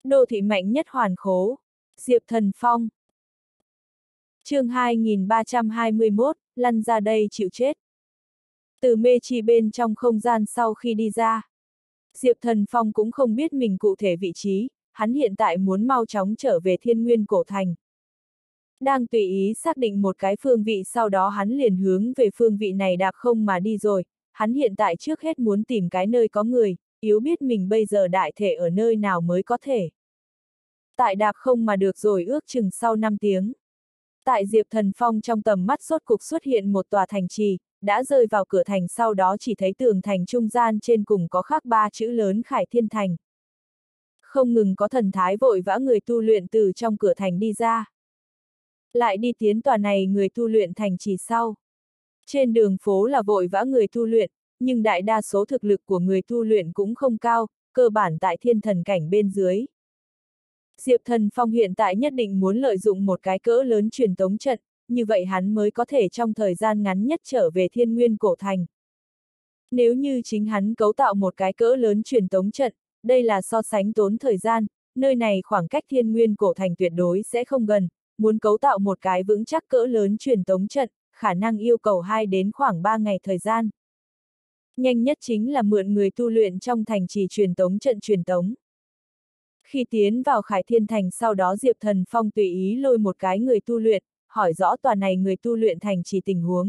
Đô thị mạnh nhất hoàn khố. Diệp Thần Phong. Chương 2321, lăn ra đây chịu chết. Từ mê chi bên trong không gian sau khi đi ra, Diệp Thần Phong cũng không biết mình cụ thể vị trí, hắn hiện tại muốn mau chóng trở về Thiên Nguyên Cổ Thành. Đang tùy ý xác định một cái phương vị, sau đó hắn liền hướng về phương vị này đạp không mà đi rồi. Hắn hiện tại trước hết muốn tìm cái nơi có người, yếu biết mình bây giờ đại thể ở nơi nào mới có thể. Tại đạp không mà được rồi ước chừng sau 5 tiếng. Tại Diệp Thần Phong trong tầm mắt rốt cục xuất hiện một tòa thành trì, đã rơi vào cửa thành, sau đó chỉ thấy tường thành trung gian trên cùng có khắc 3 chữ lớn Khải Thiên Thành. Không ngừng có thần thái vội vã người tu luyện từ trong cửa thành đi ra. Lại đi tiến tòa này người tu luyện thành trì sau. Trên đường phố là vội vã người tu luyện, nhưng đại đa số thực lực của người tu luyện cũng không cao, cơ bản tại thiên thần cảnh bên dưới. Diệp Thần Phong hiện tại nhất định muốn lợi dụng một cái cỡ lớn truyền tống trận, như vậy hắn mới có thể trong thời gian ngắn nhất trở về Thiên Nguyên Cổ Thành. Nếu như chính hắn cấu tạo một cái cỡ lớn truyền tống trận, đây là so sánh tốn thời gian, nơi này khoảng cách Thiên Nguyên Cổ Thành tuyệt đối sẽ không gần, muốn cấu tạo một cái vững chắc cỡ lớn truyền tống trận, khả năng yêu cầu 2 đến khoảng 3 ngày thời gian. Nhanh nhất chính là mượn người tu luyện trong thành trì truyền tống trận truyền tống. Khi tiến vào Khải Thiên Thành sau đó Diệp Thần Phong tùy ý lôi một cái người tu luyện, hỏi rõ tòa này người tu luyện thành trì tình huống.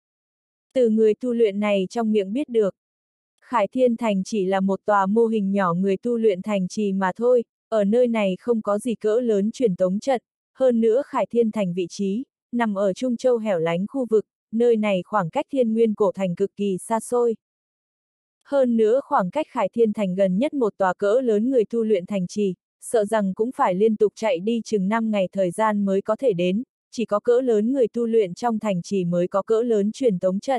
Từ người tu luyện này trong miệng biết được, Khải Thiên Thành chỉ là một tòa mô hình nhỏ người tu luyện thành trì mà thôi, ở nơi này không có gì cỡ lớn truyền tống trận, hơn nữa Khải Thiên Thành vị trí, nằm ở Trung Châu hẻo lánh khu vực, nơi này khoảng cách Thiên Nguyên Cổ Thành cực kỳ xa xôi. Hơn nữa khoảng cách Khải Thiên Thành gần nhất một tòa cỡ lớn người tu luyện thành trì, sợ rằng cũng phải liên tục chạy đi chừng 5 ngày thời gian mới có thể đến, chỉ có cỡ lớn người tu luyện trong thành trì mới có cỡ lớn truyền tống trận.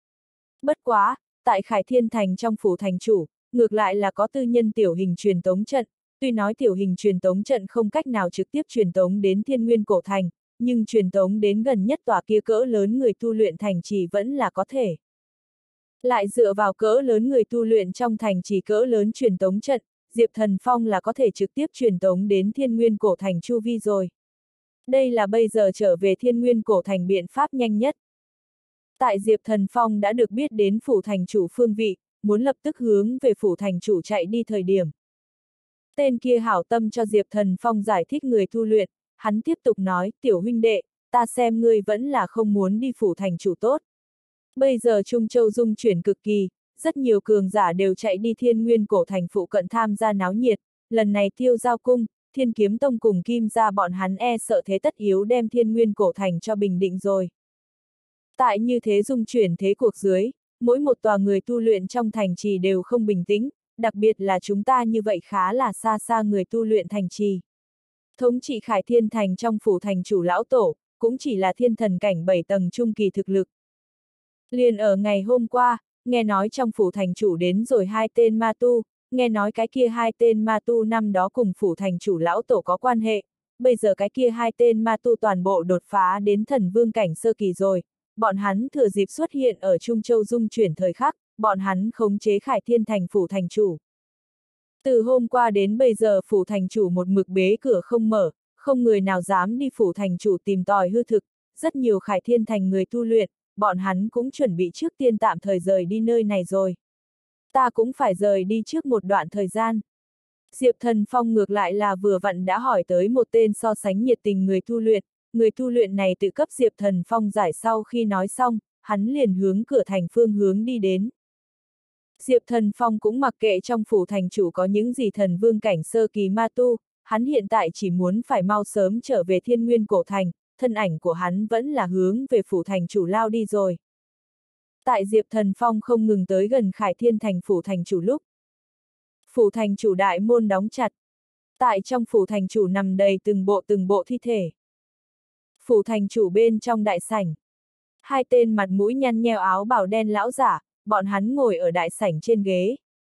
Bất quá, tại Khải Thiên Thành trong phủ thành chủ, ngược lại là có tư nhân tiểu hình truyền tống trận, tuy nói tiểu hình truyền tống trận không cách nào trực tiếp truyền tống đến Thiên Nguyên Cổ Thành, nhưng truyền tống đến gần nhất tòa kia cỡ lớn người tu luyện thành trì vẫn là có thể. Lại dựa vào cỡ lớn người tu luyện trong thành trì cỡ lớn truyền tống trận, Diệp Thần Phong là có thể trực tiếp truyền tống đến Thiên Nguyên Cổ Thành chu vi rồi. Đây là bây giờ trở về Thiên Nguyên Cổ Thành biện pháp nhanh nhất. Tại Diệp Thần Phong đã được biết đến phủ thành chủ phương vị, muốn lập tức hướng về phủ thành chủ chạy đi thời điểm. Tên kia hảo tâm cho Diệp Thần Phong giải thích người tu luyện, hắn tiếp tục nói, tiểu huynh đệ, ta xem ngươi vẫn là không muốn đi phủ thành chủ tốt. Bây giờ Trung Châu dung chuyển cực kỳ, rất nhiều cường giả đều chạy đi Thiên Nguyên Cổ Thành phụ cận tham gia náo nhiệt, lần này Tiêu Giao Cung, Thiên Kiếm Tông cùng Kim gia bọn hắn e sợ thế tất yếu đem Thiên Nguyên Cổ Thành cho bình định rồi. Tại như thế dung chuyển thế cuộc dưới, mỗi một tòa người tu luyện trong thành trì đều không bình tĩnh, đặc biệt là chúng ta như vậy khá là xa xa người tu luyện thành trì. Thống trị Khải Thiên Thành trong phủ thành chủ lão tổ, cũng chỉ là thiên thần cảnh 7 tầng trung kỳ thực lực. Liền ở ngày hôm qua, nghe nói trong phủ thành chủ đến rồi 2 tên ma tu, nghe nói cái kia 2 tên ma tu năm đó cùng phủ thành chủ lão tổ có quan hệ, bây giờ cái kia 2 tên ma tu toàn bộ đột phá đến thần vương cảnh sơ kỳ rồi, bọn hắn thừa dịp xuất hiện ở Trung Châu dung chuyển thời khắc, bọn hắn khống chế Khải Thiên Thành phủ thành chủ. Từ hôm qua đến bây giờ phủ thành chủ một mực bế cửa không mở, không người nào dám đi phủ thành chủ tìm tòi hư thực, rất nhiều Khải Thiên Thành người tu luyện, bọn hắn cũng chuẩn bị trước tiên tạm thời rời đi nơi này rồi. Ta cũng phải rời đi trước một đoạn thời gian. Diệp Thần Phong ngược lại là vừa vặn đã hỏi tới một tên so sánh nhiệt tình người tu luyện này tự cấp Diệp Thần Phong giải sau khi nói xong, hắn liền hướng cửa thành phương hướng đi đến. Diệp Thần Phong cũng mặc kệ trong phủ thành chủ có những gì thần vương cảnh sơ kỳ ma tu, hắn hiện tại chỉ muốn phải mau sớm trở về Thiên Nguyên Cổ Thành, thân ảnh của hắn vẫn là hướng về phủ thành chủ lao đi rồi. Tại Diệp Thần Phong không ngừng tới gần Khải Thiên Thành phủ thành chủ lúc, phủ thành chủ đại môn đóng chặt. Tại trong phủ thành chủ nằm đầy từng bộ thi thể. Phủ thành chủ bên trong đại sảnh. 2 tên mặt mũi nhăn nheo áo bào đen lão giả, bọn hắn ngồi ở đại sảnh trên ghế.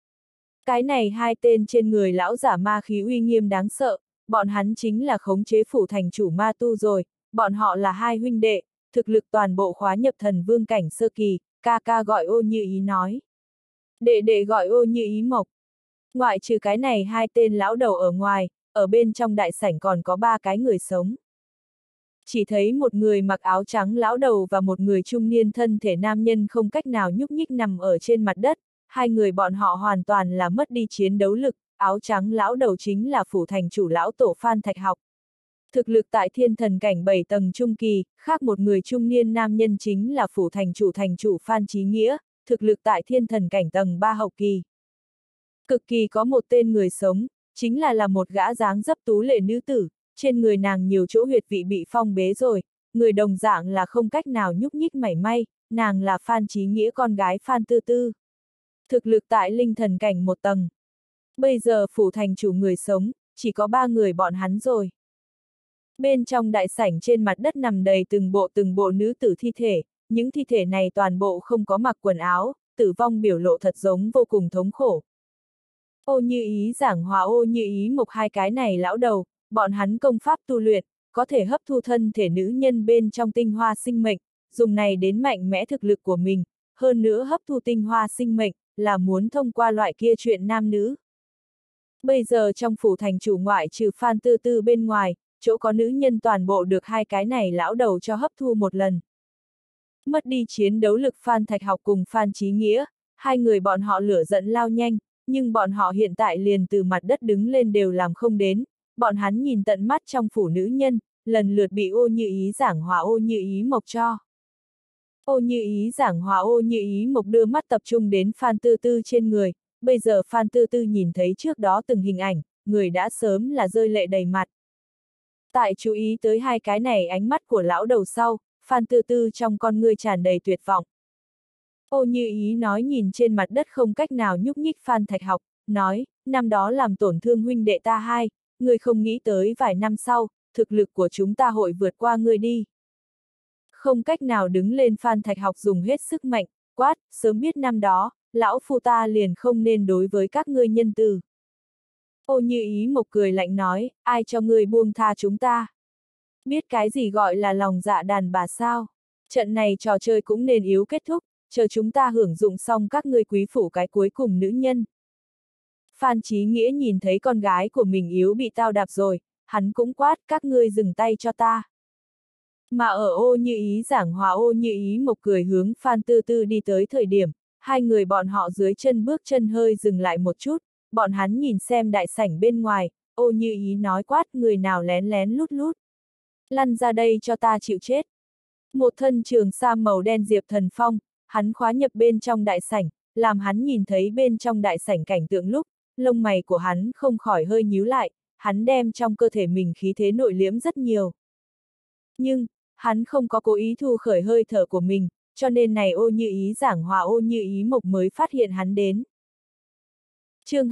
Cái này 2 tên trên người lão giả ma khí uy nghiêm đáng sợ, bọn hắn chính là khống chế phủ thành chủ ma tu rồi, bọn họ là 2 huynh đệ, thực lực toàn bộ khóa nhập thần vương cảnh sơ kỳ, ca ca gọi Ô Như Ý nói. Đệ đệ gọi Ô Như Ý Mộc. Ngoại trừ cái này 2 tên lão đầu ở ngoài, ở bên trong đại sảnh còn có 3 cái người sống. Chỉ thấy một người mặc áo trắng lão đầu và một người trung niên thân thể nam nhân không cách nào nhúc nhích nằm ở trên mặt đất, hai người bọn họ hoàn toàn là mất đi chiến đấu lực, áo trắng lão đầu chính là phủ thành chủ lão tổ Phan Thạch Học. Thực lực tại thiên thần cảnh 7 tầng trung kỳ, khác một người trung niên nam nhân chính là phủ thành chủ Phan Chí Nghĩa, thực lực tại thiên thần cảnh tầng 3 hậu kỳ. Cực kỳ có một tên người sống, chính là một gã dáng dấp tú lệ nữ tử, trên người nàng nhiều chỗ huyệt vị bị phong bế rồi, người đồng dạng là không cách nào nhúc nhích mảy may, nàng là Phan Chí Nghĩa con gái Phan Tư Tư. Thực lực tại linh thần cảnh 1 tầng. Bây giờ phủ thành chủ người sống, chỉ có 3 người bọn hắn rồi. Bên trong đại sảnh trên mặt đất nằm đầy từng bộ nữ tử thi thể, những thi thể này toàn bộ không có mặc quần áo, tử vong biểu lộ thật giống vô cùng thống khổ. Ô Như Ý Giảng Hòa Ô Như Ý Mộc hai cái này lão đầu, bọn hắn công pháp tu luyện, có thể hấp thu thân thể nữ nhân bên trong tinh hoa sinh mệnh, dùng này đến mạnh mẽ thực lực của mình, hơn nữa hấp thu tinh hoa sinh mệnh, là muốn thông qua loại kia chuyện nam nữ. Bây giờ trong phủ thành chủ ngoại trừ Phan Tư Tư bên ngoài, chỗ có nữ nhân toàn bộ được hai cái này lão đầu cho hấp thu một lần. Mất đi chiến đấu lực Phan Thạch Học cùng Phan Chí Nghĩa, hai người bọn họ lửa giận lao nhanh, nhưng bọn họ hiện tại liền từ mặt đất đứng lên đều làm không đến, bọn hắn nhìn tận mắt trong phủ nữ nhân, lần lượt bị Ô Như Ý Giảng Hòa Ô Như Ý Mộc cho. Ô Như Ý Giảng Hòa Ô Như Ý Mộc đưa mắt tập trung đến Phan Tư Tư trên người, bây giờ Phan Tư Tư nhìn thấy trước đó từng hình ảnh, người đã sớm là rơi lệ đầy mặt. Tại chú ý tới hai cái này ánh mắt của lão đầu sau, Phan Tư Tư trong con ngươi tràn đầy tuyệt vọng. Ô Như Ý nói nhìn trên mặt đất không cách nào nhúc nhích Phan Thạch Học, nói, năm đó làm tổn thương huynh đệ ta hai, ngươi không nghĩ tới vài năm sau, thực lực của chúng ta hội vượt qua ngươi đi. Không cách nào đứng lên Phan Thạch Học dùng hết sức mạnh, quát, sớm biết năm đó, lão phu ta liền không nên đối với các ngươi nhân từ. Ô Như Ý Mộc cười lạnh nói, ai cho ngươi buông tha chúng ta? Biết cái gì gọi là lòng dạ đàn bà sao? Trận này trò chơi cũng nên yếu kết thúc, chờ chúng ta hưởng dụng xong các ngươi quý phủ cái cuối cùng nữ nhân. Phan Chí Nghĩa nhìn thấy con gái của mình yếu bị tao đạp rồi, hắn cũng quát, các ngươi dừng tay cho ta. Mà ở Ô Như Ý Giảng Hòa Ô Như Ý Mộc cười hướng Phan Tư Tư đi tới thời điểm, hai người bọn họ dưới chân bước chân hơi dừng lại một chút, bọn hắn nhìn xem đại sảnh bên ngoài, Ô Như Ý nói quát, người nào lén lén lút lút. Lăn ra đây cho ta chịu chết. Một thân trường sa màu đen Diệp Thần Phong, hắn khóa nhập bên trong đại sảnh, làm hắn nhìn thấy bên trong đại sảnh cảnh tượng lúc, lông mày của hắn không khỏi hơi nhíu lại, hắn đem trong cơ thể mình khí thế nội liễm rất nhiều. Nhưng, hắn không có cố ý thu khởi hơi thở của mình, cho nên này Ô Như Ý Giảng Hòa Ô Như Ý Mộc mới phát hiện hắn đến. Chương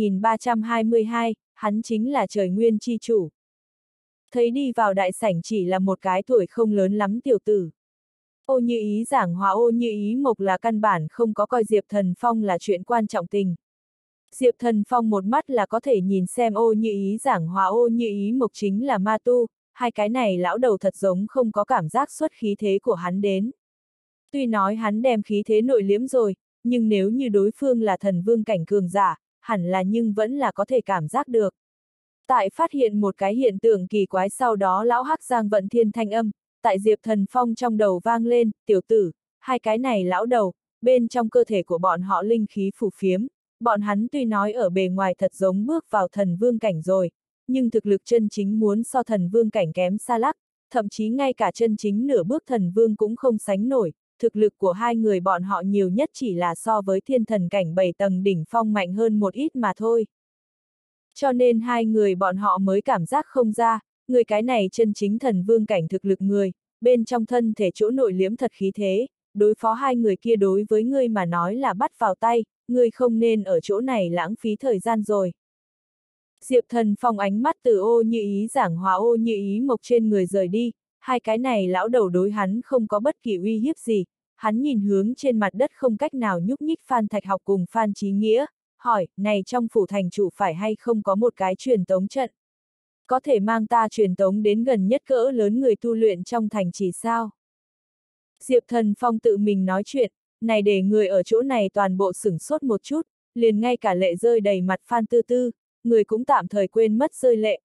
2322, hắn chính là trời nguyên chi chủ. Thấy đi vào đại sảnh chỉ là một cái tuổi không lớn lắm tiểu tử. Ô Như Ý Giảng Hòa Ô Như Ý Mộc là căn bản không có coi Diệp Thần Phong là chuyện quan trọng tình. Diệp Thần Phong một mắt là có thể nhìn xem Ô Như Ý Giảng Hòa Ô Như Ý Mộc chính là ma tu, hai cái này lão đầu thật giống không có cảm giác xuất khí thế của hắn đến. Tuy nói hắn đem khí thế nội liễm rồi, nhưng nếu như đối phương là thần vương cảnh cường giả, hẳn là nhưng vẫn là có thể cảm giác được. Tại phát hiện một cái hiện tượng kỳ quái sau đó lão Hắc Giang vận thiên thanh âm, tại Diệp Thần Phong trong đầu vang lên, tiểu tử, hai cái này lão đầu, bên trong cơ thể của bọn họ linh khí phù phiếm, bọn hắn tuy nói ở bề ngoài thật giống bước vào thần vương cảnh rồi, nhưng thực lực chân chính muốn so thần vương cảnh kém xa lắc, thậm chí ngay cả chân chính nửa bước thần vương cũng không sánh nổi, thực lực của hai người bọn họ nhiều nhất chỉ là so với thiên thần cảnh 7 tầng đỉnh phong mạnh hơn một ít mà thôi. Cho nên hai người bọn họ mới cảm giác không ra, người cái này chân chính thần vương cảnh thực lực người, bên trong thân thể chỗ nội liễm thật khí thế, đối phó hai người kia đối với ngươi mà nói là bắt vào tay, ngươi không nên ở chỗ này lãng phí thời gian rồi. Diệp Thần Phong ánh mắt từ Ô Như Ý Giảng Hòa Ô Như Ý Mộc trên người rời đi, hai cái này lão đầu đối hắn không có bất kỳ uy hiếp gì, hắn nhìn hướng trên mặt đất không cách nào nhúc nhích Phan Thạch Học cùng Phan Chí Nghĩa, hỏi, này trong phủ thành chủ phải hay không có một cái truyền tống trận? Có thể mang ta truyền tống đến gần nhất cỡ lớn người tu luyện trong thành trì sao? Diệp Thần Phong tự mình nói chuyện, này để người ở chỗ này toàn bộ sửng sốt một chút, liền ngay cả lệ rơi đầy mặt Phan Tư Tư, người cũng tạm thời quên mất rơi lệ,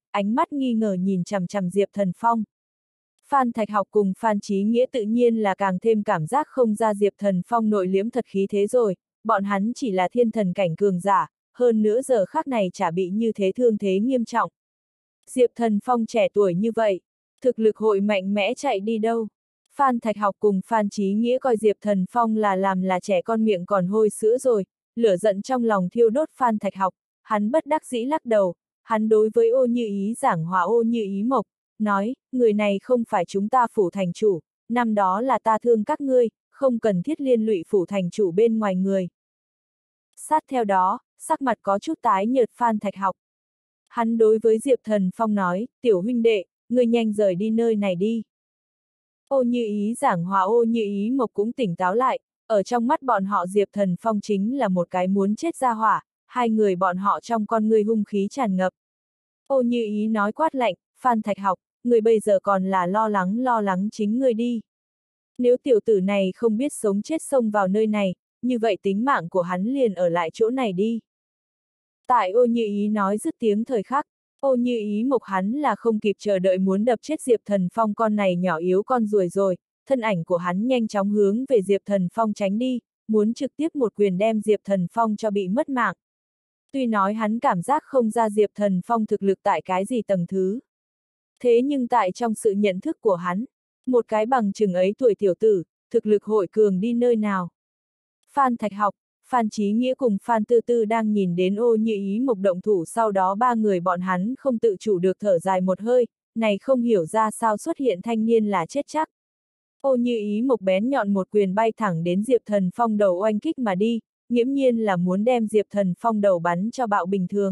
ánh mắt nghi ngờ nhìn chằm chằm Diệp Thần Phong. Phan Thạch Học cùng Phan Chí Nghĩa tự nhiên là càng thêm cảm giác không ra Diệp Thần Phong nội liễm thật khí thế rồi, bọn hắn chỉ là thiên thần cảnh cường giả, hơn nữa giờ khắc này chả bị như thế thương thế nghiêm trọng. Diệp Thần Phong trẻ tuổi như vậy, thực lực hội mạnh mẽ chạy đi đâu? Phan Thạch Học cùng Phan Chí Nghĩa coi Diệp Thần Phong là làm là trẻ con miệng còn hôi sữa rồi, lửa giận trong lòng thiêu đốt Phan Thạch Học, hắn bất đắc dĩ lắc đầu, hắn đối với Ô Như Ý giảng hòa Ô Như Ý Mộc, nói, người này không phải chúng ta phủ thành chủ, năm đó là ta thương các ngươi, không cần thiết liên lụy phủ thành chủ bên ngoài người. Sát theo đó, sắc mặt có chút tái nhợt Phan Thạch Học. Hắn đối với Diệp Thần Phong nói, tiểu huynh đệ, ngươi nhanh rời đi nơi này đi. Ô Như Ý giảng hòa Ô Như Ý Mộc cũng tỉnh táo lại, ở trong mắt bọn họ Diệp Thần Phong chính là một cái muốn chết ra hỏa, hai người bọn họ trong con người hung khí tràn ngập. Ô Như Ý nói quát lạnh, Phan Thạch Học, người bây giờ còn là lo lắng chính người đi. Nếu tiểu tử này không biết sống chết xông vào nơi này, như vậy tính mạng của hắn liền ở lại chỗ này đi. Tại Ô Như Ý nói dứt tiếng thời khắc, Ô Như Ý Mộc hắn là không kịp chờ đợi muốn đập chết Diệp Thần Phong con này nhỏ yếu con ruồi rồi, thân ảnh của hắn nhanh chóng hướng về Diệp Thần Phong tránh đi, muốn trực tiếp một quyền đem Diệp Thần Phong cho bị mất mạng. Tuy nói hắn cảm giác không ra Diệp Thần Phong thực lực tại cái gì tầng thứ. Thế nhưng tại trong sự nhận thức của hắn, một cái bằng chừng ấy tuổi tiểu tử, thực lực hội cường đi nơi nào. Phan Thạch Học, Phan Chí Nghĩa cùng Phan Tư Tư đang nhìn đến Ô Như Ý Mộc động thủ, sau đó ba người bọn hắn không tự chủ được thở dài một hơi, này không hiểu ra sao xuất hiện thanh niên là chết chắc. Ô Như Ý Mộc bén nhọn một quyền bay thẳng đến Diệp Thần Phong đầu oanh kích mà đi, nghiễm nhiên là muốn đem Diệp Thần Phong đầu bắn cho bạo bình thường.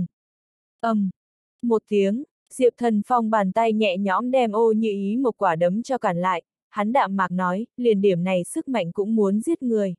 Một tiếng, Diệp Thần Phong bàn tay nhẹ nhõm đem Ô Như Ý Mộc quả đấm cho cản lại, hắn đạm mạc nói, liền điểm này sức mạnh cũng muốn giết người.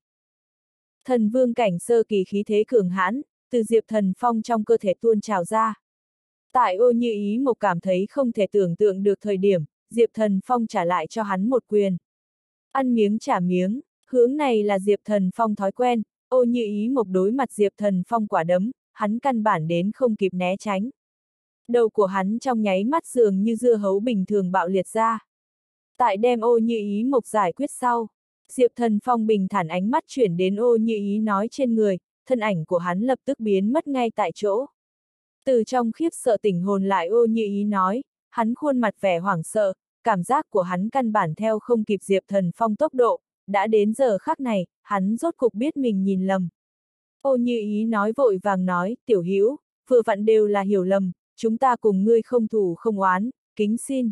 Thần vương cảnh sơ kỳ khí thế cường hãn, từ Diệp Thần Phong trong cơ thể tuôn trào ra. Tại Ô Như Ý Mộc cảm thấy không thể tưởng tượng được thời điểm, Diệp Thần Phong trả lại cho hắn một quyền. Ăn miếng trả miếng, hướng này là Diệp Thần Phong thói quen, Ô Như Ý Mộc đối mặt Diệp Thần Phong quả đấm, hắn căn bản đến không kịp né tránh. Đầu của hắn trong nháy mắt dường như dưa hấu bình thường bạo liệt ra. Tại đem Ô Như Ý Mộc giải quyết sau, Diệp Thần Phong bình thản ánh mắt chuyển đến Ô Như Ý nói trên người, thân ảnh của hắn lập tức biến mất ngay tại chỗ. Từ trong khiếp sợ tỉnh hồn lại Ô Như Ý nói, hắn khuôn mặt vẻ hoảng sợ, cảm giác của hắn căn bản theo không kịp Diệp Thần Phong tốc độ, đã đến giờ khắc này, hắn rốt cục biết mình nhìn lầm. Ô Như Ý nói vội vàng nói, tiểu hữu, vừa vặn đều là hiểu lầm, chúng ta cùng ngươi không thù không oán, kính xin.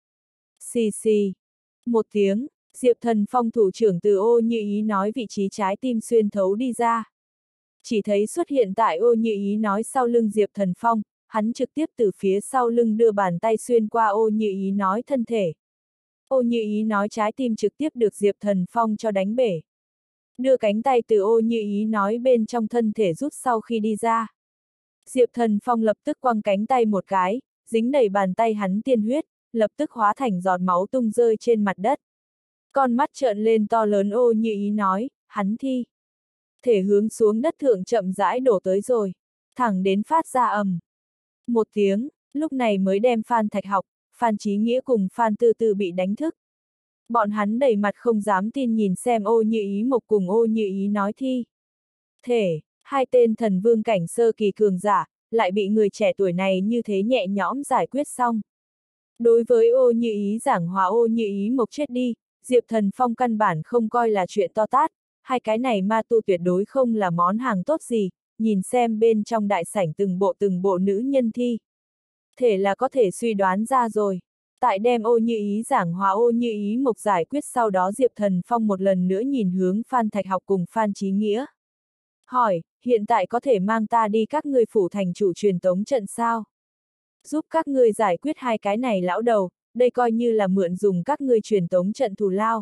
Xì xì. Một tiếng, Diệp Thần Phong thủ trưởng từ Ô Như Ý nói vị trí trái tim xuyên thấu đi ra. Chỉ thấy xuất hiện tại Ô Như Ý nói sau lưng Diệp Thần Phong, hắn trực tiếp từ phía sau lưng đưa bàn tay xuyên qua Ô Như Ý nói thân thể. Ô Như Ý nói trái tim trực tiếp được Diệp Thần Phong cho đánh bể. Đưa cánh tay từ Ô Như Ý nói bên trong thân thể rút sau khi đi ra. Diệp Thần Phong lập tức quăng cánh tay một cái, dính đầy bàn tay hắn tiên huyết, lập tức hóa thành giọt máu tung rơi trên mặt đất. Con mắt trợn lên to lớn Ô Như Ý nói, hắn thi thể hướng xuống đất thượng chậm rãi đổ tới rồi, thẳng đến phát ra ầm. Một tiếng, lúc này mới đem Phan Thạch Học, Phan Chí Nghĩa cùng Phan Tư Tư bị đánh thức. Bọn hắn đầy mặt không dám tin nhìn xem Ô Như Ý Mộc cùng Ô Như Ý nói thi thể, hai tên thần vương cảnh sơ kỳ cường giả, lại bị người trẻ tuổi này như thế nhẹ nhõm giải quyết xong. Đối với Ô Như Ý giảng hòa Ô Như Ý Mộc chết đi, Diệp Thần Phong căn bản không coi là chuyện to tát, hai cái này ma tu tuyệt đối không là món hàng tốt gì, nhìn xem bên trong đại sảnh từng bộ nữ nhân thi thể là có thể suy đoán ra rồi. Tại đem Ô Như Ý giảng hòa Ô Như Ý Mộc giải quyết sau đó Diệp Thần Phong một lần nữa nhìn hướng Phan Thạch Học cùng Phan Chí Nghĩa. Hỏi, hiện tại có thể mang ta đi các ngươi phủ thành chủ truyền tống trận sao? Giúp các ngươi giải quyết hai cái này lão đầu, đây coi như là mượn dùng các ngươi truyền tống trận thù lao.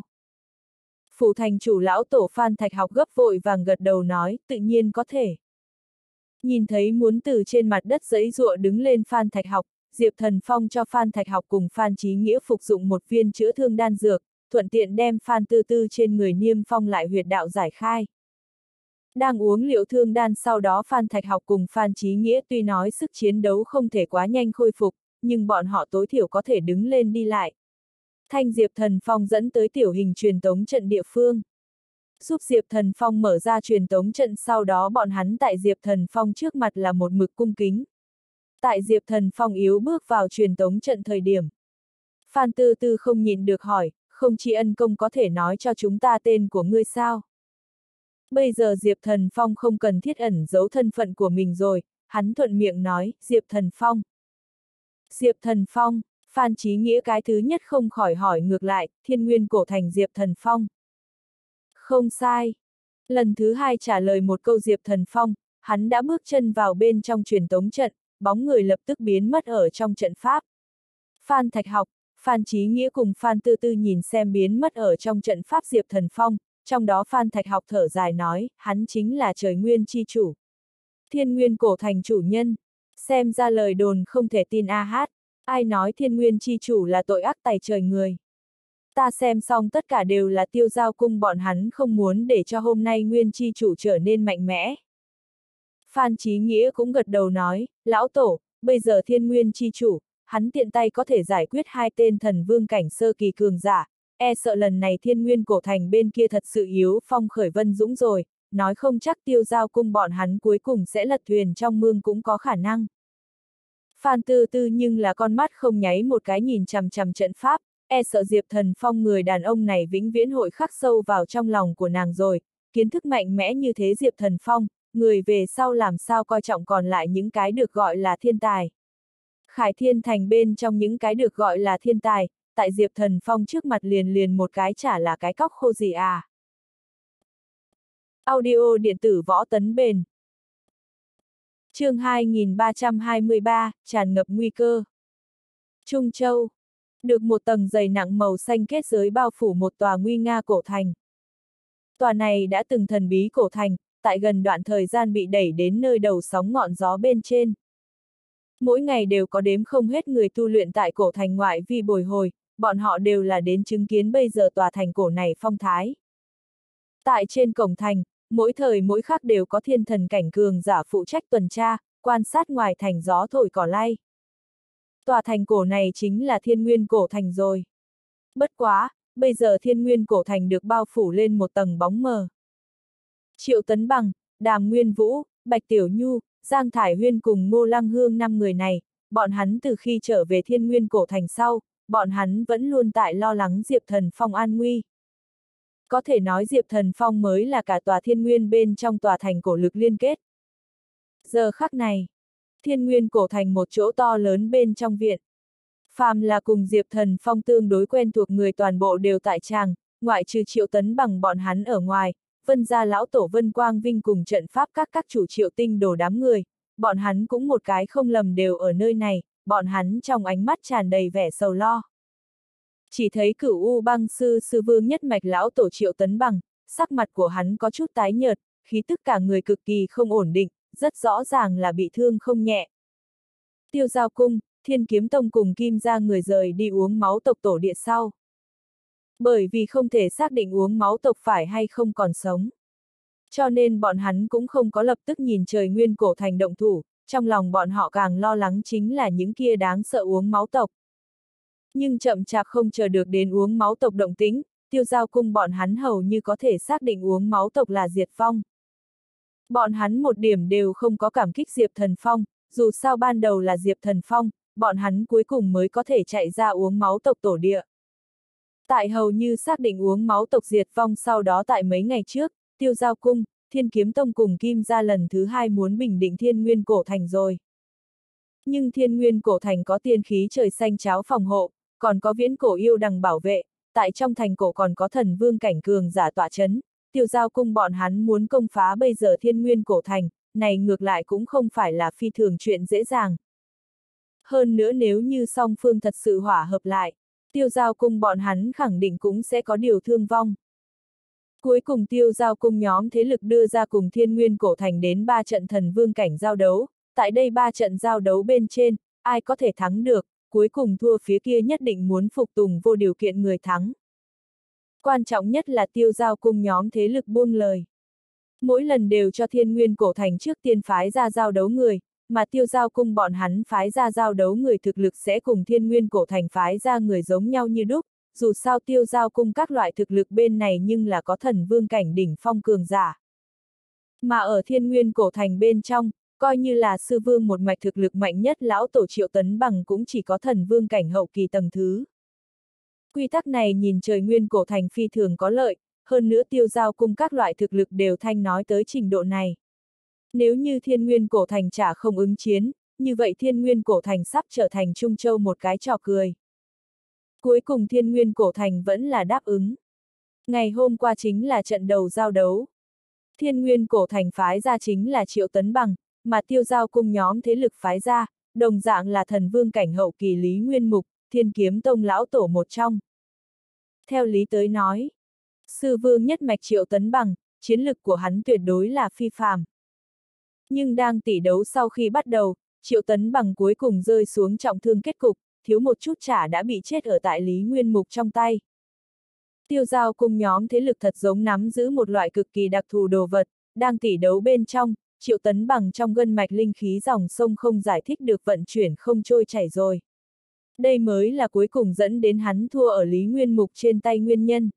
Phủ thành chủ lão tổ Phan Thạch Học gấp vội vàng gật đầu nói, tự nhiên có thể. Nhìn thấy muốn từ trên mặt đất giãy giụa đứng lên Phan Thạch Học, Diệp Thần Phong cho Phan Thạch Học cùng Phan Chí Nghĩa phục dụng một viên chữa thương đan dược, thuận tiện đem Phan Tư Tư trên người niêm phong lại huyệt đạo giải khai. Đang uống liệu thương đan sau đó Phan Thạch Học cùng Phan Chí Nghĩa tuy nói sức chiến đấu không thể quá nhanh khôi phục, nhưng bọn họ tối thiểu có thể đứng lên đi lại. Thanh Diệp Thần Phong dẫn tới tiểu hình truyền tống trận địa phương. Giúp Diệp Thần Phong mở ra truyền tống trận, sau đó bọn hắn tại Diệp Thần Phong trước mặt là một mực cung kính. Tại Diệp Thần Phong yếu bước vào truyền tống trận thời điểm, Phan Tư Tư không nhịn được hỏi, không tri ân công có thể nói cho chúng ta tên của ngươi sao? Bây giờ Diệp Thần Phong không cần thiết ẩn giấu thân phận của mình rồi, hắn thuận miệng nói, Diệp Thần Phong. Diệp Thần Phong, Phan Chí Nghĩa cái thứ nhất không khỏi hỏi ngược lại, Thiên Nguyên Cổ Thành Diệp Thần Phong. Không sai. Lần thứ hai trả lời một câu Diệp Thần Phong, hắn đã bước chân vào bên trong truyền tống trận, bóng người lập tức biến mất ở trong trận pháp. Phan Thạch Học, Phan Chí Nghĩa cùng Phan Tư Tư nhìn xem biến mất ở trong trận pháp Diệp Thần Phong, trong đó Phan Thạch Học thở dài nói, hắn chính là Trời Nguyên chi chủ. Thiên Nguyên Cổ Thành chủ nhân. Xem ra lời đồn không thể tin a hát. Ai nói Thiên Nguyên chi chủ là tội ác tày trời người. Ta xem xong tất cả đều là Tiêu Giao cung bọn hắn không muốn để cho hôm nay Nguyên chi chủ trở nên mạnh mẽ. Phan Chí Nghĩa cũng gật đầu nói, lão tổ, bây giờ Thiên Nguyên chi chủ, hắn tiện tay có thể giải quyết 2 tên thần vương cảnh sơ kỳ cường giả, e sợ lần này Thiên Nguyên Cổ Thành bên kia thật sự yếu phong khởi vân dũng rồi, nói không chắc Tiêu Giao cung bọn hắn cuối cùng sẽ lật thuyền trong mương cũng có khả năng. Phan Tư Tư nhưng là con mắt không nháy một cái nhìn chằm chằm trận pháp, e sợ Diệp Thần Phong người đàn ông này vĩnh viễn hội khắc sâu vào trong lòng của nàng rồi, kiến thức mạnh mẽ như thế Diệp Thần Phong, người về sau làm sao coi trọng còn lại những cái được gọi là thiên tài. Khải Thiên Thành bên trong những cái được gọi là thiên tài, tại Diệp Thần Phong trước mặt liền một cái chả là cái cóc khô gì à. Audio điện tử võ tấn bền. Chương 2323, tràn ngập nguy cơ. Trung Châu. Được một tầng dày nặng màu xanh kết giới bao phủ một tòa nguy nga cổ thành. Tòa này đã từng thần bí cổ thành, tại gần đoạn thời gian bị đẩy đến nơi đầu sóng ngọn gió bên trên. Mỗi ngày đều có đếm không hết người tu luyện tại cổ thành ngoại vi bồi hồi, bọn họ đều là đến chứng kiến bây giờ tòa thành cổ này phong thái. Tại trên cổng thành, mỗi thời mỗi khắc đều có thiên thần cảnh cường giả phụ trách tuần tra, quan sát ngoài thành gió thổi cỏ lay. Tòa thành cổ này chính là Thiên Nguyên Cổ Thành rồi. Bất quá, bây giờ Thiên Nguyên Cổ Thành được bao phủ lên một tầng bóng mờ. Triệu Tấn Bằng, Đàm Nguyên Vũ, Bạch Tiểu Nhu, Giang Thải Huyên cùng Ngô Lăng Hương 5 người này, bọn hắn từ khi trở về Thiên Nguyên Cổ Thành sau, bọn hắn vẫn luôn tại lo lắng Diệp Thần Phong an nguy. Có thể nói Diệp Thần Phong mới là cả tòa Thiên Nguyên bên trong tòa thành cổ lực liên kết. Giờ khắc này, Thiên Nguyên Cổ Thành một chỗ to lớn bên trong viện. Phàm là cùng Diệp Thần Phong tương đối quen thuộc người toàn bộ đều tại tràng, ngoại trừ Triệu Tấn Bằng bọn hắn ở ngoài, Vân gia lão tổ Vân Quang Vinh cùng trận pháp các chủ Triệu Tinh Đồ đám người, bọn hắn cũng một cái không lầm đều ở nơi này, bọn hắn trong ánh mắt tràn đầy vẻ sầu lo. Chỉ thấy Cửu U Băng sư vương nhất mạch lão tổ Triệu Tấn Bằng, sắc mặt của hắn có chút tái nhợt, khí tức cả người cực kỳ không ổn định, rất rõ ràng là bị thương không nhẹ. Tiêu Giao cung, Thiên Kiếm tông cùng Kim gia người rời đi uống máu tộc tổ địa sau. Bởi vì không thể xác định uống máu tộc phải hay không còn sống. Cho nên bọn hắn cũng không có lập tức nhìn Trời Nguyên Cổ Thành động thủ, trong lòng bọn họ càng lo lắng chính là những kia đáng sợ uống máu tộc. Nhưng chậm chạp không chờ được đến uống máu tộc động tĩnh, Tiêu Giao cung bọn hắn hầu như có thể xác định uống máu tộc là diệt vong. Bọn hắn một điểm đều không có cảm kích Diệp Thần Phong, dù sao ban đầu là Diệp Thần Phong, bọn hắn cuối cùng mới có thể chạy ra uống máu tộc tổ địa. Tại hầu như xác định uống máu tộc diệt vong sau đó tại mấy ngày trước, Tiêu Giao cung, Thiên Kiếm tông cùng Kim gia lần thứ 2 muốn bình định Thiên Nguyên Cổ Thành rồi. Nhưng Thiên Nguyên Cổ Thành có tiên khí trời xanh cháo phòng hộ, còn có viễn cổ yêu đằng bảo vệ, tại trong thành cổ còn có thần vương cảnh cường giả tọa chấn. Tiêu Giao cung bọn hắn muốn công phá bây giờ Thiên Nguyên Cổ Thành, này ngược lại cũng không phải là phi thường chuyện dễ dàng. Hơn nữa nếu như song phương thật sự hỏa hợp lại, Tiêu Giao cung bọn hắn khẳng định cũng sẽ có điều thương vong. Cuối cùng Tiêu Giao cung nhóm thế lực đưa ra cùng Thiên Nguyên Cổ Thành đến 3 trận thần vương cảnh giao đấu, tại đây 3 trận giao đấu bên trên, ai có thể thắng được, cuối cùng thua phía kia nhất định muốn phục tùng vô điều kiện người thắng. Quan trọng nhất là Tiêu Giao cung nhóm thế lực buông lời. Mỗi lần đều cho Thiên Nguyên Cổ Thành trước tiên phái ra giao đấu người, mà Tiêu Giao cung bọn hắn phái ra giao đấu người thực lực sẽ cùng Thiên Nguyên Cổ Thành phái ra người giống nhau như đúc, dù sao Tiêu Giao cung các loại thực lực bên này nhưng là có thần vương cảnh đỉnh phong cường giả. Mà ở Thiên Nguyên Cổ Thành bên trong, coi như là sư vương một mạch thực lực mạnh nhất lão tổ Triệu Tấn Bằng cũng chỉ có thần vương cảnh hậu kỳ tầng thứ. Quy tắc này nhìn trời Nguyên Cổ Thành phi thường có lợi, hơn nữa Tiêu Giao cung các loại thực lực đều thanh nói tới trình độ này. Nếu như Thiên Nguyên Cổ Thành chả không ứng chiến, như vậy Thiên Nguyên Cổ Thành sắp trở thành Trung Châu một cái trò cười. Cuối cùng Thiên Nguyên Cổ Thành vẫn là đáp ứng. Ngày hôm qua chính là trận đầu giao đấu. Thiên Nguyên Cổ Thành phái ra chính là Triệu Tấn Bằng, mà Tiêu Giao cung nhóm thế lực phái ra, đồng dạng là thần vương cảnh hậu kỳ Lý Nguyên Mục, Thiên Kiếm Tông lão tổ một trong. Theo lý tới nói, sư vương nhất mạch Triệu Tấn Bằng, chiến lực của hắn tuyệt đối là phi phàm. Nhưng đang tỷ đấu sau khi bắt đầu, Triệu Tấn Bằng cuối cùng rơi xuống trọng thương kết cục, thiếu một chút chả đã bị chết ở tại Lý Nguyên Mục trong tay. Tiêu Giao cung nhóm thế lực thật giống nắm giữ một loại cực kỳ đặc thù đồ vật, đang tỷ đấu bên trong, Triệu Tấn Bằng trong gân mạch linh khí dòng sông không giải thích được vận chuyển không trôi chảy rồi. Đây mới là cuối cùng dẫn đến hắn thua ở Lý Nguyên Mục trên tay nguyên nhân.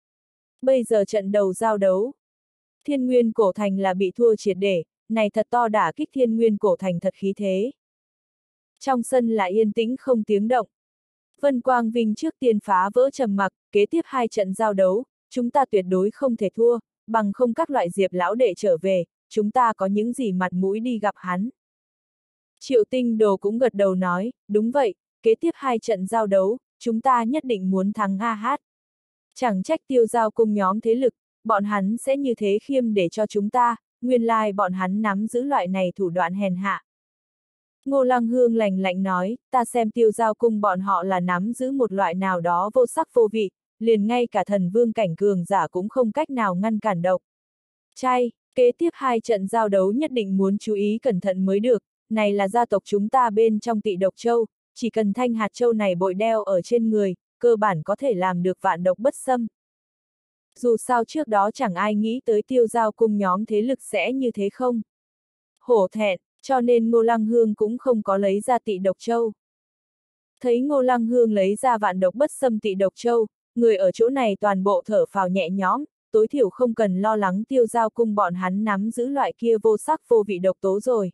Bây giờ trận đầu giao đấu, Thiên Nguyên Cổ Thành là bị thua triệt để, này thật to đả kích Thiên Nguyên Cổ Thành thật khí thế. Trong sân là yên tĩnh không tiếng động. Vân Quang Vinh trước tiên phá vỡ trầm mặc, kế tiếp hai trận giao đấu, chúng ta tuyệt đối không thể thua, bằng không các loại Diệp lão đệ trở về, chúng ta có những gì mặt mũi đi gặp hắn. Triệu Tinh Đồ cũng gật đầu nói, đúng vậy, kế tiếp hai trận giao đấu, chúng ta nhất định muốn thắng a hát. Chẳng trách Tiêu Giao cung nhóm thế lực, bọn hắn sẽ như thế khiêm để cho chúng ta, nguyên lai bọn hắn nắm giữ loại này thủ đoạn hèn hạ. Ngô Lăng Hương lạnh lạnh nói, ta xem Tiêu Giao cung bọn họ là nắm giữ một loại nào đó vô sắc vô vị, liền ngay cả thần vương cảnh cường giả cũng không cách nào ngăn cản độc. Chay, kế tiếp hai trận giao đấu nhất định muốn chú ý cẩn thận mới được, này là gia tộc chúng ta bên trong Tị Độc Châu, chỉ cần thanh hạt châu này bội đeo ở trên người, cơ bản có thể làm được vạn độc bất xâm. Dù sao trước đó chẳng ai nghĩ tới Tiêu Giao cung nhóm thế lực sẽ như thế không. Hổ thẹn, cho nên Ngô Lăng Hương cũng không có lấy ra Tị Độc Châu. Thấy Ngô Lăng Hương lấy ra vạn độc bất xâm Tị Độc Châu, người ở chỗ này toàn bộ thở phào nhẹ nhõm, tối thiểu không cần lo lắng Tiêu Giao cung bọn hắn nắm giữ loại kia vô sắc vô vị độc tố rồi.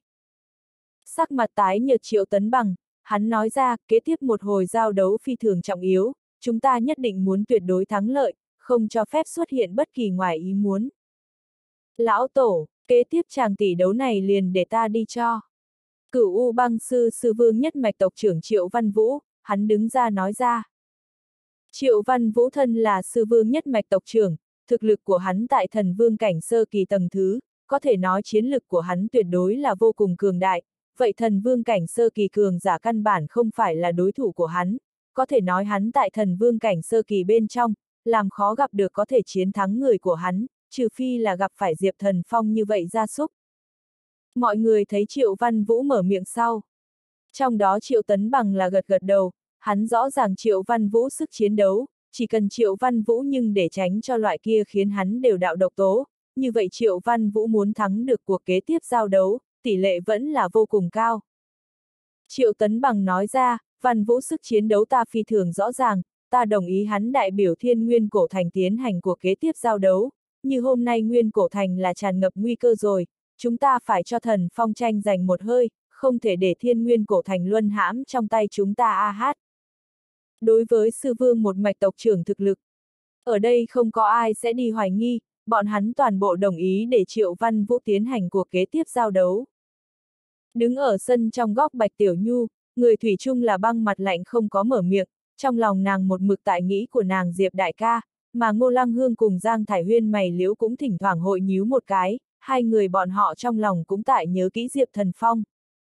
Sắc mặt tái nhợt Triệu Tấn Bằng, hắn nói ra, kế tiếp một hồi giao đấu phi thường trọng yếu, chúng ta nhất định muốn tuyệt đối thắng lợi, không cho phép xuất hiện bất kỳ ngoài ý muốn. Lão tổ, kế tiếp chàng tỷ đấu này liền để ta đi cho. Cửu U Băng sư sư vương nhất mạch tộc trưởng Triệu Văn Vũ, hắn đứng ra nói ra. Triệu Văn Vũ thân là sư vương nhất mạch tộc trưởng, thực lực của hắn tại thần vương cảnh sơ kỳ tầng thứ, có thể nói chiến lực của hắn tuyệt đối là vô cùng cường đại, vậy thần vương cảnh sơ kỳ cường giả căn bản không phải là đối thủ của hắn, có thể nói hắn tại thần vương cảnh sơ kỳ bên trong, làm khó gặp được có thể chiến thắng người của hắn, trừ phi là gặp phải Diệp Thần Phong như vậy gia súc. Mọi người thấy Triệu Văn Vũ mở miệng sau. Trong đó Triệu Tấn Bằng là gật gật đầu, hắn rõ ràng Triệu Văn Vũ sức chiến đấu, chỉ cần Triệu Văn Vũ nhưng để tránh cho loại kia khiến hắn đều đạo độc tố, như vậy Triệu Văn Vũ muốn thắng được cuộc kế tiếp giao đấu, tỷ lệ vẫn là vô cùng cao. Triệu Tấn Bằng nói ra, Văn Vũ sức chiến đấu ta phi thường rõ ràng, ta đồng ý hắn đại biểu Thiên Nguyên Cổ Thành tiến hành cuộc kế tiếp giao đấu, như hôm nay Nguyên Cổ Thành là tràn ngập nguy cơ rồi, chúng ta phải cho Thần Phong tranh giành một hơi, không thể để Thiên Nguyên Cổ Thành luân hãm trong tay chúng ta a hát. Đối với sư vương một mạch tộc trưởng thực lực, ở đây không có ai sẽ đi hoài nghi, bọn hắn toàn bộ đồng ý để Triệu Văn Vũ tiến hành cuộc kế tiếp giao đấu. Đứng ở sân trong góc Bạch Tiểu Nhu, người thủy chung là băng mặt lạnh không có mở miệng, trong lòng nàng một mực tại nghĩ của nàng Diệp đại ca, mà Ngô Lăng Hương cùng Giang Thải Huyên mày liễu cũng thỉnh thoảng hội nhíu một cái, hai người bọn họ trong lòng cũng tại nhớ kỹ Diệp Thần Phong.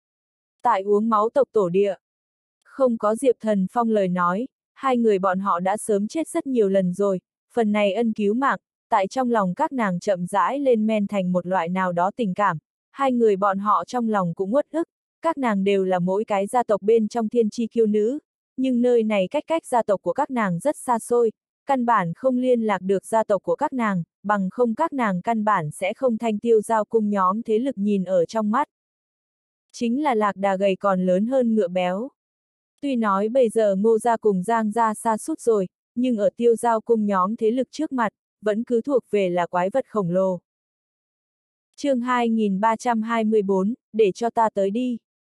Tại uống máu tộc tổ địa, không có Diệp Thần Phong lời nói, hai người bọn họ đã sớm chết rất nhiều lần rồi, phần này ân cứu mạng, tại trong lòng các nàng chậm rãi lên men thành một loại nào đó tình cảm, hai người bọn họ trong lòng cũng uất ức, các nàng đều là mỗi cái gia tộc bên trong thiên chi kiêu nữ, nhưng nơi này cách gia tộc của các nàng rất xa xôi, căn bản không liên lạc được gia tộc của các nàng, bằng không các nàng căn bản sẽ không thanh Tiêu Giao cung nhóm thế lực nhìn ở trong mắt. Chính là lạc đà gầy còn lớn hơn ngựa béo. Tuy nói bây giờ Ngô gia cùng Giang gia sa sút rồi, nhưng ở Tiêu Giao cung nhóm thế lực trước mặt, vẫn cứ thuộc về là quái vật khổng lồ. Chương 2324, để cho ta tới đi.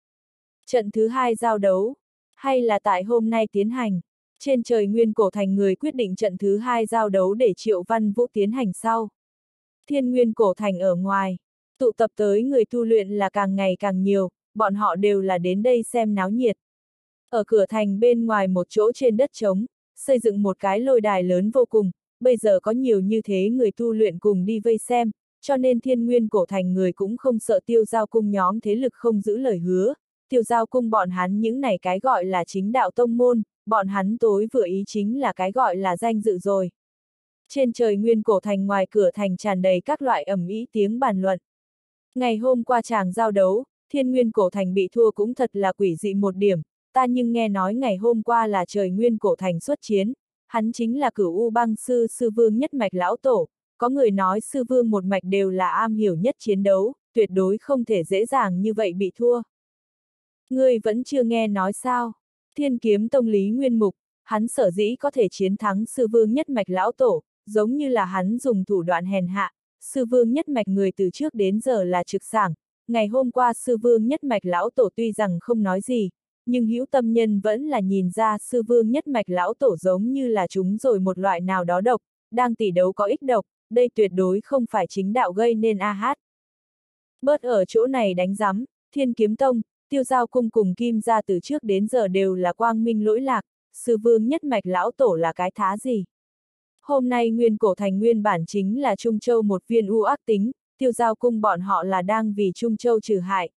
Trận thứ 2 giao đấu, hay là tại hôm nay tiến hành. Trên trời Nguyên Cổ Thành người quyết định trận thứ 2 giao đấu để Triệu Văn Vũ tiến hành sau. Thiên Nguyên Cổ Thành ở ngoài, tụ tập tới người tu luyện là càng ngày càng nhiều, bọn họ đều là đến đây xem náo nhiệt. Ở cửa thành bên ngoài một chỗ trên đất trống, xây dựng một cái lôi đài lớn vô cùng, bây giờ có nhiều như thế người tu luyện cùng đi vây xem, cho nên Thiên Nguyên Cổ Thành người cũng không sợ Tiêu Giao cung nhóm thế lực không giữ lời hứa. Tiêu Giao cung bọn hắn những này cái gọi là chính đạo tông môn, bọn hắn tối vừa ý chính là cái gọi là danh dự rồi. Trên trời Nguyên Cổ Thành ngoài cửa thành tràn đầy các loại ầm ĩ tiếng bàn luận. Ngày hôm qua chàng giao đấu, Thiên Nguyên Cổ Thành bị thua cũng thật là quỷ dị một điểm, ta nhưng nghe nói ngày hôm qua là trời Nguyên Cổ Thành xuất chiến, hắn chính là Cửu U Băng sư sư vương nhất mạch lão tổ, có người nói sư vương một mạch đều là am hiểu nhất chiến đấu, tuyệt đối không thể dễ dàng như vậy bị thua. Ngươi vẫn chưa nghe nói sao? Thiên Kiếm Tông Lý Nguyên Mục, hắn sở dĩ có thể chiến thắng sư vương nhất mạch lão tổ, giống như là hắn dùng thủ đoạn hèn hạ, sư vương nhất mạch người từ trước đến giờ là trực sảng, ngày hôm qua sư vương nhất mạch lão tổ tuy rằng không nói gì, nhưng hữu tâm nhân vẫn là nhìn ra sư vương nhất mạch lão tổ giống như là chúng rồi một loại nào đó độc, đang tỉ đấu có ích độc, đây tuyệt đối không phải chính đạo gây nên a hát. Bớt ở chỗ này đánh rắm, Thiên Kiếm Tông, Tiêu Giao cung cùng Kim gia từ trước đến giờ đều là quang minh lỗi lạc, sư vương nhất mạch lão tổ là cái thá gì. Hôm nay Nguyên Cổ Thành nguyên bản chính là Trung Châu một viên u ác tính, Tiêu Giao cung bọn họ là đang vì Trung Châu trừ hại.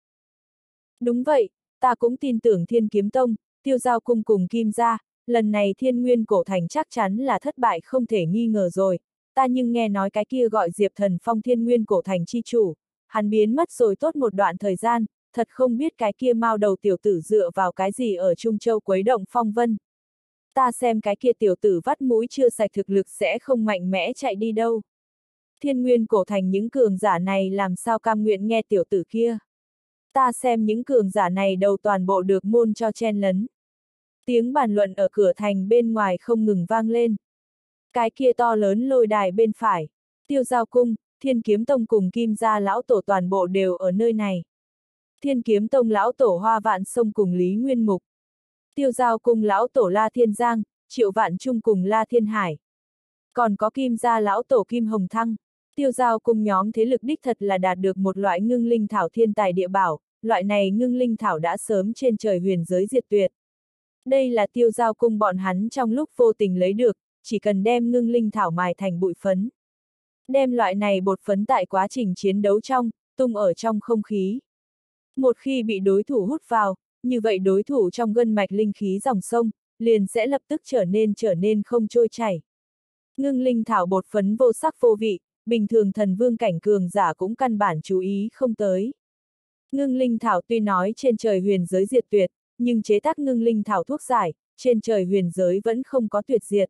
Đúng vậy, ta cũng tin tưởng Thiên Kiếm Tông, Tiêu Giao cung cùng Kim gia, lần này Thiên Nguyên Cổ Thành chắc chắn là thất bại không thể nghi ngờ rồi, ta nhưng nghe nói cái kia gọi Diệp Thần Phong Thiên Nguyên Cổ Thành chi chủ, hắn biến mất rồi tốt một đoạn thời gian, thật không biết cái kia mao đầu tiểu tử dựa vào cái gì ở Trung Châu quấy động phong vân. Ta xem cái kia tiểu tử vắt mũi chưa sạch thực lực sẽ không mạnh mẽ chạy đi đâu. Thiên Nguyên Cổ Thành những cường giả này làm sao cam nguyện nghe tiểu tử kia. Ta xem những cường giả này đầu toàn bộ được môn cho chen lấn. Tiếng bàn luận ở cửa thành bên ngoài không ngừng vang lên. Cái kia to lớn lôi đài bên phải, Tiêu Giao cung, Thiên Kiếm Tông cùng Kim gia lão tổ toàn bộ đều ở nơi này. Thiên Kiếm Tông lão tổ Hoa Vạn Sông cùng Lý Nguyên Mục. Tiêu Giao cung lão tổ La Thiên Giang, Triệu Vạn Trung cùng La Thiên Hải. Còn có Kim gia lão tổ Kim Hồng Thăng. Tiêu Giao cung nhóm thế lực đích thật là đạt được một loại ngưng linh thảo thiên tài địa bảo, loại này ngưng linh thảo đã sớm trên trời huyền giới diệt tuyệt. Đây là Tiêu Giao cung bọn hắn trong lúc vô tình lấy được, chỉ cần đem ngưng linh thảo mài thành bụi phấn. Đem loại này bột phấn tại quá trình chiến đấu trong, tung ở trong không khí. Một khi bị đối thủ hút vào, như vậy đối thủ trong gân mạch linh khí dòng sông, liền sẽ lập tức trở nên không trôi chảy. Ngưng linh thảo bột phấn vô sắc vô vị, bình thường thần vương cảnh cường giả cũng căn bản chú ý không tới. Ngưng linh thảo tuy nói trên trời huyền giới diệt tuyệt, nhưng chế tác ngưng linh thảo thuốc giải, trên trời huyền giới vẫn không có tuyệt diệt.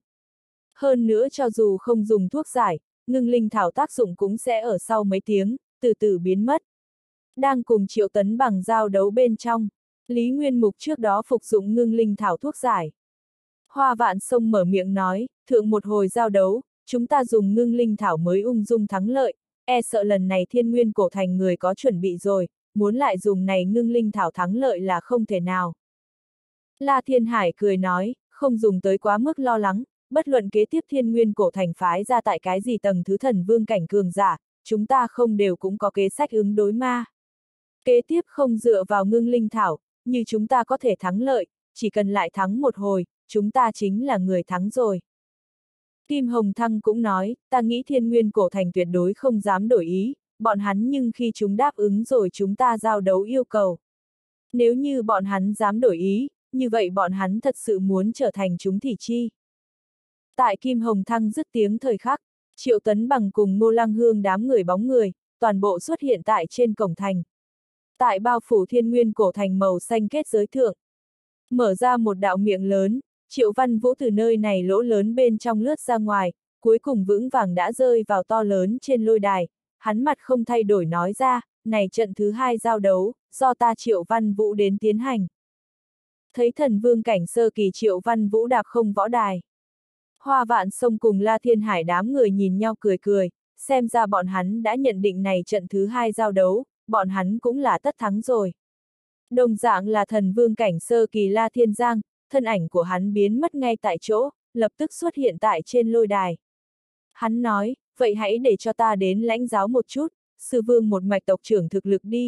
Hơn nữa cho dù không dùng thuốc giải, ngưng linh thảo tác dụng cũng sẽ ở sau mấy tiếng, từ từ biến mất. Đang cùng Triệu Tấn Bằng giao đấu bên trong, Lý Nguyên Mục trước đó phục dụng ngưng linh thảo thuốc giải. Hoa Vạn Sông mở miệng nói, thượng một hồi giao đấu, chúng ta dùng ngưng linh thảo mới ung dung thắng lợi, e sợ lần này Thiên Nguyên Cổ Thành người có chuẩn bị rồi, muốn lại dùng này ngưng linh thảo thắng lợi là không thể nào. La Thiên Hải cười nói, không dùng tới quá mức lo lắng, bất luận kế tiếp Thiên Nguyên Cổ Thành phái ra tại cái gì tầng thứ thần vương cảnh cường giả, chúng ta không đều cũng có kế sách ứng đối ma. Kế tiếp không dựa vào ngưng linh thảo, như chúng ta có thể thắng lợi, chỉ cần lại thắng một hồi, chúng ta chính là người thắng rồi. Kim Hồng Thăng cũng nói, ta nghĩ Thiên Nguyên Cổ Thành tuyệt đối không dám đổi ý, bọn hắn nhưng khi chúng đáp ứng rồi chúng ta giao đấu yêu cầu. Nếu như bọn hắn dám đổi ý, như vậy bọn hắn thật sự muốn trở thành chúng thì chi. Tại Kim Hồng Thăng dứt tiếng thời khắc, Triệu Tấn Bằng cùng Ngô Lăng Hương đám người bóng người, toàn bộ xuất hiện tại trên cổng thành. Tại bao phủ Thiên Nguyên Cổ Thành màu xanh kết giới thượng. Mở ra một đạo miệng lớn, Triệu Văn Vũ từ nơi này lỗ lớn bên trong lướt ra ngoài, cuối cùng vững vàng đã rơi vào to lớn trên lôi đài, hắn mặt không thay đổi nói ra, này trận thứ 2 giao đấu, do ta Triệu Văn Vũ đến tiến hành. Thấy thần vương cảnh sơ kỳ Triệu Văn Vũ đạp không võ đài. Hoa Vạn Sông cùng La Thiên Hải đám người nhìn nhau cười cười, xem ra bọn hắn đã nhận định này trận thứ 2 giao đấu, bọn hắn cũng là tất thắng rồi. Đồng dạng là thần vương cảnh sơ kỳ La Thiên Giang, thân ảnh của hắn biến mất ngay tại chỗ, lập tức xuất hiện tại trên lôi đài. Hắn nói, vậy hãy để cho ta đến lãnh giáo một chút, sư vương một mạch tộc trưởng thực lực đi.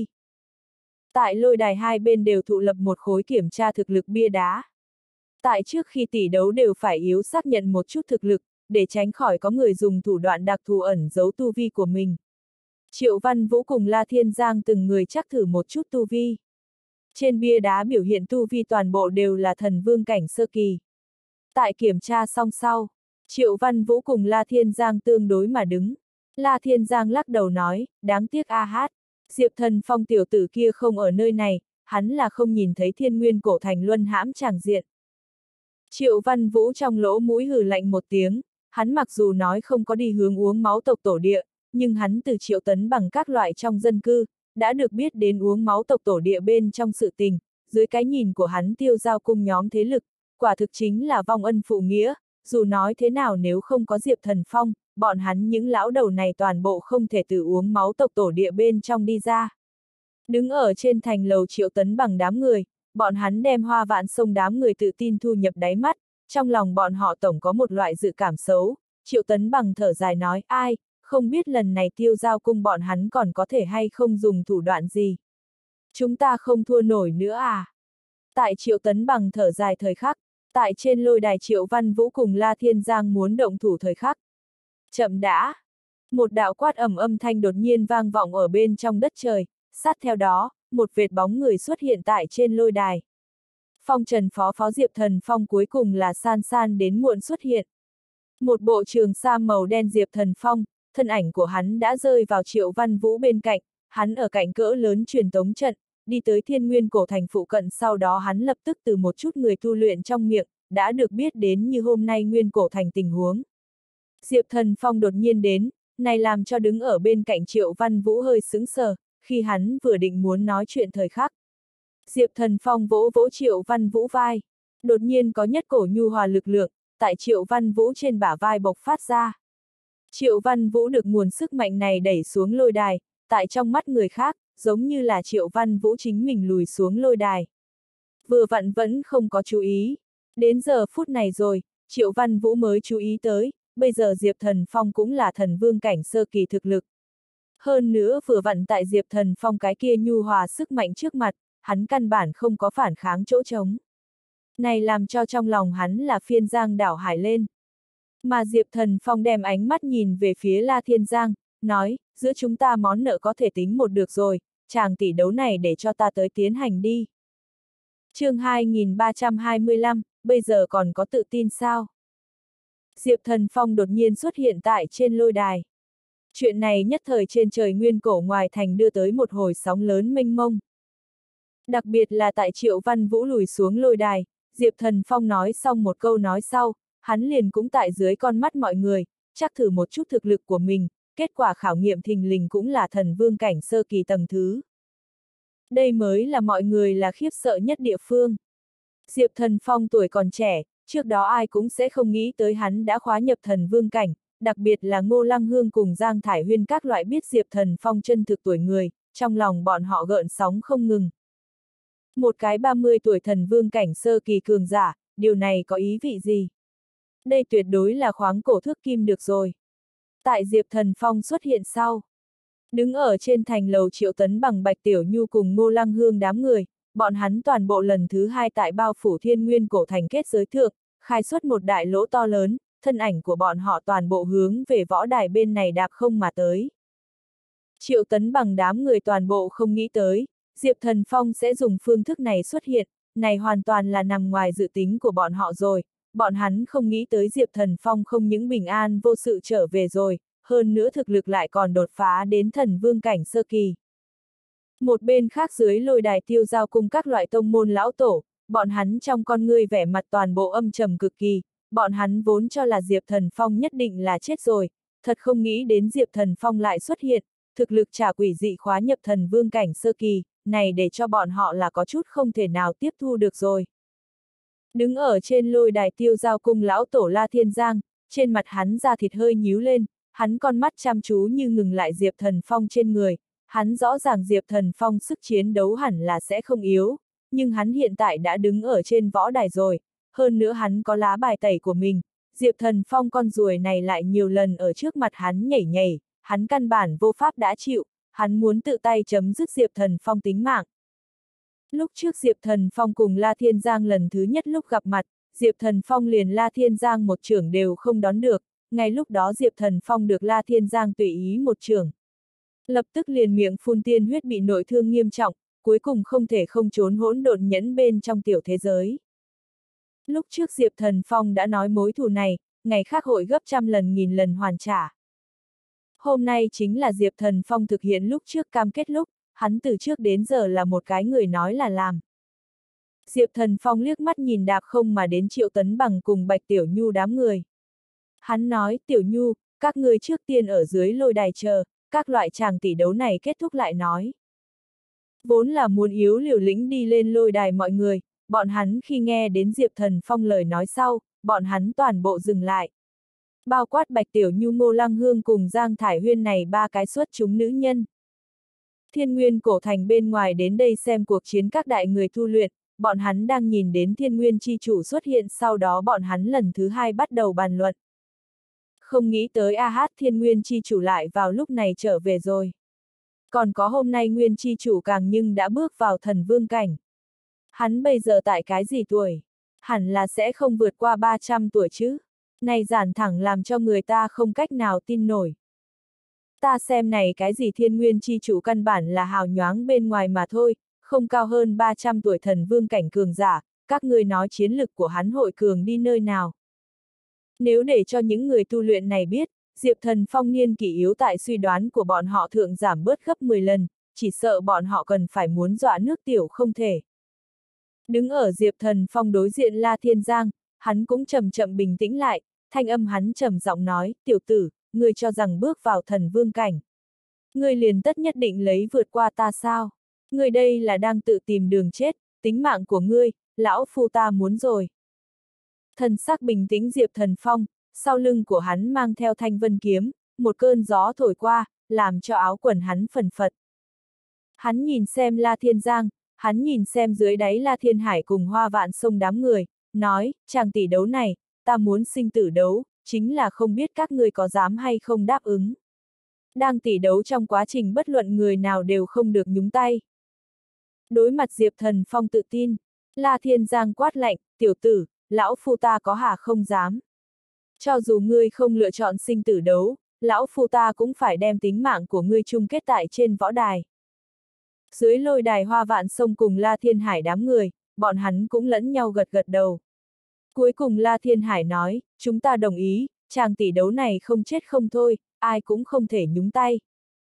Tại lôi đài hai bên đều thụ lập một khối kiểm tra thực lực bia đá. Tại trước khi tỷ đấu đều phải yếu xác nhận một chút thực lực, để tránh khỏi có người dùng thủ đoạn đặc thù ẩn giấu tu vi của mình. Triệu Văn Vũ cùng La Thiên Giang từng người chắc thử một chút tu vi. Trên bia đá biểu hiện tu vi toàn bộ đều là thần vương cảnh sơ kỳ. Tại kiểm tra xong sau, Triệu Văn Vũ cùng La Thiên Giang tương đối mà đứng. La Thiên Giang lắc đầu nói, đáng tiếc a hát, Diệp Thần Phong tiểu tử kia không ở nơi này, hắn là không nhìn thấy Thiên Nguyên cổ thành luân hãm tràng diện. Triệu Văn Vũ trong lỗ mũi hừ lạnh một tiếng, hắn mặc dù nói không có đi hướng uống máu tộc tổ địa, nhưng hắn từ Triệu Tấn Bằng các loại trong dân cư, đã được biết đến uống máu tộc tổ địa bên trong sự tình, dưới cái nhìn của hắn Tiêu Giao cung nhóm thế lực, quả thực chính là vong ân phụ nghĩa, dù nói thế nào nếu không có Diệp Thần Phong, bọn hắn những lão đầu này toàn bộ không thể từ uống máu tộc tổ địa bên trong đi ra. Đứng ở trên thành lầu Triệu Tấn Bằng đám người, bọn hắn đem Hoa Vạn Sông đám người tự tin thu nhập đáy mắt, trong lòng bọn họ tổng có một loại dự cảm xấu. Triệu Tấn Bằng thở dài nói, ai, không biết lần này Tiêu Giao cung bọn hắn còn có thể hay không dùng thủ đoạn gì. Chúng ta không thua nổi nữa à? Tại Triệu Tấn Bằng thở dài thời khắc, tại trên lôi đài Triệu Văn Vũ cùng La Thiên Giang muốn động thủ thời khắc. Chậm đã! Một đạo quát ầm âm thanh đột nhiên vang vọng ở bên trong đất trời, sát theo đó, một vệt bóng người xuất hiện tại trên lôi đài. Phong Trần phó Diệp Thần Phong cuối cùng là san san đến muộn xuất hiện. Một bộ trường sa màu đen Diệp Thần Phong, thân ảnh của hắn đã rơi vào Triệu Văn Vũ bên cạnh, hắn ở cạnh cỡ lớn truyền tống trận, đi tới Thiên Nguyên cổ thành phụ cận, sau đó hắn lập tức từ một chút người tu luyện trong miệng, đã được biết đến như hôm nay Nguyên cổ thành tình huống. Diệp Thần Phong đột nhiên đến, này làm cho đứng ở bên cạnh Triệu Văn Vũ hơi sững sờ, khi hắn vừa định muốn nói chuyện thời khắc. Diệp Thần Phong vỗ vỗ Triệu Văn Vũ vai, đột nhiên có nhất cổ nhu hòa lực lượng, tại Triệu Văn Vũ trên bả vai bộc phát ra. Triệu Văn Vũ được nguồn sức mạnh này đẩy xuống lôi đài, tại trong mắt người khác, giống như là Triệu Văn Vũ chính mình lùi xuống lôi đài. Vừa vặn vẫn không có chú ý. Đến giờ phút này rồi, Triệu Văn Vũ mới chú ý tới, bây giờ Diệp Thần Phong cũng là thần vương cảnh sơ kỳ thực lực. Hơn nữa vừa vặn tại Diệp Thần Phong cái kia nhu hòa sức mạnh trước mặt, hắn căn bản không có phản kháng chỗ trống. Này làm cho trong lòng hắn là phiên giang đảo hải lên. Mà Diệp Thần Phong đem ánh mắt nhìn về phía La Thiên Giang, nói, giữa chúng ta món nợ có thể tính một được rồi, chàng tỷ đấu này để cho ta tới tiến hành đi. Chương 2325, bây giờ còn có tự tin sao? Diệp Thần Phong đột nhiên xuất hiện tại trên lôi đài. Chuyện này nhất thời trên trời Nguyên cổ ngoài thành đưa tới một hồi sóng lớn mênh mông. Đặc biệt là tại Triệu Văn Vũ lùi xuống lôi đài, Diệp Thần Phong nói xong một câu nói sau, hắn liền cũng tại dưới con mắt mọi người, chắc thử một chút thực lực của mình, kết quả khảo nghiệm thình lình cũng là thần vương cảnh sơ kỳ tầng thứ. Đây mới là mọi người là khiếp sợ nhất địa phương. Diệp Thần Phong tuổi còn trẻ, trước đó ai cũng sẽ không nghĩ tới hắn đã khóa nhập thần vương cảnh, đặc biệt là Ngô Lăng Hương cùng Giang Thải Huyên các loại biết Diệp Thần Phong chân thực tuổi người, trong lòng bọn họ gợn sóng không ngừng. Một cái 30 tuổi thần vương cảnh sơ kỳ cường giả, điều này có ý vị gì? Đây tuyệt đối là khoáng cổ thước kim được rồi. Tại Diệp Thần Phong xuất hiện sau. Đứng ở trên thành lầu Triệu Tấn Bằng Bạch Tiểu Nhu cùng Ngô Lăng Hương đám người, bọn hắn toàn bộ lần thứ 2 tại bao phủ Thiên Nguyên cổ thành kết giới thượng, khai xuất một đại lỗ to lớn, thân ảnh của bọn họ toàn bộ hướng về võ đài bên này đạp không mà tới. Triệu Tấn Bằng đám người toàn bộ không nghĩ tới, Diệp Thần Phong sẽ dùng phương thức này xuất hiện, này hoàn toàn là nằm ngoài dự tính của bọn họ rồi, bọn hắn không nghĩ tới Diệp Thần Phong không những bình an vô sự trở về rồi, hơn nữa thực lực lại còn đột phá đến thần vương cảnh sơ kỳ. Một bên khác dưới lôi đài Tiêu Giao cung các loại tông môn lão tổ, bọn hắn trong con ngươi vẻ mặt toàn bộ âm trầm cực kỳ, bọn hắn vốn cho là Diệp Thần Phong nhất định là chết rồi, thật không nghĩ đến Diệp Thần Phong lại xuất hiện, thực lực trả quỷ dị khóa nhập thần vương cảnh sơ kỳ, này để cho bọn họ là có chút không thể nào tiếp thu được rồi. Đứng ở trên lôi đài Tiêu Giao cung lão tổ La Thiên Giang, trên mặt hắn da thịt hơi nhíu lên, hắn con mắt chăm chú như ngừng lại Diệp Thần Phong trên người, hắn rõ ràng Diệp Thần Phong sức chiến đấu hẳn là sẽ không yếu, nhưng hắn hiện tại đã đứng ở trên võ đài rồi, hơn nữa hắn có lá bài tẩy của mình, Diệp Thần Phong con ruồi này lại nhiều lần ở trước mặt hắn nhảy nhảy, hắn căn bản vô pháp đã chịu, hắn muốn tự tay chấm dứt Diệp Thần Phong tính mạng. Lúc trước Diệp Thần Phong cùng La Thiên Giang lần thứ nhất lúc gặp mặt, Diệp Thần Phong liền La Thiên Giang một chưởng đều không đón được, ngay lúc đó Diệp Thần Phong được La Thiên Giang tùy ý một chưởng. Lập tức liền miệng phun tiên huyết bị nội thương nghiêm trọng, cuối cùng không thể không trốn hỗn độn nhẫn bên trong tiểu thế giới. Lúc trước Diệp Thần Phong đã nói mối thù này, ngày khác hội gấp trăm lần nghìn lần hoàn trả. Hôm nay chính là Diệp Thần Phong thực hiện lúc trước cam kết lúc, hắn từ trước đến giờ là một cái người nói là làm. Diệp Thần Phong liếc mắt nhìn đạp không mà đến Triệu Tấn Bằng cùng Bạch Tiểu Nhu đám người. Hắn nói, Tiểu Nhu, các ngươi trước tiên ở dưới lôi đài chờ, các loại tràng tỷ đấu này kết thúc lại nói. Vốn là muốn yếu liều lĩnh đi lên lôi đài mọi người, bọn hắn khi nghe đến Diệp Thần Phong lời nói sau, bọn hắn toàn bộ dừng lại. Bao quát Bạch Tiểu Nhu, Ngô Lăng Hương cùng Giang Thải Huyên này ba cái xuất chúng nữ nhân. Thiên Nguyên cổ thành bên ngoài đến đây xem cuộc chiến các đại người tu luyện, bọn hắn đang nhìn đến Thiên Nguyên chi chủ xuất hiện, sau đó bọn hắn lần thứ hai bắt đầu bàn luận. Không nghĩ tới Thiên Nguyên chi chủ lại vào lúc này trở về rồi. Còn có hôm nay Nguyên chi chủ càng nhưng đã bước vào thần vương cảnh. Hắn bây giờ tại cái gì tuổi? Hẳn là sẽ không vượt qua 300 tuổi chứ. Này giản thẳng làm cho người ta không cách nào tin nổi. Ta xem này cái gì Thiên Nguyên chi chủ căn bản là hào nhoáng bên ngoài mà thôi, không cao hơn 300 tuổi thần vương cảnh cường giả, các ngươi nói chiến lực của hắn hội cường đi nơi nào. Nếu để cho những người tu luyện này biết, Diệp Thần Phong niên kỷ yếu tại suy đoán của bọn họ thượng giảm bớt gấp 10 lần, chỉ sợ bọn họ cần phải muốn dọa nước tiểu không thể. Đứng ở Diệp Thần Phong đối diện La Thiên Giang, hắn cũng chậm chậm bình tĩnh lại, thanh âm hắn trầm giọng nói, tiểu tử, ngươi cho rằng bước vào thần vương cảnh. Ngươi liền tất nhất định lấy vượt qua ta sao? Ngươi đây là đang tự tìm đường chết, tính mạng của ngươi, lão phu ta muốn rồi. Thần sắc bình tĩnh Diệp Thần Phong, sau lưng của hắn mang theo thanh vân kiếm, một cơn gió thổi qua, làm cho áo quần hắn phần phật. Hắn nhìn xem La Thiên Giang, hắn nhìn xem dưới đáy La Thiên Hải cùng Hoa Vạn Sông đám người, nói, chàng tỷ đấu này, ta muốn sinh tử đấu, chính là không biết các ngươi có dám hay không đáp ứng. Đang tỷ đấu trong quá trình bất luận người nào đều không được nhúng tay. Đối mặt Diệp Thần Phong tự tin, La Thiên Giang quát lạnh, tiểu tử, lão phu ta có hả không dám. Cho dù ngươi không lựa chọn sinh tử đấu, lão phu ta cũng phải đem tính mạng của ngươi chung kết tại trên võ đài. Dưới lôi đài Hoa Vạn Sông cùng La Thiên Hải đám người, bọn hắn cũng lẫn nhau gật gật đầu. Cuối cùng La Thiên Hải nói, chúng ta đồng ý, chàng tỷ đấu này không chết không thôi, ai cũng không thể nhúng tay.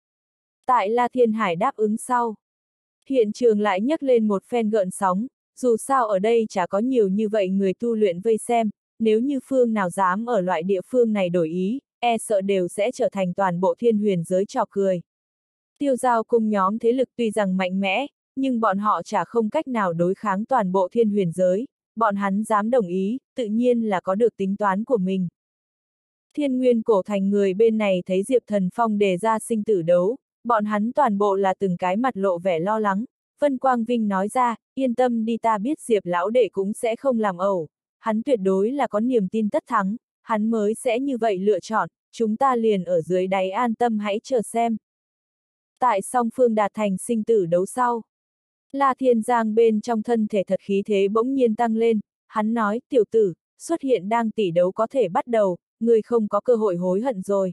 Tại La Thiên Hải đáp ứng sau, hiện trường lại nhấc lên một phen gợn sóng, dù sao ở đây chả có nhiều như vậy người tu luyện vây xem, nếu như phương nào dám ở loại địa phương này đổi ý, e sợ đều sẽ trở thành toàn bộ thiên huyền giới trò cười. Tiêu Giao cung nhóm thế lực tuy rằng mạnh mẽ, nhưng bọn họ chả không cách nào đối kháng toàn bộ thiên huyền giới, bọn hắn dám đồng ý, tự nhiên là có được tính toán của mình. Thiên Nguyên cổ thành người bên này thấy Diệp Thần Phong đề ra sinh tử đấu, bọn hắn toàn bộ là từng cái mặt lộ vẻ lo lắng. Vân Quang Vinh nói ra, yên tâm đi, ta biết Diệp lão đệ cũng sẽ không làm ẩu, hắn tuyệt đối là có niềm tin tất thắng, hắn mới sẽ như vậy lựa chọn, chúng ta liền ở dưới đáy an tâm hãy chờ xem. Tại song phương đạt thành sinh tử đấu sau, La Thiên Giang bên trong thân thể thật khí thế bỗng nhiên tăng lên, hắn nói, tiểu tử, xuất hiện đang tỷ đấu có thể bắt đầu, người không có cơ hội hối hận rồi.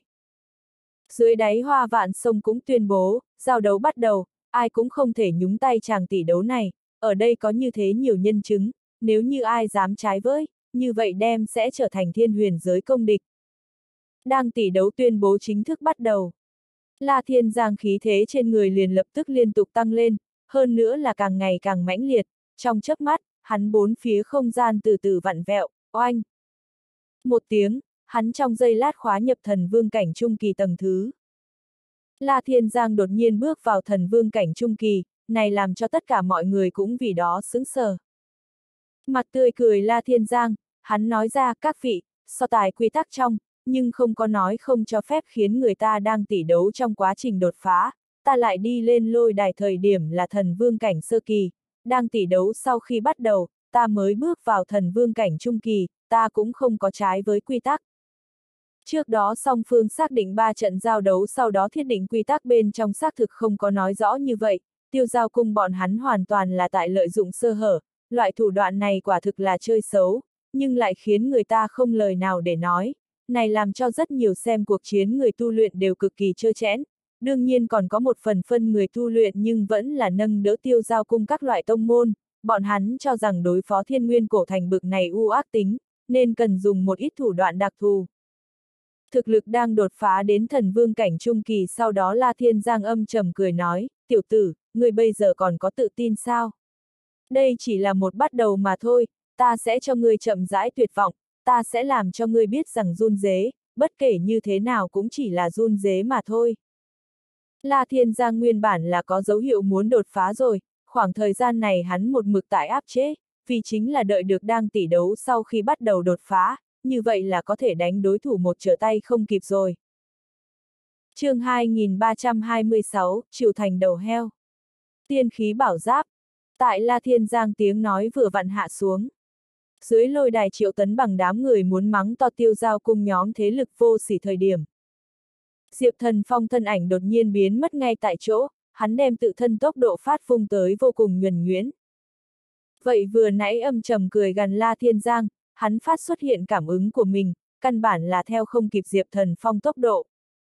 Dưới đáy Hoa Vạn Sông cũng tuyên bố, giao đấu bắt đầu, ai cũng không thể nhúng tay chàng tỷ đấu này, ở đây có như thế nhiều nhân chứng, nếu như ai dám trái với, như vậy đem sẽ trở thành thiên huyền giới công địch. Đang tỷ đấu tuyên bố chính thức bắt đầu. La Thiên Giang khí thế trên người liền lập tức liên tục tăng lên, hơn nữa là càng ngày càng mãnh liệt, trong chớp mắt, hắn bốn phía không gian từ từ vặn vẹo, oanh. Một tiếng, hắn trong giây lát khóa nhập thần vương cảnh trung kỳ tầng thứ. La Thiên Giang đột nhiên bước vào thần vương cảnh trung kỳ, này làm cho tất cả mọi người cũng vì đó sững sờ. Mặt tươi cười La Thiên Giang, hắn nói ra các vị, so tài quy tắc trong, nhưng không có nói không cho phép khiến người ta đang tỉ đấu trong quá trình đột phá, ta lại đi lên lôi đài thời điểm là thần vương cảnh sơ kỳ, đang tỉ đấu sau khi bắt đầu, ta mới bước vào thần vương cảnh trung kỳ, ta cũng không có trái với quy tắc. Trước đó song phương xác định 3 trận giao đấu sau đó thiết định quy tắc bên trong xác thực không có nói rõ như vậy, Tiêu Giao Cung bọn hắn hoàn toàn là tại lợi dụng sơ hở, loại thủ đoạn này quả thực là chơi xấu, nhưng lại khiến người ta không lời nào để nói, này làm cho rất nhiều xem cuộc chiến người tu luyện đều cực kỳ trơ trẽn, đương nhiên còn có một phần phân người tu luyện nhưng vẫn là nâng đỡ Tiêu Giao Cung các loại tông môn, bọn hắn cho rằng đối phó Thiên Nguyên Cổ Thành bực này u ác tính, nên cần dùng một ít thủ đoạn đặc thù. Thực lực đang đột phá đến thần vương cảnh trung kỳ sau đó La Thiên Giang âm trầm cười nói, tiểu tử, ngươi bây giờ còn có tự tin sao? Đây chỉ là một bắt đầu mà thôi, ta sẽ cho ngươi chậm rãi tuyệt vọng, ta sẽ làm cho ngươi biết rằng run rế, bất kể như thế nào cũng chỉ là run rế mà thôi. La Thiên Giang nguyên bản là có dấu hiệu muốn đột phá rồi, khoảng thời gian này hắn một mực tại áp chế, vì chính là đợi được đang tỉ đấu sau khi bắt đầu đột phá, như vậy là có thể đánh đối thủ một trở tay không kịp rồi. Chương 2326, Triều Thành đầu heo. Tiên khí bảo giáp. Tại La Thiên Giang tiếng nói vừa vặn hạ xuống. Dưới lôi đài Triệu Tấn bằng đám người muốn mắng to Tiêu Giao Cung nhóm thế lực vô sỉ thời điểm. Diệp Thần Phong thân ảnh đột nhiên biến mất ngay tại chỗ, hắn đem tự thân tốc độ phát vung tới vô cùng nhuần nhuyễn. Vậy vừa nãy âm trầm cười gần La Thiên Giang, hắn phát xuất hiện cảm ứng của mình, căn bản là theo không kịp Diệp Thần Phong tốc độ.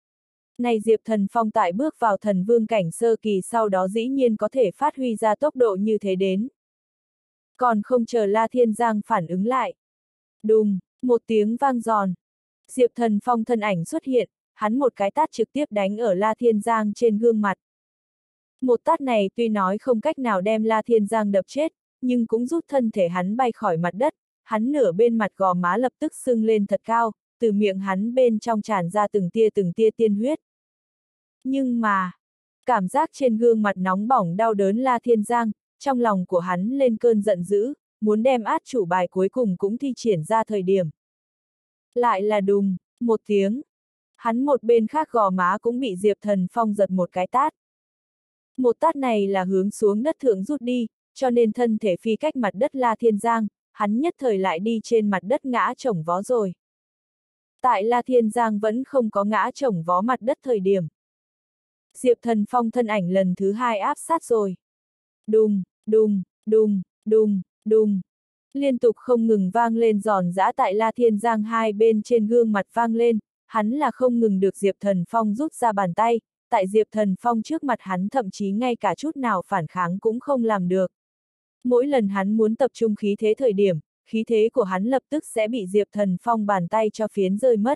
Này Diệp Thần Phong tại bước vào thần vương cảnh sơ kỳ sau đó dĩ nhiên có thể phát huy ra tốc độ như thế đến. Còn không chờ La Thiên Giang phản ứng lại. Đùng, một tiếng vang giòn. Diệp Thần Phong thân ảnh xuất hiện, hắn một cái tát trực tiếp đánh ở La Thiên Giang trên gương mặt. Một tát này tuy nói không cách nào đem La Thiên Giang đập chết, nhưng cũng giúp thân thể hắn bay khỏi mặt đất, hắn nửa bên mặt gò má lập tức sưng lên thật cao, từ miệng hắn bên trong tràn ra từng tia tiên huyết. Nhưng mà, cảm giác trên gương mặt nóng bỏng đau đớn La Thiên Giang, trong lòng của hắn lên cơn giận dữ, muốn đem át chủ bài cuối cùng cũng thi triển ra thời điểm. Lại là đùng, một tiếng. Hắn một bên khác gò má cũng bị Diệp Thần Phong giật một cái tát. Một tát này là hướng xuống đất thượng rút đi, cho nên thân thể phi cách mặt đất La Thiên Giang, hắn nhất thời lại đi trên mặt đất ngã chồng vó rồi. Tại La Thiên Giang vẫn không có ngã chồng vó mặt đất thời điểm. Diệp Thần Phong thân ảnh lần thứ hai áp sát rồi. Đùng, đùng, đùng, đùng, đùng. Liên tục không ngừng vang lên giòn giã tại La Thiên Giang hai bên trên gương mặt vang lên, hắn là không ngừng được Diệp Thần Phong rút ra bàn tay, tại Diệp Thần Phong trước mặt hắn thậm chí ngay cả chút nào phản kháng cũng không làm được. Mỗi lần hắn muốn tập trung khí thế thời điểm, khí thế của hắn lập tức sẽ bị Diệp Thần Phong bàn tay cho phiến rơi mất.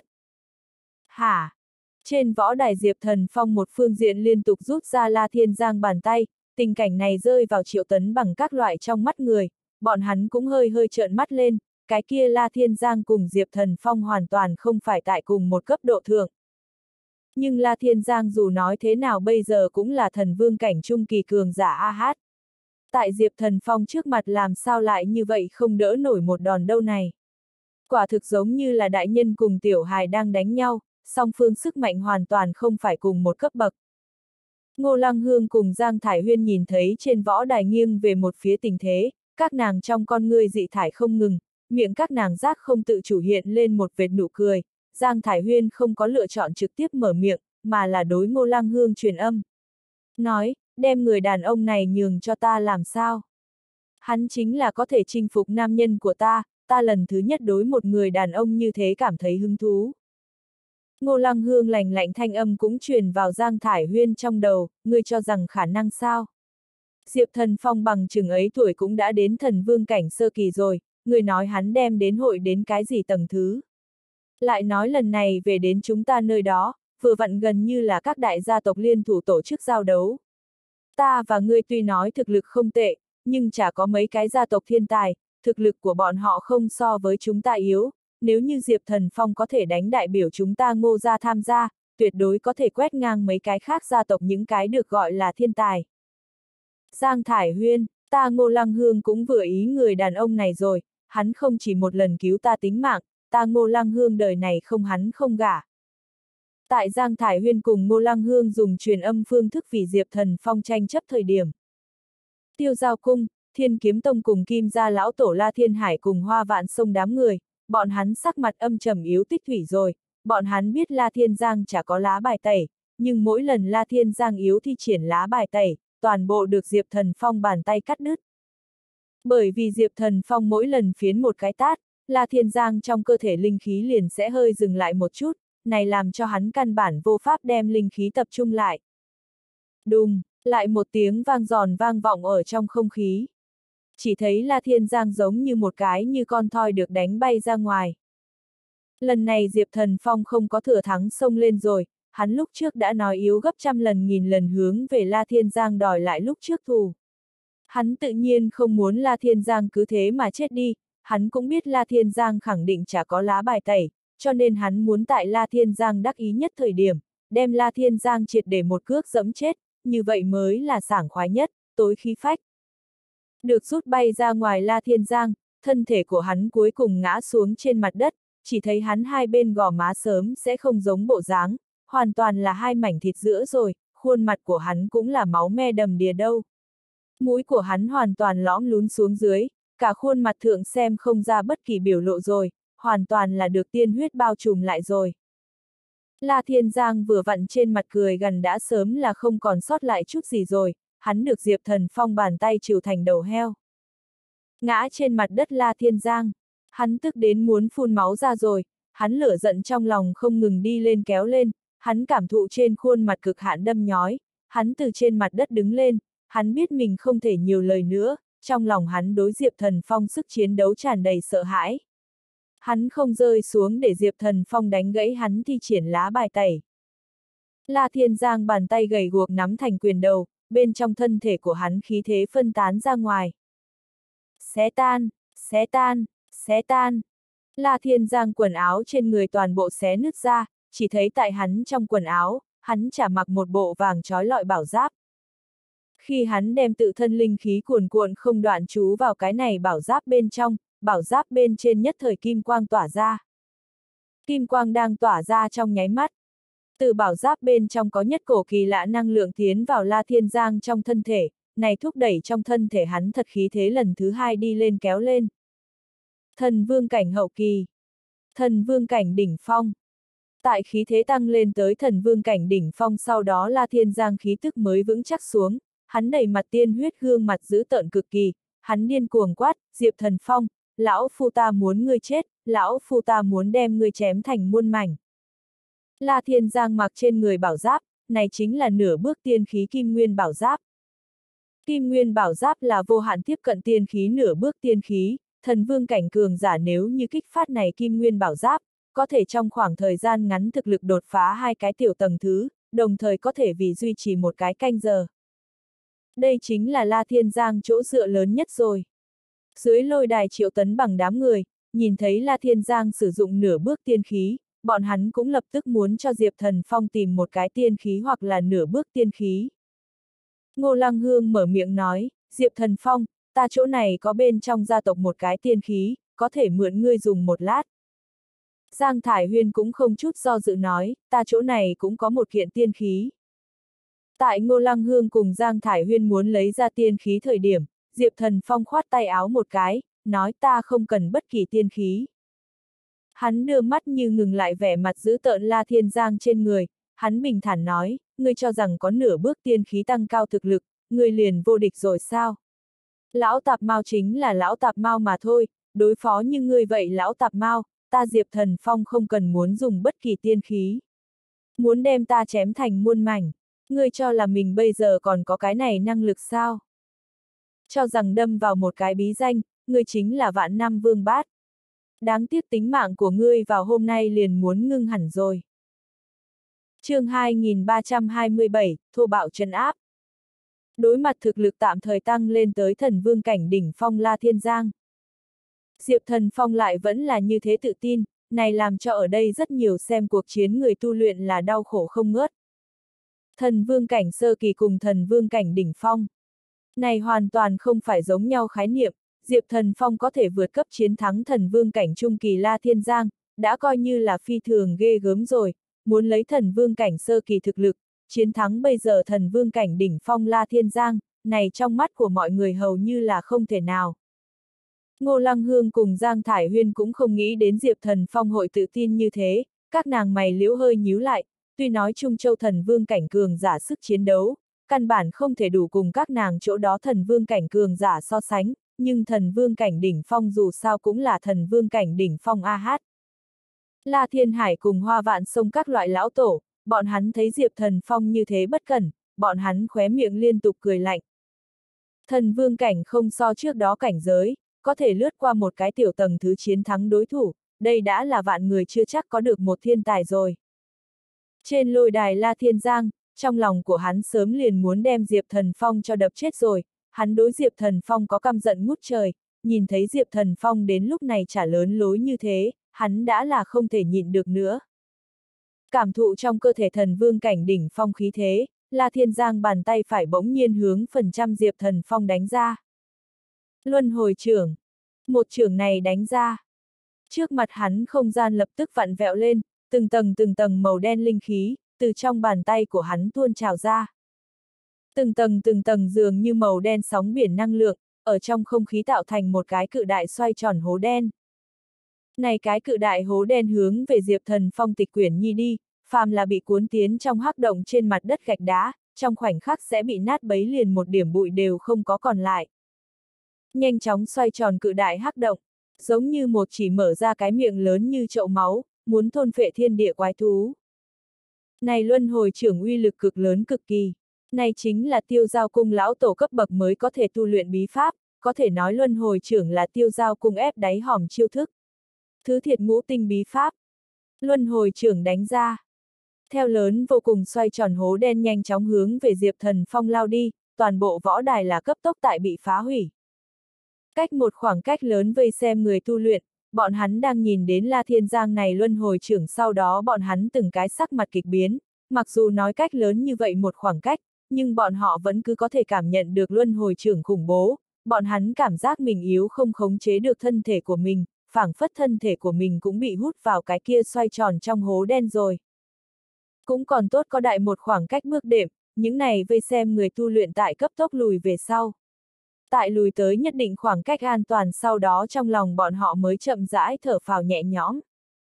Hả? Trên võ đài Diệp Thần Phong một phương diện liên tục rút ra La Thiên Giang bàn tay, tình cảnh này rơi vào Triệu Tấn bằng các loại trong mắt người, bọn hắn cũng hơi trợn mắt lên, cái kia La Thiên Giang cùng Diệp Thần Phong hoàn toàn không phải tại cùng một cấp độ thượng. Nhưng La Thiên Giang dù nói thế nào bây giờ cũng là thần vương cảnh trung kỳ cường giả AH. Tại Diệp Thần Phong trước mặt làm sao lại như vậy không đỡ nổi một đòn đâu này. Quả thực giống như là đại nhân cùng tiểu hài đang đánh nhau, song phương sức mạnh hoàn toàn không phải cùng một cấp bậc. Ngô Lăng Hương cùng Giang Thải Huyên nhìn thấy trên võ đài nghiêng về một phía tình thế, các nàng trong con ngươi dị thải không ngừng, miệng các nàng giác không tự chủ hiện lên một vệt nụ cười, Giang Thải Huyên không có lựa chọn trực tiếp mở miệng, mà là đối Ngô Lăng Hương truyền âm. Nói, đem người đàn ông này nhường cho ta làm sao? Hắn chính là có thể chinh phục nam nhân của ta lần thứ nhất đối một người đàn ông như thế cảm thấy hứng thú. Ngô Lăng Hương lành lạnh thanh âm cũng truyền vào Giang Thải Huyên trong đầu, ngươi cho rằng khả năng sao? Diệp Thần Phong bằng chừng ấy tuổi cũng đã đến thần vương cảnh sơ kỳ rồi, người nói hắn đem đến hội đến cái gì tầng thứ. Lại nói lần này về đến chúng ta nơi đó, vừa vặn gần như là các đại gia tộc liên thủ tổ chức giao đấu. Ta và ngươi tuy nói thực lực không tệ, nhưng chả có mấy cái gia tộc thiên tài, thực lực của bọn họ không so với chúng ta yếu, nếu như Diệp Thần Phong có thể đánh đại biểu chúng ta Ngô gia tham gia, tuyệt đối có thể quét ngang mấy cái khác gia tộc những cái được gọi là thiên tài. Giang Thải Huyên, ta Ngô Lăng Hương cũng vừa ý người đàn ông này rồi, hắn không chỉ một lần cứu ta tính mạng, ta Ngô Lăng Hương đời này không hắn không gả. Tại Giang Thải Huyên cùng Ngô Lăng Hương dùng truyền âm phương thức vì Diệp Thần Phong tranh chấp thời điểm. Tiêu Giao Cung, Thiên Kiếm Tông cùng Kim gia lão tổ La Thiên Hải cùng Hoa Vạn Sông đám người, bọn hắn sắc mặt âm trầm yếu tích thủy rồi, bọn hắn biết La Thiên Giang chả có lá bài tẩy, nhưng mỗi lần La Thiên Giang yếu thi triển lá bài tẩy, toàn bộ được Diệp Thần Phong bàn tay cắt đứt. Bởi vì Diệp Thần Phong mỗi lần phiến một cái tát, La Thiên Giang trong cơ thể linh khí liền sẽ hơi dừng lại một chút, này làm cho hắn căn bản vô pháp đem linh khí tập trung lại. Đùng, lại một tiếng vang giòn vang vọng ở trong không khí. Chỉ thấy La Thiên Giang giống như một cái như con thoi được đánh bay ra ngoài. Lần này Diệp Thần Phong không có thừa thắng xông lên rồi, hắn lúc trước đã nói yếu gấp trăm lần nghìn lần hướng về La Thiên Giang đòi lại lúc trước thù. Hắn tự nhiên không muốn La Thiên Giang cứ thế mà chết đi, hắn cũng biết La Thiên Giang khẳng định chả có lá bài tẩy, cho nên hắn muốn tại La Thiên Giang đắc ý nhất thời điểm, đem La Thiên Giang triệt để một cước dẫm chết, như vậy mới là sảng khoái nhất, tối khí phách. Được rút bay ra ngoài La Thiên Giang, thân thể của hắn cuối cùng ngã xuống trên mặt đất, chỉ thấy hắn hai bên gò má sớm sẽ không giống bộ dáng, hoàn toàn là hai mảnh thịt giữa rồi, khuôn mặt của hắn cũng là máu me đầm đìa đâu. Mũi của hắn hoàn toàn lõm lún xuống dưới, cả khuôn mặt thượng xem không ra bất kỳ biểu lộ rồi, hoàn toàn là được tiên huyết bao trùm lại rồi. La Thiên Giang vừa vặn trên mặt cười gần đã sớm là không còn sót lại chút gì rồi, hắn được Diệp Thần Phong bàn tay trìu thành đầu heo. Ngã trên mặt đất La Thiên Giang, hắn tức đến muốn phun máu ra rồi, hắn lửa giận trong lòng không ngừng đi lên kéo lên, hắn cảm thụ trên khuôn mặt cực hạn đâm nhói, hắn từ trên mặt đất đứng lên, hắn biết mình không thể nhiều lời nữa, trong lòng hắn đối Diệp Thần Phong sức chiến đấu tràn đầy sợ hãi. Hắn không rơi xuống để Diệp Thần Phong đánh gãy hắn thi triển lá bài tẩy. La Thiên Giang bàn tay gầy guộc nắm thành quyền đầu, bên trong thân thể của hắn khí thế phân tán ra ngoài. Xé tan, xé tan, xé tan. La Thiên Giang quần áo trên người toàn bộ xé nứt ra, chỉ thấy tại hắn trong quần áo, hắn chả mặc một bộ vàng trói lọi bảo giáp. Khi hắn đem tự thân linh khí cuồn cuộn không đoạn trú vào cái này bảo giáp bên trong, bảo giáp bên trên nhất thời kim quang tỏa ra. Kim quang đang tỏa ra trong nháy mắt. Từ bảo giáp bên trong có nhất cổ kỳ lạ năng lượng tiến vào La Thiên Giang trong thân thể, này thúc đẩy trong thân thể hắn thật khí thế lần thứ hai đi lên kéo lên. Thần vương cảnh hậu kỳ. Thần vương cảnh đỉnh phong. Tại khí thế tăng lên tới thần vương cảnh đỉnh phong sau đó La Thiên Giang khí tức mới vững chắc xuống, hắn đầy mặt tiên huyết gương mặt dữ tợn cực kỳ, hắn điên cuồng quát, Diệp Thần Phong, lão phu ta muốn ngươi chết, lão phu ta muốn đem ngươi chém thành muôn mảnh. La Thiên Giang mặc trên người bảo giáp, này chính là nửa bước tiên khí kim nguyên bảo giáp. Kim nguyên bảo giáp là vô hạn tiếp cận tiên khí nửa bước tiên khí, thần vương cảnh cường giả nếu như kích phát này kim nguyên bảo giáp, có thể trong khoảng thời gian ngắn thực lực đột phá hai cái tiểu tầng thứ, đồng thời có thể vì duy trì một cái canh giờ. Đây chính là La Thiên Giang chỗ dựa lớn nhất rồi. Dưới lôi đài Triệu Tấn bằng đám người, nhìn thấy La Thiên Giang sử dụng nửa bước tiên khí, bọn hắn cũng lập tức muốn cho Diệp Thần Phong tìm một cái tiên khí hoặc là nửa bước tiên khí. Ngô Lăng Hương mở miệng nói, Diệp Thần Phong, ta chỗ này có bên trong gia tộc một cái tiên khí, có thể mượn ngươi dùng một lát. Giang Thải Huyên cũng không chút do dự nói, ta chỗ này cũng có một kiện tiên khí. Tại Ngô Lăng Hương cùng Giang Thải Huyên muốn lấy ra tiên khí thời điểm, Diệp Thần Phong khoát tay áo một cái, nói ta không cần bất kỳ tiên khí. Hắn đưa mắt như ngừng lại vẻ mặt dữ tợn La Thiên Giang trên người, hắn bình thản nói, ngươi cho rằng có nửa bước tiên khí tăng cao thực lực, ngươi liền vô địch rồi sao? Lão tạp mao chính là lão tạp mao mà thôi, đối phó như ngươi vậy lão tạp mao, ta Diệp Thần Phong không cần muốn dùng bất kỳ tiên khí. Muốn đem ta chém thành muôn mảnh, ngươi cho là mình bây giờ còn có cái này năng lực sao? Cho rằng đâm vào một cái bí danh, ngươi chính là vạn năm vương bát. Đáng tiếc tính mạng của ngươi vào hôm nay liền muốn ngưng hẳn rồi. Chương 2327, thô bạo trấn áp. Đối mặt thực lực tạm thời tăng lên tới thần vương cảnh đỉnh phong La Thiên Giang. Diệp Thần Phong lại vẫn là như thế tự tin, này làm cho ở đây rất nhiều xem cuộc chiến người tu luyện là đau khổ không ngớt. Thần vương cảnh sơ kỳ cùng thần vương cảnh đỉnh phong. Này hoàn toàn không phải giống nhau khái niệm, Diệp Thần Phong có thể vượt cấp chiến thắng thần vương cảnh trung kỳ La Thiên Giang, đã coi như là phi thường ghê gớm rồi, muốn lấy thần vương cảnh sơ kỳ thực lực, chiến thắng bây giờ thần vương cảnh đỉnh phong La Thiên Giang, này trong mắt của mọi người hầu như là không thể nào. Ngô Lăng Hương cùng Giang Thải Huyên cũng không nghĩ đến Diệp Thần Phong hội tự tin như thế, các nàng mày liễu hơi nhíu lại, tuy nói Trung Châu thần vương cảnh cường giả sức chiến đấu, căn bản không thể đủ cùng các nàng chỗ đó thần vương cảnh cường giả so sánh, nhưng thần vương cảnh đỉnh phong dù sao cũng là thần vương cảnh đỉnh phong AH. La Thiên Hải cùng Hoa Vạn Sông các loại lão tổ, bọn hắn thấy Diệp Thần Phong như thế bất cẩn, bọn hắn khóe miệng liên tục cười lạnh. Thần vương cảnh không so trước đó cảnh giới, có thể lướt qua một cái tiểu tầng thứ chiến thắng đối thủ, đây đã là vạn người chưa chắc có được một thiên tài rồi. Trên lôi đài La Thiên Giang, trong lòng của hắn sớm liền muốn đem Diệp Thần Phong cho đập chết rồi, hắn đối Diệp Thần Phong có căm giận ngút trời, nhìn thấy Diệp Thần Phong đến lúc này trả lớn lối như thế, hắn đã là không thể nhịn được nữa. Cảm thụ trong cơ thể thần vương cảnh đỉnh phong khí thế, La Thiên Giang bàn tay phải bỗng nhiên hướng phần trăm Diệp Thần Phong đánh ra. Luân hồi trưởng. Một trưởng này đánh ra. Trước mặt hắn không gian lập tức vặn vẹo lên, từng tầng màu đen linh khí, từ trong bàn tay của hắn tuôn trào ra. Từng tầng dường như màu đen sóng biển năng lượng, ở trong không khí tạo thành một cái cự đại xoay tròn hố đen. Này cái cự đại hố đen hướng về Diệp Thần Phong tịch quyển nhi đi, phàm là bị cuốn tiến trong hắc động trên mặt đất gạch đá, trong khoảnh khắc sẽ bị nát bấy liền một điểm bụi đều không có còn lại. Nhanh chóng xoay tròn cự đại hắc động, giống như một chỉ mở ra cái miệng lớn như chậu máu, muốn thôn phệ thiên địa quái thú. Này luân hồi trưởng uy lực cực lớn cực kỳ. Này chính là Tiêu Giao Cung lão tổ cấp bậc mới có thể tu luyện bí pháp, có thể nói luân hồi trưởng là Tiêu Giao Cung ép đáy hòm chiêu thức. Thứ thiệt ngũ tinh bí pháp. Luân hồi trưởng đánh ra. Theo lớn vô cùng xoay tròn hố đen nhanh chóng hướng về Diệp Thần Phong lao đi, toàn bộ võ đài là cấp tốc tại bị phá hủy. Cách một khoảng cách lớn vây xem người tu luyện, bọn hắn đang nhìn đến La Thiên Giang này luân hồi trưởng, sau đó bọn hắn từng cái sắc mặt kịch biến, mặc dù nói cách lớn như vậy một khoảng cách, nhưng bọn họ vẫn cứ có thể cảm nhận được luân hồi trưởng khủng bố, bọn hắn cảm giác mình yếu không khống chế được thân thể của mình, phảng phất thân thể của mình cũng bị hút vào cái kia xoay tròn trong hố đen rồi. Cũng còn tốt có đại một khoảng cách bước đệm, những này vây xem người tu luyện tại cấp tốc lùi về sau. Tại lùi tới nhất định khoảng cách an toàn sau đó trong lòng bọn họ mới chậm rãi thở phào nhẹ nhõm.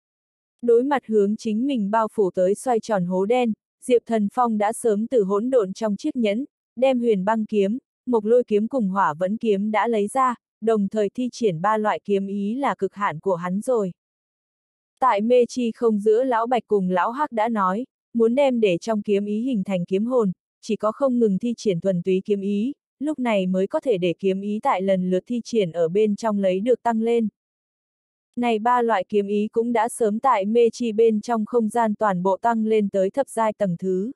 Đối mặt hướng chính mình bao phủ tới xoay tròn hố đen, Diệp Thần Phong đã sớm từ hỗn độn trong chiếc nhẫn, đem huyền băng kiếm, mộc lôi kiếm cùng hỏa vẫn kiếm đã lấy ra, đồng thời thi triển ba loại kiếm ý là cực hạn của hắn rồi. Tại mê chi không giữa lão Bạch cùng lão Hắc đã nói, muốn đem để trong kiếm ý hình thành kiếm hồn, chỉ có không ngừng thi triển thuần túy kiếm ý, lúc này mới có thể để kiếm ý tại lần lượt thi triển ở bên trong lấy được tăng lên. Này ba loại kiếm ý cũng đã sớm tại mê chi bên trong không gian toàn bộ tăng lên tới thập giai tầng thứ.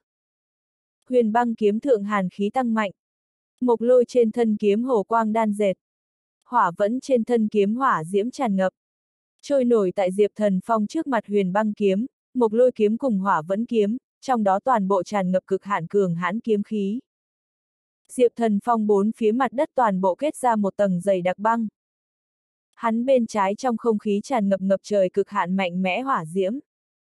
Huyền băng kiếm thượng hàn khí tăng mạnh. Mộc lôi trên thân kiếm hồ quang đan dệt. Hỏa vẫn trên thân kiếm hỏa diễm tràn ngập. Trôi nổi tại Diệp Thần Phong trước mặt huyền băng kiếm, mộc lôi kiếm cùng hỏa vẫn kiếm, trong đó toàn bộ tràn ngập cực hạn cường hãn kiếm khí. Diệp Thần Phong bốn phía mặt đất toàn bộ kết ra một tầng dày đặc băng. Hắn bên trái trong không khí tràn ngập ngập trời cực hạn mạnh mẽ hỏa diễm.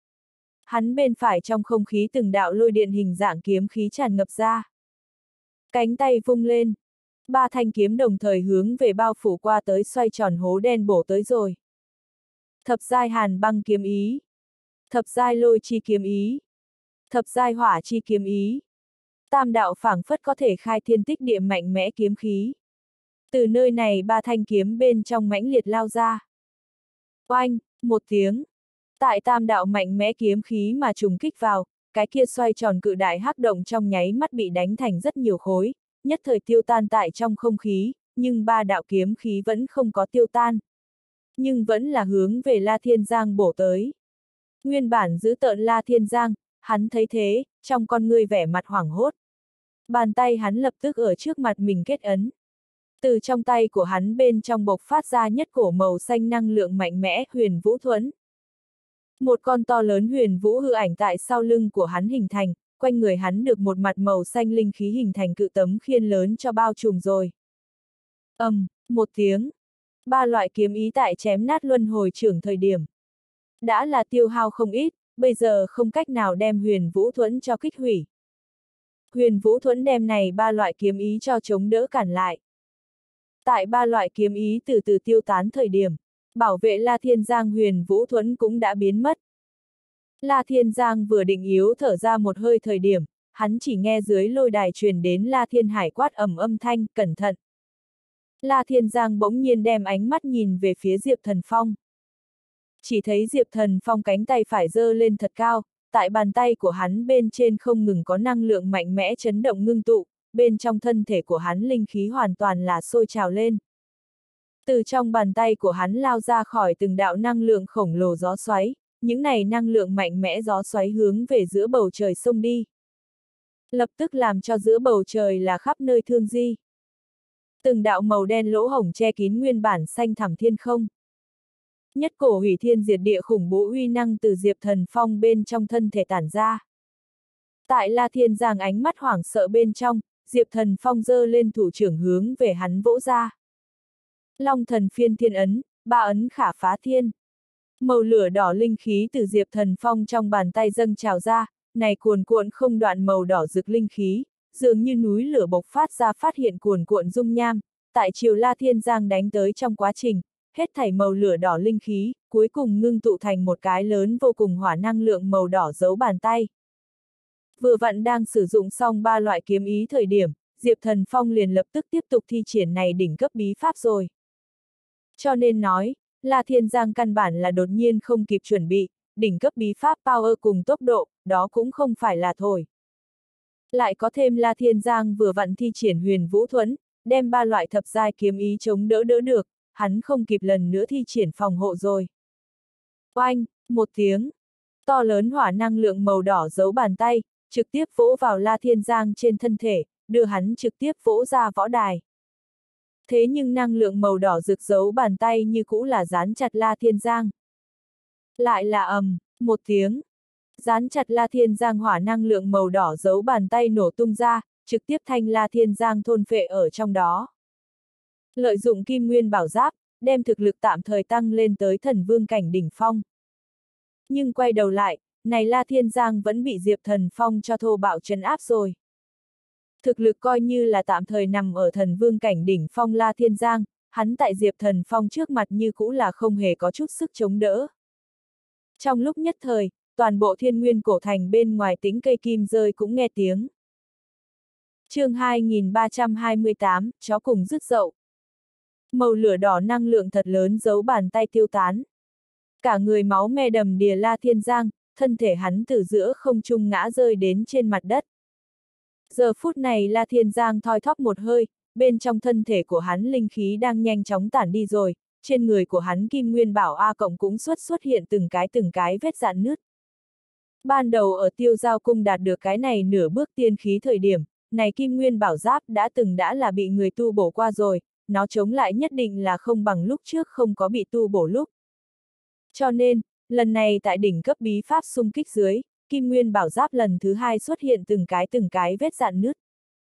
Hắn bên phải trong không khí từng đạo lôi điện hình dạng kiếm khí tràn ngập ra. Cánh tay vung lên, ba thanh kiếm đồng thời hướng về bao phủ qua tới xoay tròn hố đen bổ tới rồi. Thập giai hàn băng kiếm ý, thập giai lôi chi kiếm ý, thập giai hỏa chi kiếm ý. Tam đạo phảng phất có thể khai thiên tích địa mạnh mẽ kiếm khí. Từ nơi này ba thanh kiếm bên trong mãnh liệt lao ra. Oanh, một tiếng. Tại tam đạo mạnh mẽ kiếm khí mà trùng kích vào, cái kia xoay tròn cự đại hắc động trong nháy mắt bị đánh thành rất nhiều khối, nhất thời tiêu tan tại trong không khí, nhưng ba đạo kiếm khí vẫn không có tiêu tan. Nhưng vẫn là hướng về La Thiên Giang bổ tới. Nguyên bản giữ tợn La Thiên Giang, hắn thấy thế, trong con ngươi vẻ mặt hoảng hốt. Bàn tay hắn lập tức ở trước mặt mình kết ấn. Từ trong tay của hắn bên trong bộc phát ra nhất cổ màu xanh năng lượng mạnh mẽ huyền vũ thuẫn. Một con to lớn huyền vũ hư ảnh tại sau lưng của hắn hình thành, quanh người hắn được một mặt màu xanh linh khí hình thành cự tấm khiên lớn cho bao trùm rồi. Một tiếng. Ba loại kiếm ý tại chém nát luân hồi trưởng thời điểm. Đã là tiêu hao không ít, bây giờ không cách nào đem huyền vũ thuẫn cho kích hủy. Huyền vũ thuẫn đem này ba loại kiếm ý cho chống đỡ cản lại. Tại ba loại kiếm ý từ từ tiêu tán thời điểm, bảo vệ La Thiên Giang huyền vũ thuẫn cũng đã biến mất. La Thiên Giang vừa định yếu thở ra một hơi thời điểm, hắn chỉ nghe dưới lôi đài truyền đến La Thiên Hải quát ầm âm thanh, cẩn thận. La Thiên Giang bỗng nhiên đem ánh mắt nhìn về phía Diệp Thần Phong. Chỉ thấy Diệp Thần Phong cánh tay phải giơ lên thật cao, tại bàn tay của hắn bên trên không ngừng có năng lượng mạnh mẽ chấn động ngưng tụ, bên trong thân thể của hắn linh khí hoàn toàn là sôi trào lên. Từ trong bàn tay của hắn lao ra khỏi từng đạo năng lượng khổng lồ gió xoáy, những này năng lượng mạnh mẽ gió xoáy hướng về giữa bầu trời xông đi. Lập tức làm cho giữa bầu trời là khắp nơi thương di. Từng đạo màu đen lỗ hổng che kín nguyên bản xanh thẳm thiên không. Nhất cổ hủy thiên diệt địa khủng bố uy năng từ Diệp Thần Phong bên trong thân thể tản ra. Tại La Thiên Giang ánh mắt hoảng sợ bên trong, Diệp Thần Phong giơ lên thủ trưởng hướng về hắn vỗ ra. Long thần phiên thiên ấn, ba ấn khả phá thiên. Màu lửa đỏ linh khí từ Diệp Thần Phong trong bàn tay dâng trào ra, này cuồn cuộn không đoạn màu đỏ rực linh khí, dường như núi lửa bộc phát ra phát hiện cuồn cuộn dung nham, tại chiều La Thiên Giang đánh tới trong quá trình, hết thảy màu lửa đỏ linh khí, cuối cùng ngưng tụ thành một cái lớn vô cùng hỏa năng lượng màu đỏ giấu bàn tay. Vừa vặn đang sử dụng xong ba loại kiếm ý thời điểm, Diệp Thần Phong liền lập tức tiếp tục thi triển này đỉnh cấp bí pháp rồi. Cho nên nói, La Thiên Giang căn bản là đột nhiên không kịp chuẩn bị, đỉnh cấp bí pháp power cùng tốc độ, đó cũng không phải là thổi. Lại có thêm La Thiên Giang vừa vặn thi triển huyền vũ thuẫn, đem ba loại thập giai kiếm ý chống đỡ được, hắn không kịp lần nữa thi triển phòng hộ rồi. Oanh, một tiếng, to lớn hỏa năng lượng màu đỏ giấu bàn tay, trực tiếp vỗ vào La Thiên Giang trên thân thể, đưa hắn trực tiếp vỗ ra võ đài. Thế nhưng năng lượng màu đỏ rực giấu bàn tay như cũ là dán chặt La Thiên Giang. Lại là một tiếng. Dán chặt La Thiên Giang hỏa năng lượng màu đỏ giấu bàn tay nổ tung ra, trực tiếp thanh La Thiên Giang thôn phệ ở trong đó. Lợi dụng kim nguyên bảo giáp, đem thực lực tạm thời tăng lên tới thần vương cảnh đỉnh phong. Nhưng quay đầu lại, này La Thiên Giang vẫn bị Diệp Thần Phong cho thô bạo trấn áp rồi. Thực lực coi như là tạm thời nằm ở thần vương cảnh đỉnh phong La Thiên Giang, hắn tại Diệp Thần Phong trước mặt như cũ là không hề có chút sức chống đỡ. Trong lúc nhất thời, toàn bộ Thiên Nguyên cổ thành bên ngoài tĩnh cây kim rơi cũng nghe tiếng. Chương 2328, chó cùng rứt dậu. Màu lửa đỏ năng lượng thật lớn giấu bàn tay tiêu tán. Cả người máu me đầm đìa La Thiên Giang, thân thể hắn từ giữa không trung ngã rơi đến trên mặt đất. Giờ phút này La Thiên Giang thoi thóp một hơi, bên trong thân thể của hắn linh khí đang nhanh chóng tản đi rồi, trên người của hắn Kim Nguyên Bảo A Cộng cũng xuất hiện từng cái vết rạn nứt. Ban đầu ở Tiêu Giao Cung đạt được cái này nửa bước tiên khí thời điểm, này Kim Nguyên Bảo Giáp đã là bị người tu bổ qua rồi, nó chống lại nhất định là không bằng lúc trước không có bị tu bổ lúc. Cho nên, lần này tại đỉnh cấp bí pháp xung kích dưới, Kim Nguyên Bảo Giáp lần thứ hai xuất hiện từng cái vết rạn nứt.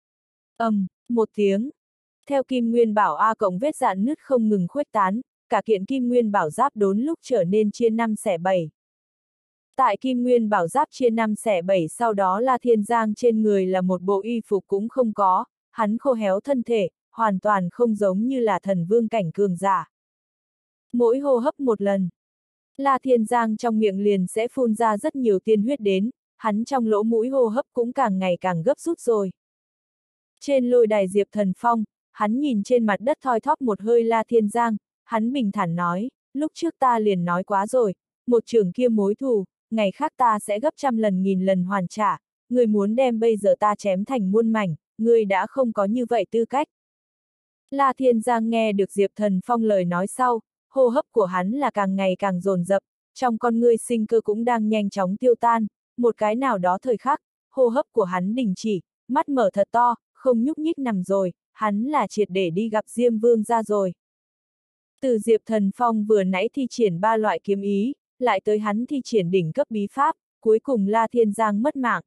Một tiếng. Theo Kim Nguyên Bảo A Cộng vết rạn nứt không ngừng khuếch tán, cả kiện Kim Nguyên Bảo Giáp đốn lúc trở nên chia 5 xẻ 7. Tại Kim Nguyên Bảo Giáp chia 5 xẻ 7 sau đó La Thiên Giang trên người là một bộ y phục cũng không có, hắn khô héo thân thể, hoàn toàn không giống như là thần vương cảnh cường giả. Mỗi hô hấp một lần, La Thiên Giang trong miệng liền sẽ phun ra rất nhiều tiên huyết đến, hắn trong lỗ mũi hô hấp cũng càng ngày càng gấp rút rồi. Trên lôi đài Diệp Thần Phong, hắn nhìn trên mặt đất thoi thóp một hơi La Thiên Giang, hắn bình thản nói, lúc trước ta liền nói quá rồi, một trường kia mối thù, ngày khác ta sẽ gấp trăm lần nghìn lần hoàn trả, người muốn đem bây giờ ta chém thành muôn mảnh, người đã không có như vậy tư cách. La Thiên Giang nghe được Diệp Thần Phong lời nói sau, hô hấp của hắn là càng ngày càng dồn dập, trong con ngươi sinh cơ cũng đang nhanh chóng tiêu tan, một cái nào đó thời khắc, hô hấp của hắn đình chỉ, mắt mở thật to, không nhúc nhích nằm rồi, hắn là triệt để đi gặp Diêm Vương ra rồi. Từ Diệp Thần Phong vừa nãy thi triển ba loại kiếm ý, lại tới hắn thi triển đỉnh cấp bí pháp, cuối cùng La Thiên Giang mất mạng.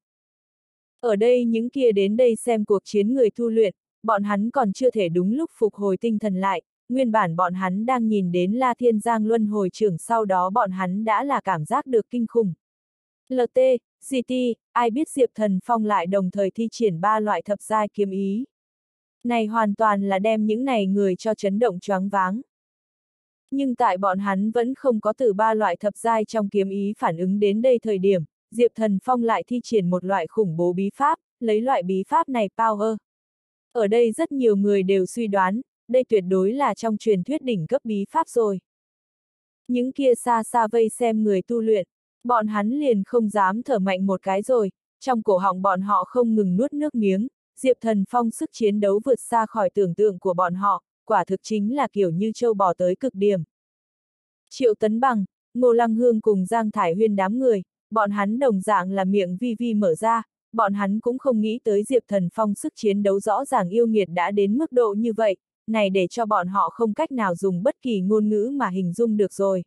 Ở đây những kia đến đây xem cuộc chiến người tu luyện, bọn hắn còn chưa thể đúng lúc phục hồi tinh thần lại, nguyên bản bọn hắn đang nhìn đến La Thiên Giang luân hồi trưởng, sau đó bọn hắn đã là cảm giác được kinh khủng. LT, GT, ai biết Diệp Thần Phong lại đồng thời thi triển 3 loại thập giai kiếm ý. Này hoàn toàn là đem những này người cho chấn động choáng váng. Nhưng tại bọn hắn vẫn không có từ 3 loại thập giai trong kiếm ý phản ứng đến đây thời điểm, Diệp Thần Phong lại thi triển một loại khủng bố bí pháp, lấy loại bí pháp này power. Ở đây rất nhiều người đều suy đoán, đây tuyệt đối là trong truyền thuyết đỉnh cấp bí pháp rồi. Những kia xa xa vây xem người tu luyện, bọn hắn liền không dám thở mạnh một cái rồi, trong cổ họng bọn họ không ngừng nuốt nước miếng, Diệp Thần Phong sức chiến đấu vượt xa khỏi tưởng tượng của bọn họ, quả thực chính là kiểu như trâu bò tới cực điểm. Triệu Tấn Bằng, Ngô Lăng Hương cùng Giang Thải Huyên đám người, bọn hắn đồng dạng là miệng vi vi mở ra, bọn hắn cũng không nghĩ tới Diệp Thần Phong sức chiến đấu rõ ràng yêu nghiệt đã đến mức độ như vậy, này để cho bọn họ không cách nào dùng bất kỳ ngôn ngữ mà hình dung được rồi.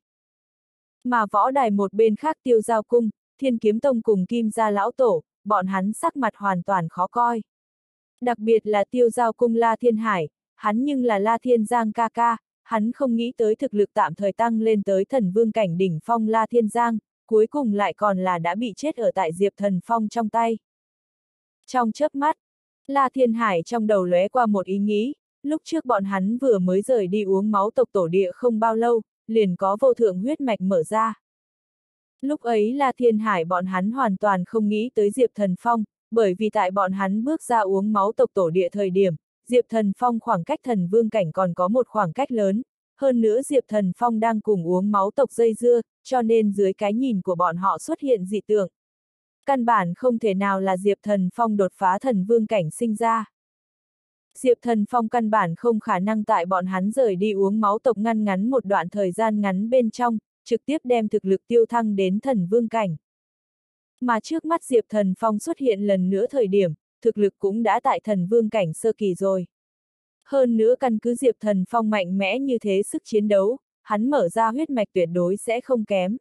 Mà võ đài một bên khác Tiêu Giao Cung, Thiên Kiếm Tông cùng Kim Gia Lão Tổ, bọn hắn sắc mặt hoàn toàn khó coi. Đặc biệt là Tiêu Giao Cung La Thiên Hải, hắn nhưng là La Thiên Giang ca ca, hắn không nghĩ tới thực lực tạm thời tăng lên tới thần vương cảnh đỉnh phong La Thiên Giang, cuối cùng lại còn là đã bị chết ở tại Diệp Thần Phong trong tay. Trong chớp mắt, La Thiên Hải trong đầu lóe qua một ý nghĩ, lúc trước bọn hắn vừa mới rời đi uống máu tộc tổ địa không bao lâu, liền có vô thượng huyết mạch mở ra. Lúc ấy La Thiên Hải bọn hắn hoàn toàn không nghĩ tới Diệp Thần Phong, bởi vì tại bọn hắn bước ra uống máu tộc tổ địa thời điểm, Diệp Thần Phong khoảng cách thần vương cảnh còn có một khoảng cách lớn, hơn nữa Diệp Thần Phong đang cùng uống máu tộc dây dưa, cho nên dưới cái nhìn của bọn họ xuất hiện dị tượng. Căn bản không thể nào là Diệp Thần Phong đột phá thần vương cảnh sinh ra. Diệp Thần Phong căn bản không khả năng tại bọn hắn rời đi uống máu tộc ngăn ngắn một đoạn thời gian ngắn bên trong, trực tiếp đem thực lực tiêu thăng đến thần vương cảnh. Mà trước mắt Diệp Thần Phong xuất hiện lần nữa thời điểm, thực lực cũng đã tại thần vương cảnh sơ kỳ rồi. Hơn nữa căn cứ Diệp Thần Phong mạnh mẽ như thế sức chiến đấu, hắn mở ra huyết mạch tuyệt đối sẽ không kém.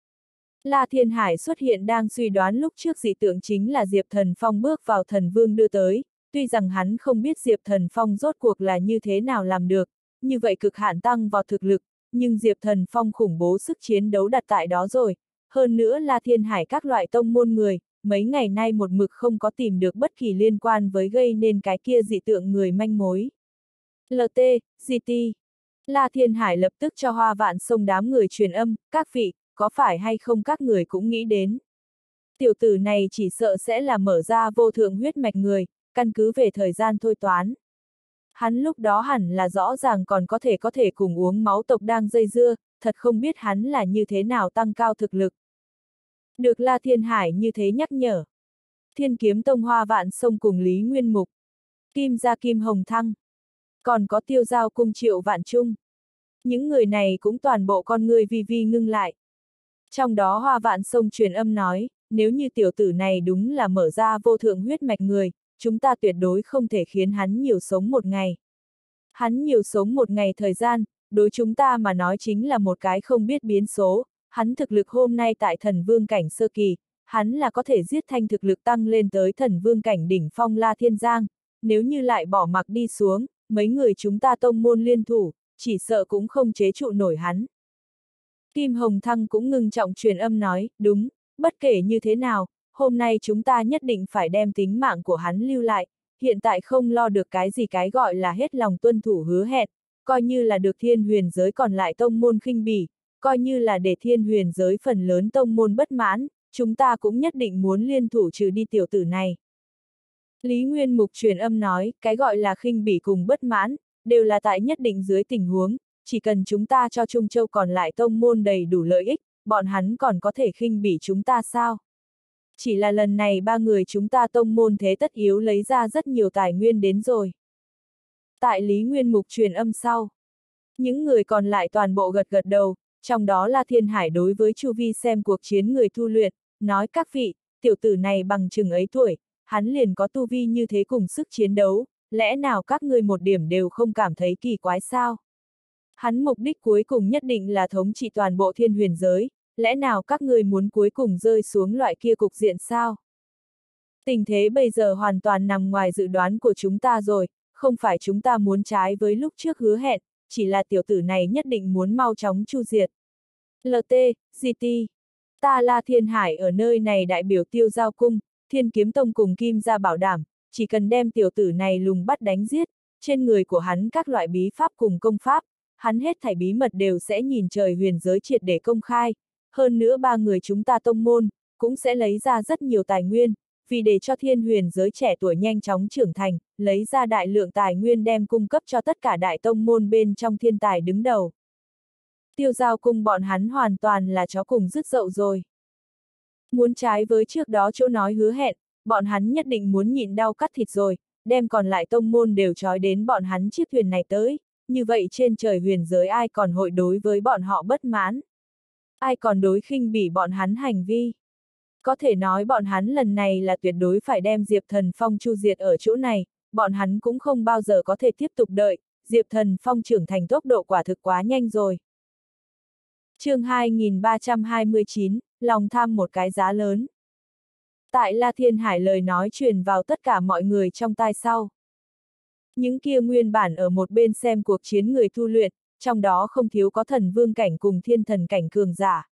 La Thiên Hải xuất hiện đang suy đoán lúc trước dị tượng chính là Diệp Thần Phong bước vào thần vương đưa tới, tuy rằng hắn không biết Diệp Thần Phong rốt cuộc là như thế nào làm được, như vậy cực hạn tăng vào thực lực, nhưng Diệp Thần Phong khủng bố sức chiến đấu đặt tại đó rồi, hơn nữa La Thiên Hải các loại tông môn người, mấy ngày nay một mực không có tìm được bất kỳ liên quan với gây nên cái kia dị tượng người manh mối. LT, GT. La Thiên Hải lập tức cho Hoa Vạn Sông đám người truyền âm, các vị, có phải hay không các người cũng nghĩ đến. Tiểu tử này chỉ sợ sẽ là mở ra vô thượng huyết mạch người, căn cứ về thời gian thôi toán. Hắn lúc đó hẳn là rõ ràng còn có thể cùng uống máu tộc đang dây dưa, thật không biết hắn là như thế nào tăng cao thực lực. Được La Thiên Hải như thế nhắc nhở. Thiên Kiếm Tông Hoa Vạn Sông cùng Lý Nguyên Mục, Kim Gia Kim Hồng Thăng, còn có Tiêu Giao Cung Triệu Vạn Trung. Những người này cũng toàn bộ con người vi vi ngưng lại. Trong đó Hoa Vạn Sông truyền âm nói, nếu như tiểu tử này đúng là mở ra vô thượng huyết mạch người, chúng ta tuyệt đối không thể khiến hắn nhiều sống một ngày. Hắn nhiều sống một ngày thời gian, đối chúng ta mà nói chính là một cái không biết biến số, hắn thực lực hôm nay tại thần vương cảnh sơ kỳ, hắn là có thể giết thanh thực lực tăng lên tới thần vương cảnh đỉnh phong La Thiên Giang, nếu như lại bỏ mặc đi xuống, mấy người chúng ta tông môn liên thủ, chỉ sợ cũng không chế trụ nổi hắn. Kim Hồng Thăng cũng ngưng trọng truyền âm nói, đúng, bất kể như thế nào, hôm nay chúng ta nhất định phải đem tính mạng của hắn lưu lại, hiện tại không lo được cái gì cái gọi là hết lòng tuân thủ hứa hẹn, coi như là được thiên huyền giới còn lại tông môn khinh bỉ, coi như là để thiên huyền giới phần lớn tông môn bất mãn, chúng ta cũng nhất định muốn liên thủ trừ đi tiểu tử này. Lý Nguyên Mục truyền âm nói, cái gọi là khinh bỉ cùng bất mãn, đều là tại nhất định dưới tình huống, chỉ cần chúng ta cho Trung Châu còn lại tông môn đầy đủ lợi ích, bọn hắn còn có thể khinh bỉ chúng ta sao? Chỉ là lần này ba người chúng ta tông môn thế tất yếu lấy ra rất nhiều tài nguyên đến rồi. Tại Lý Nguyên Mục truyền âm sau, những người còn lại toàn bộ gật gật đầu, trong đó là Thiên Hải đối với chu vi xem cuộc chiến người tu luyện, nói các vị, tiểu tử này bằng chừng ấy tuổi, hắn liền có tu vi như thế cùng sức chiến đấu, lẽ nào các ngươi một điểm đều không cảm thấy kỳ quái sao? Hắn mục đích cuối cùng nhất định là thống trị toàn bộ thiên huyền giới, lẽ nào các ngươi muốn cuối cùng rơi xuống loại kia cục diện sao? Tình thế bây giờ hoàn toàn nằm ngoài dự đoán của chúng ta rồi, không phải chúng ta muốn trái với lúc trước hứa hẹn, chỉ là tiểu tử này nhất định muốn mau chóng chu diệt. LT, GT. Ta La Thiên Hải ở nơi này đại biểu Tiêu Giao Cung, Thiên Kiếm Tông cùng Kim gia bảo đảm, chỉ cần đem tiểu tử này lùng bắt đánh giết, trên người của hắn các loại bí pháp cùng công pháp, hắn hết thảy bí mật đều sẽ nhìn trời huyền giới triệt để công khai, hơn nữa ba người chúng ta tông môn, cũng sẽ lấy ra rất nhiều tài nguyên, vì để cho thiên huyền giới trẻ tuổi nhanh chóng trưởng thành, lấy ra đại lượng tài nguyên đem cung cấp cho tất cả đại tông môn bên trong thiên tài đứng đầu. Tiêu Giao Cung bọn hắn hoàn toàn là chó cùng rứt dậu rồi. Muốn trái với trước đó chỗ nói hứa hẹn, bọn hắn nhất định muốn nhịn đau cắt thịt rồi, đem còn lại tông môn đều trói đến bọn hắn chiếc thuyền này tới, như vậy trên trời huyền giới ai còn hội đối với bọn họ bất mãn? Ai còn đối khinh bỉ bọn hắn hành vi? Có thể nói bọn hắn lần này là tuyệt đối phải đem Diệp Thần Phong chu diệt ở chỗ này, bọn hắn cũng không bao giờ có thể tiếp tục đợi, Diệp Thần Phong trưởng thành tốc độ quả thực quá nhanh rồi. Chương 2329, lòng tham một cái giá lớn. Tại La Thiên Hải lời nói truyền vào tất cả mọi người trong tai sau. Những kia nguyên bản ở một bên xem cuộc chiến người tu luyện, trong đó không thiếu có thần vương cảnh cùng thiên thần cảnh cường giả.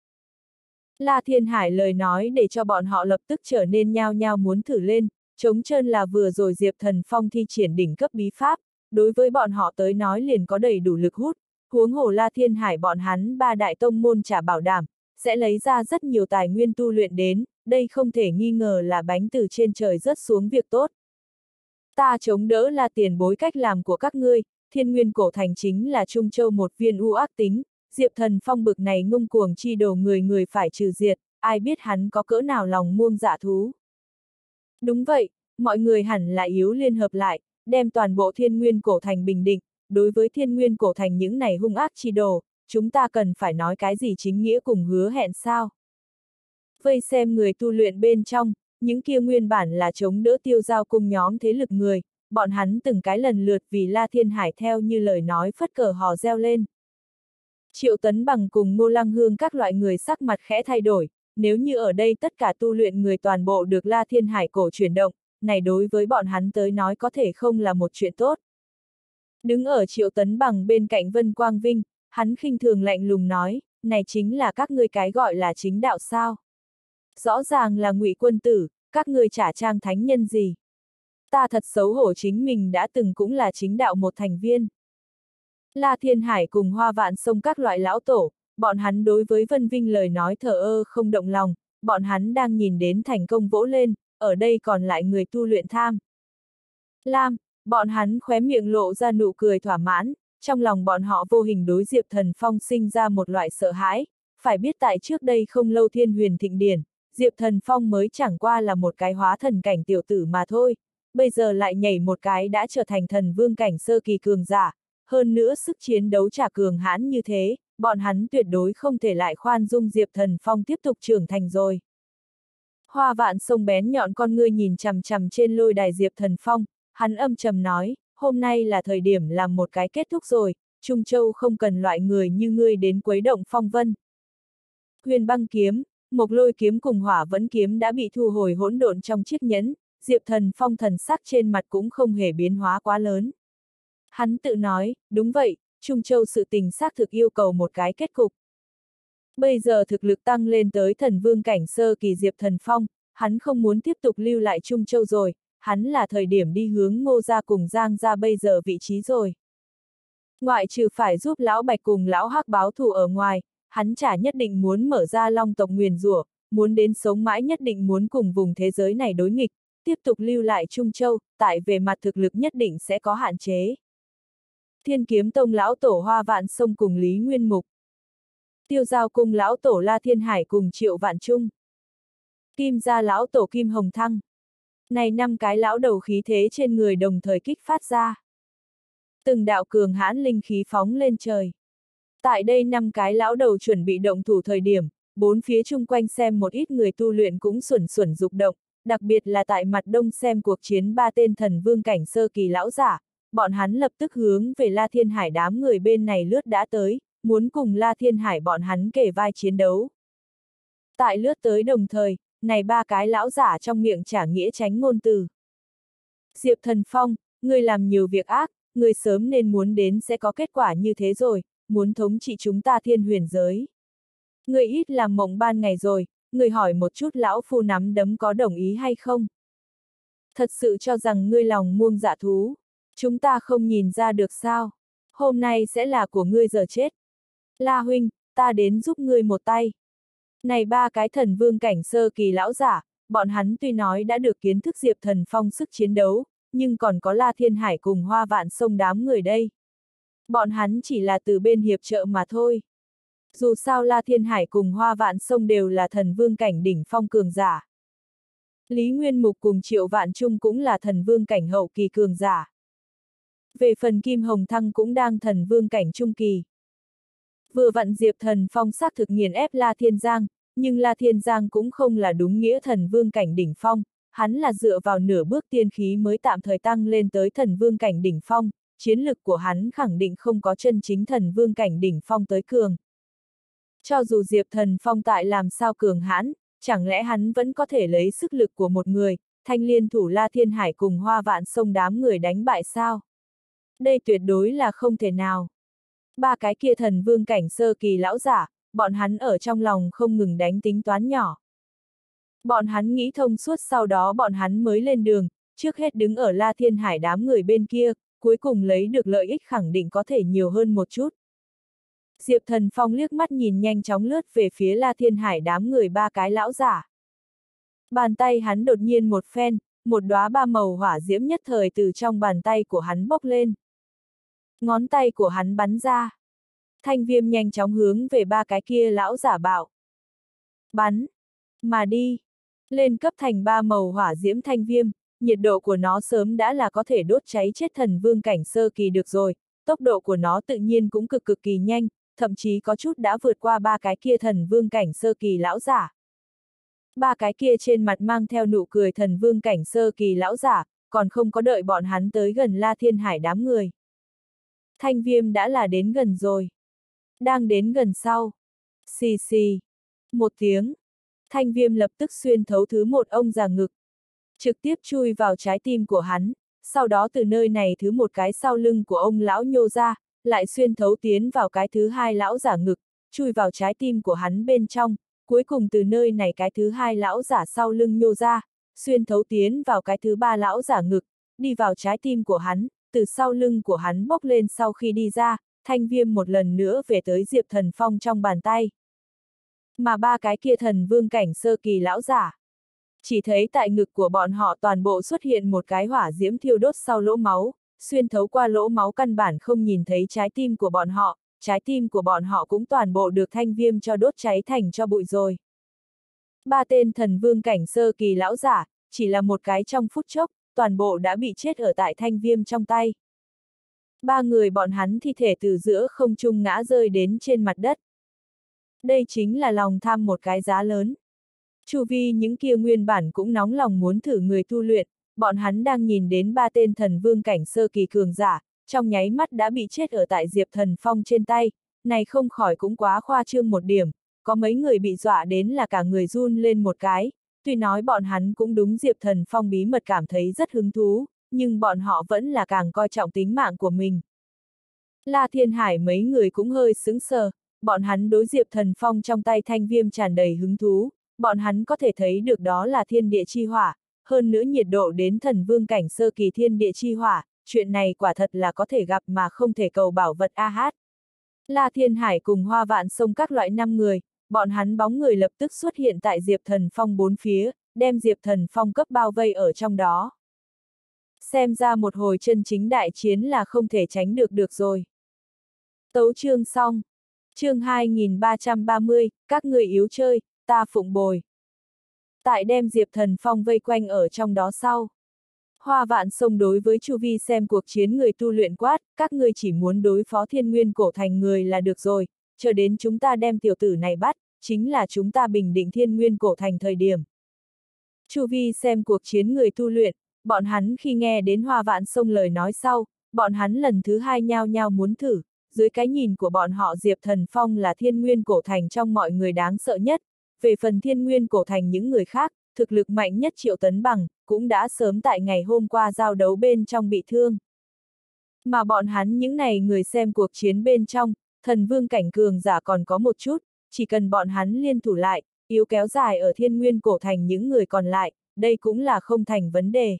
La Thiên Hải lời nói để cho bọn họ lập tức trở nên nhao nhao muốn thử lên, trống trơn là vừa rồi Diệp Thần Phong thi triển đỉnh cấp bí pháp, đối với bọn họ tới nói liền có đầy đủ lực hút, huống hồ La Thiên Hải bọn hắn ba đại tông môn trả bảo đảm, sẽ lấy ra rất nhiều tài nguyên tu luyện đến, đây không thể nghi ngờ là bánh từ trên trời rớt xuống việc tốt. Ta chống đỡ là tiền bối cách làm của các ngươi, Thiên Nguyên Cổ Thành chính là Trung Châu một viên u ác tính, Diệp Thần Phong bực này ngông cuồng chi đồ người người phải trừ diệt, ai biết hắn có cỡ nào lòng muông dạ thú. Đúng vậy, mọi người hẳn là yếu liên hợp lại, đem toàn bộ Thiên Nguyên Cổ Thành bình định, đối với Thiên Nguyên Cổ Thành những này hung ác chi đồ, chúng ta cần phải nói cái gì chính nghĩa cùng hứa hẹn sao? Vây xem người tu luyện bên trong, những kia nguyên bản là chống đỡ Tiêu Giao Cung nhóm thế lực người, bọn hắn từng cái lần lượt vì La Thiên Hải theo như lời nói phất cờ hò reo lên. Triệu Tấn Bằng cùng Ngô Lăng Hương các loại người sắc mặt khẽ thay đổi, nếu như ở đây tất cả tu luyện người toàn bộ được La Thiên Hải cổ chuyển động, này đối với bọn hắn tới nói có thể không là một chuyện tốt. Đứng ở Triệu Tấn Bằng bên cạnh Vân Quang Vinh, hắn khinh thường lạnh lùng nói, này chính là các ngươi cái gọi là chính đạo sao? Rõ ràng là Ngụy quân tử, các ngươi trả trang thánh nhân gì? Ta thật xấu hổ chính mình đã từng cũng là chính đạo một thành viên. La Thiên Hải cùng Hoa Vạn Sông các loại lão tổ, bọn hắn đối với Vân Vinh lời nói thờ ơ không động lòng, bọn hắn đang nhìn đến thành công vỗ lên, ở đây còn lại người tu luyện tham. Lam, bọn hắn khóe miệng lộ ra nụ cười thỏa mãn, trong lòng bọn họ vô hình đối Diệp Thần Phong sinh ra một loại sợ hãi, phải biết tại trước đây không lâu Thiên Huyền Thịnh Điển, Diệp Thần Phong mới chẳng qua là một cái hóa thần cảnh tiểu tử mà thôi, bây giờ lại nhảy một cái đã trở thành thần vương cảnh sơ kỳ cường giả, hơn nữa sức chiến đấu chả cường hãn như thế, bọn hắn tuyệt đối không thể lại khoan dung Diệp Thần Phong tiếp tục trưởng thành rồi. Hoa Vạn Sông bén nhọn con ngươi nhìn chằm chằm trên lôi đài Diệp Thần Phong, hắn âm trầm nói, hôm nay là thời điểm làm một cái kết thúc rồi, Trung Châu không cần loại người như ngươi đến quấy động phong vân. Huyền băng kiếm, Mộc Lôi kiếm cùng Hỏa Vẫn kiếm đã bị thu hồi hỗn độn trong chiếc nhẫn, Diệp Thần Phong thần sắc trên mặt cũng không hề biến hóa quá lớn. Hắn tự nói, đúng vậy, Trung Châu sự tình xác thực yêu cầu một cái kết cục. Bây giờ thực lực tăng lên tới thần vương cảnh sơ kỳ Diệp Thần Phong, hắn không muốn tiếp tục lưu lại Trung Châu rồi, hắn là thời điểm đi hướng Ngô gia cùng Giang gia bây giờ vị trí rồi. Ngoại trừ phải giúp lão Bạch cùng lão Hắc báo thù ở ngoài, hắn chả nhất định muốn mở ra Long tộc nguyền rủa, muốn đến sống mãi nhất định muốn cùng vùng thế giới này đối nghịch, tiếp tục lưu lại Trung Châu, tại về mặt thực lực nhất định sẽ có hạn chế. Thiên Kiếm Tông lão tổ Hoa Vạn Sông cùng Lý Nguyên Mục. Tiêu Giao Cung lão tổ La Thiên Hải cùng Triệu Vạn Trung. Kim gia lão tổ Kim Hồng Thăng. Này năm cái lão đầu khí thế trên người đồng thời kích phát ra. Từng đạo cường hãn linh khí phóng lên trời. Tại đây năm cái lão đầu chuẩn bị động thủ thời điểm, bốn phía chung quanh xem một ít người tu luyện cũng xuẩn xuẩn dục động, đặc biệt là tại mặt đông xem cuộc chiến ba tên thần vương cảnh sơ kỳ lão giả, bọn hắn lập tức hướng về La Thiên Hải đám người bên này lướt đã tới, muốn cùng La Thiên Hải bọn hắn kề vai chiến đấu. Tại lướt tới đồng thời, này ba cái lão giả trong miệng trả nghĩa tránh ngôn từ. Diệp Thần Phong, ngươi làm nhiều việc ác, ngươi sớm nên muốn đến sẽ có kết quả như thế rồi, muốn thống trị chúng ta thiên huyền giới. Ngươi ít làm mộng ban ngày rồi, ngươi hỏi một chút lão phu nắm đấm có đồng ý hay không? Thật sự cho rằng ngươi lòng muông dạ thú, chúng ta không nhìn ra được sao? Hôm nay sẽ là của ngươi giờ chết. La huynh, ta đến giúp ngươi một tay. Này ba cái thần vương cảnh sơ kỳ lão giả, bọn hắn tuy nói đã được kiến thức Diệp Thần Phong sức chiến đấu, nhưng còn có La Thiên Hải cùng Hoa Vạn Sông đám người đây. Bọn hắn chỉ là từ bên hiệp trợ mà thôi. Dù sao La Thiên Hải cùng Hoa Vạn Sông đều là thần vương cảnh đỉnh phong cường giả. Lý Nguyên Mục cùng Triệu Vạn Trung cũng là thần vương cảnh hậu kỳ cường giả. Về phần Kim Hồng Thăng cũng đang thần vương cảnh trung kỳ. Vừa vặn Diệp Thần Phong xác thực nghiền ép La Thiên Giang, nhưng La Thiên Giang cũng không là đúng nghĩa thần vương cảnh đỉnh phong, hắn là dựa vào nửa bước tiên khí mới tạm thời tăng lên tới thần vương cảnh đỉnh phong, chiến lực của hắn khẳng định không có chân chính thần vương cảnh đỉnh phong tới cường. Cho dù Diệp Thần Phong tại làm sao cường hãn, chẳng lẽ hắn vẫn có thể lấy sức lực của một người, thanh liên thủ La Thiên Hải cùng Hoa Vạn Sông đám người đánh bại sao? Đây tuyệt đối là không thể nào. Ba cái kia thần vương cảnh sơ kỳ lão giả, bọn hắn ở trong lòng không ngừng đánh tính toán nhỏ. Bọn hắn nghĩ thông suốt sau đó bọn hắn mới lên đường, trước hết đứng ở La Thiên Hải đám người bên kia, cuối cùng lấy được lợi ích khẳng định có thể nhiều hơn một chút. Diệp Thần Phong liếc mắt nhìn nhanh chóng lướt về phía La Thiên Hải đám người ba cái lão giả. Bàn tay hắn đột nhiên một phen, một đóa ba màu hỏa diễm nhất thời từ trong bàn tay của hắn bốc lên. Ngón tay của hắn bắn ra. Thanh viêm nhanh chóng hướng về ba cái kia lão giả bạo. Bắn. Mà đi. Lên cấp thành ba màu hỏa diễm thanh viêm, nhiệt độ của nó sớm đã là có thể đốt cháy chết thần vương cảnh sơ kỳ được rồi, tốc độ của nó tự nhiên cũng cực kỳ nhanh, thậm chí có chút đã vượt qua ba cái kia thần vương cảnh sơ kỳ lão giả. Ba cái kia trên mặt mang theo nụ cười thần vương cảnh sơ kỳ lão giả, còn không có đợi bọn hắn tới gần La Thiên Hải đám người. Thanh viêm đã là đến gần rồi. Đang đến gần sau. Xì xì. Một tiếng. Thanh viêm lập tức xuyên thấu thứ một ông già ngực. Trực tiếp chui vào trái tim của hắn, sau đó từ nơi này thứ một cái sau lưng của ông lão nhô ra, lại xuyên thấu tiến vào cái thứ hai lão giả ngực, chui vào trái tim của hắn bên trong, cuối cùng từ nơi này cái thứ hai lão giả sau lưng nhô ra, xuyên thấu tiến vào cái thứ ba lão giả ngực, đi vào trái tim của hắn, từ sau lưng của hắn bốc lên sau khi đi ra, thanh viêm một lần nữa về tới Diệp Thần Phong trong bàn tay. Mà ba cái kia thần vương cảnh sơ kỳ lão giả. Chỉ thấy tại ngực của bọn họ toàn bộ xuất hiện một cái hỏa diễm thiêu đốt sau lỗ máu, xuyên thấu qua lỗ máu căn bản không nhìn thấy trái tim của bọn họ, trái tim của bọn họ cũng toàn bộ được thanh viêm cho đốt cháy thành cho bụi rồi. Ba tên thần vương cảnh sơ kỳ lão giả, chỉ là một cái trong phút chốc, toàn bộ đã bị chết ở tại thanh viêm trong tay. Ba người bọn hắn thi thể từ giữa không trung ngã rơi đến trên mặt đất. Đây chính là lòng tham một cái giá lớn. Chu vi những kia nguyên bản cũng nóng lòng muốn thử người tu luyện, bọn hắn đang nhìn đến ba tên thần vương cảnh sơ kỳ cường giả, trong nháy mắt đã bị chết ở tại Diệp Thần Phong trên tay, này không khỏi cũng quá khoa trương một điểm, có mấy người bị dọa đến là cả người run lên một cái, tuy nói bọn hắn cũng đúng Diệp Thần Phong bí mật cảm thấy rất hứng thú, nhưng bọn họ vẫn là càng coi trọng tính mạng của mình. La Thiên Hải mấy người cũng hơi sững sờ, bọn hắn đối Diệp Thần Phong trong tay thanh viêm tràn đầy hứng thú, bọn hắn có thể thấy được đó là thiên địa chi hỏa, hơn nữa nhiệt độ đến thần vương cảnh sơ kỳ thiên địa chi hỏa, chuyện này quả thật là có thể gặp mà không thể cầu bảo vật a hát. La Thiên Hải cùng Hoa Vạn Sông các loại 5 người, bọn hắn bóng người lập tức xuất hiện tại Diệp Thần Phong bốn phía, đem Diệp Thần Phong cấp bao vây ở trong đó. Xem ra một hồi chân chính đại chiến là không thể tránh được rồi. Tấu chương xong. Chương 2330, các người yếu chơi, ta phụng bồi. Tại đem Diệp Thần Phong vây quanh ở trong đó sau. Hoa Vạn Sông đối với chu vi xem cuộc chiến người tu luyện quát, các ngươi chỉ muốn đối phó Thiên Nguyên Cổ Thành người là được rồi, chờ đến chúng ta đem tiểu tử này bắt, chính là chúng ta bình định Thiên Nguyên Cổ Thành thời điểm. Chu vi xem cuộc chiến người tu luyện, bọn hắn khi nghe đến Hoa Vạn Sông lời nói sau, bọn hắn lần thứ hai nhao nhao muốn thử, dưới cái nhìn của bọn họ Diệp Thần Phong là Thiên Nguyên Cổ Thành trong mọi người đáng sợ nhất, về phần Thiên Nguyên Cổ Thành những người khác, thực lực mạnh nhất Triệu Tấn Bằng, cũng đã sớm tại ngày hôm qua giao đấu bên trong bị thương. Mà bọn hắn những này người xem cuộc chiến bên trong, thần vương cảnh cường giả còn có một chút, chỉ cần bọn hắn liên thủ lại, yếu kéo dài ở Thiên Nguyên Cổ Thành những người còn lại, đây cũng là không thành vấn đề.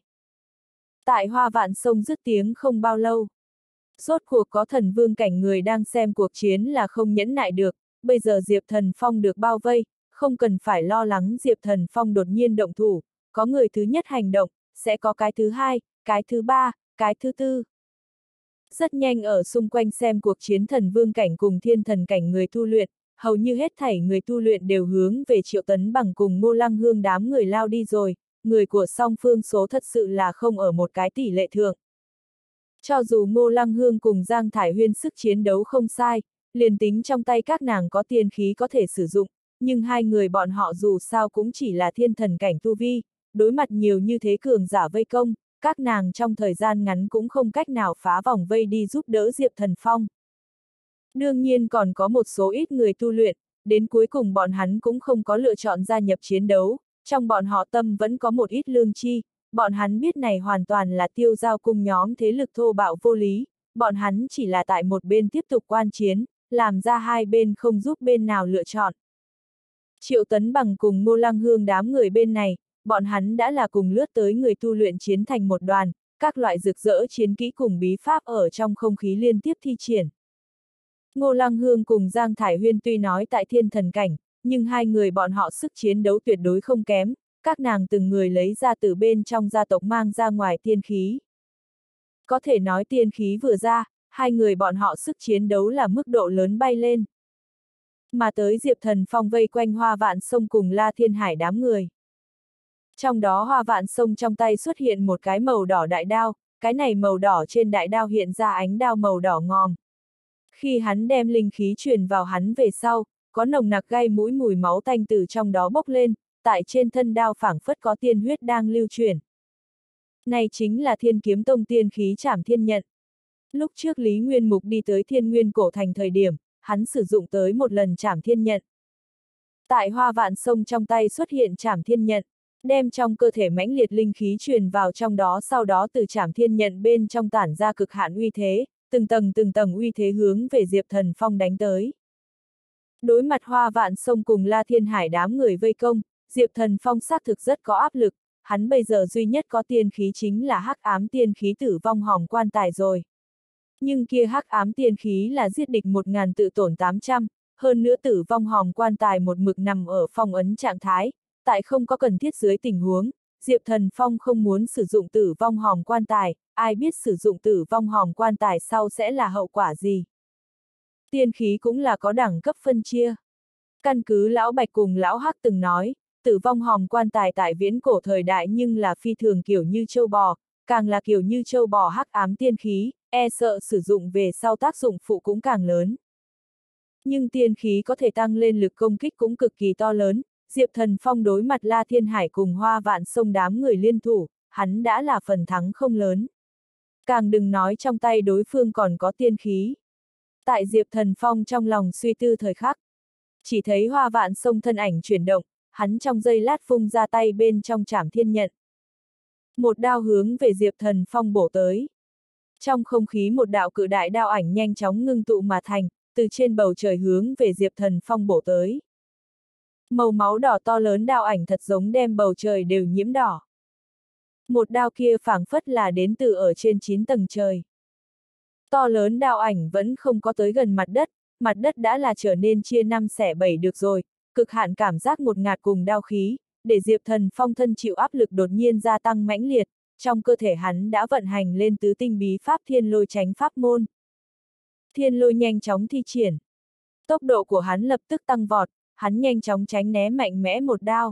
Tại Hoa Vạn Sông dứt tiếng không bao lâu. Rốt cuộc có thần vương cảnh người đang xem cuộc chiến là không nhẫn nại được, bây giờ Diệp Thần Phong được bao vây, không cần phải lo lắng Diệp Thần Phong đột nhiên động thủ, có người thứ nhất hành động, sẽ có cái thứ hai, cái thứ ba, cái thứ tư. Rất nhanh ở xung quanh xem cuộc chiến thần vương cảnh cùng thiên thần cảnh người tu luyện, hầu như hết thảy người tu luyện đều hướng về Triệu Tấn Bằng cùng Ngô Lăng Hương đám người lao đi rồi, người của song phương số thật sự là không ở một cái tỷ lệ thượng. Cho dù Ngô Lăng Hương cùng Giang Thải Huyên sức chiến đấu không sai, liền tính trong tay các nàng có tiên khí có thể sử dụng, nhưng hai người bọn họ dù sao cũng chỉ là thiên thần cảnh tu vi, đối mặt nhiều như thế cường giả vây công, các nàng trong thời gian ngắn cũng không cách nào phá vòng vây đi giúp đỡ Diệp Thần Phong. Đương nhiên còn có một số ít người tu luyện, đến cuối cùng bọn hắn cũng không có lựa chọn gia nhập chiến đấu, trong bọn họ tâm vẫn có một ít lương tri, bọn hắn biết này hoàn toàn là Tiêu Giao Cung nhóm thế lực thô bạo vô lý, bọn hắn chỉ là tại một bên tiếp tục quan chiến, làm ra hai bên không giúp bên nào lựa chọn. Triệu Tấn Bằng cùng Ngô Lăng Hương đám người bên này, bọn hắn đã là cùng lướt tới người tu luyện chiến thành một đoàn, các loại rực rỡ chiến kỹ cùng bí pháp ở trong không khí liên tiếp thi triển. Ngô Lăng Hương cùng Giang Thải Huyên tuy nói tại thiên thần cảnh, nhưng hai người bọn họ sức chiến đấu tuyệt đối không kém, các nàng từng người lấy ra từ bên trong gia tộc mang ra ngoài tiên khí. Có thể nói tiên khí vừa ra, hai người bọn họ sức chiến đấu là mức độ lớn bay lên. Mà tới Diệp Thần Phong vây quanh Hoa Vạn Sông cùng La Thiên Hải đám người. Trong đó Hoa Vạn Sông trong tay xuất hiện một cái màu đỏ đại đao, cái này màu đỏ trên đại đao hiện ra ánh đao màu đỏ ngòm. Khi hắn đem linh khí truyền vào hắn về sau, có nồng nặc gai mũi mùi máu tanh từ trong đó bốc lên, tại trên thân đao phảng phất có tiên huyết đang lưu chuyển. Này chính là Thiên Kiếm Tông tiên khí Trảm Thiên Nhận. Lúc trước Lý Nguyên Mục đi tới Thiên Nguyên Cổ Thành thời điểm, hắn sử dụng tới một lần Trảm Thiên Nhận. Tại Hoa Vạn Sông trong tay xuất hiện Trảm Thiên Nhận, đem trong cơ thể mãnh liệt linh khí truyền vào trong đó, sau đó từ Trảm Thiên Nhận bên trong tản ra cực hạn uy thế, từng tầng uy thế hướng về Diệp Thần Phong đánh tới. Đối mặt Hoa Vạn Sông cùng La Thiên Hải đám người vây công, Diệp Thần Phong xác thực rất có áp lực, hắn bây giờ duy nhất có tiên khí chính là hắc ám tiên khí Tử Vong Hòm Quan Tài rồi. Nhưng kia hắc ám tiên khí là giết địch 1000 tự tổn 800, hơn nữa Tử Vong Hòm Quan Tài một mực nằm ở phong ấn trạng thái, tại không có cần thiết dưới tình huống, Diệp Thần Phong không muốn sử dụng Tử Vong Hòm Quan Tài, ai biết sử dụng Tử Vong Hòm Quan Tài sau sẽ là hậu quả gì. Tiên khí cũng là có đẳng cấp phân chia. Căn cứ Lão Bạch cùng Lão Hắc từng nói, Tử Vong Hòm Quan Tài tại viễn cổ thời đại nhưng là phi thường kiểu như châu bò, càng là kiểu như châu bò hắc ám tiên khí, e sợ sử dụng về sau tác dụng phụ cũng càng lớn. Nhưng tiên khí có thể tăng lên lực công kích cũng cực kỳ to lớn, Diệp Thần Phong đối mặt La Thiên Hải cùng Hoa Vạn Sông đám người liên thủ, hắn đã là phần thắng không lớn. Càng đừng nói trong tay đối phương còn có tiên khí. Tại Diệp Thần Phong trong lòng suy tư thời khắc, chỉ thấy Hoa Vạn Sông thân ảnh chuyển động, hắn trong giây lát vung ra tay bên trong Trảm Thiên Nhận. Một đao hướng về Diệp Thần Phong bổ tới. Trong không khí một đạo cự đại đao ảnh nhanh chóng ngưng tụ mà thành, từ trên bầu trời hướng về Diệp Thần Phong bổ tới. Màu máu đỏ to lớn đao ảnh thật giống đem bầu trời đều nhiễm đỏ. Một đao kia phảng phất là đến từ ở trên 9 tầng trời. To lớn đao ảnh vẫn không có tới gần mặt đất đã là trở nên chia 5 xẻ 7 được rồi, cực hạn cảm giác ngột ngạt cùng đao khí, để Diệp Thần Phong thân chịu áp lực đột nhiên gia tăng mãnh liệt, trong cơ thể hắn đã vận hành lên tứ tinh bí pháp Thiên Lôi Chánh pháp môn. Thiên Lôi nhanh chóng thi triển. Tốc độ của hắn lập tức tăng vọt, hắn nhanh chóng tránh né mạnh mẽ một đao.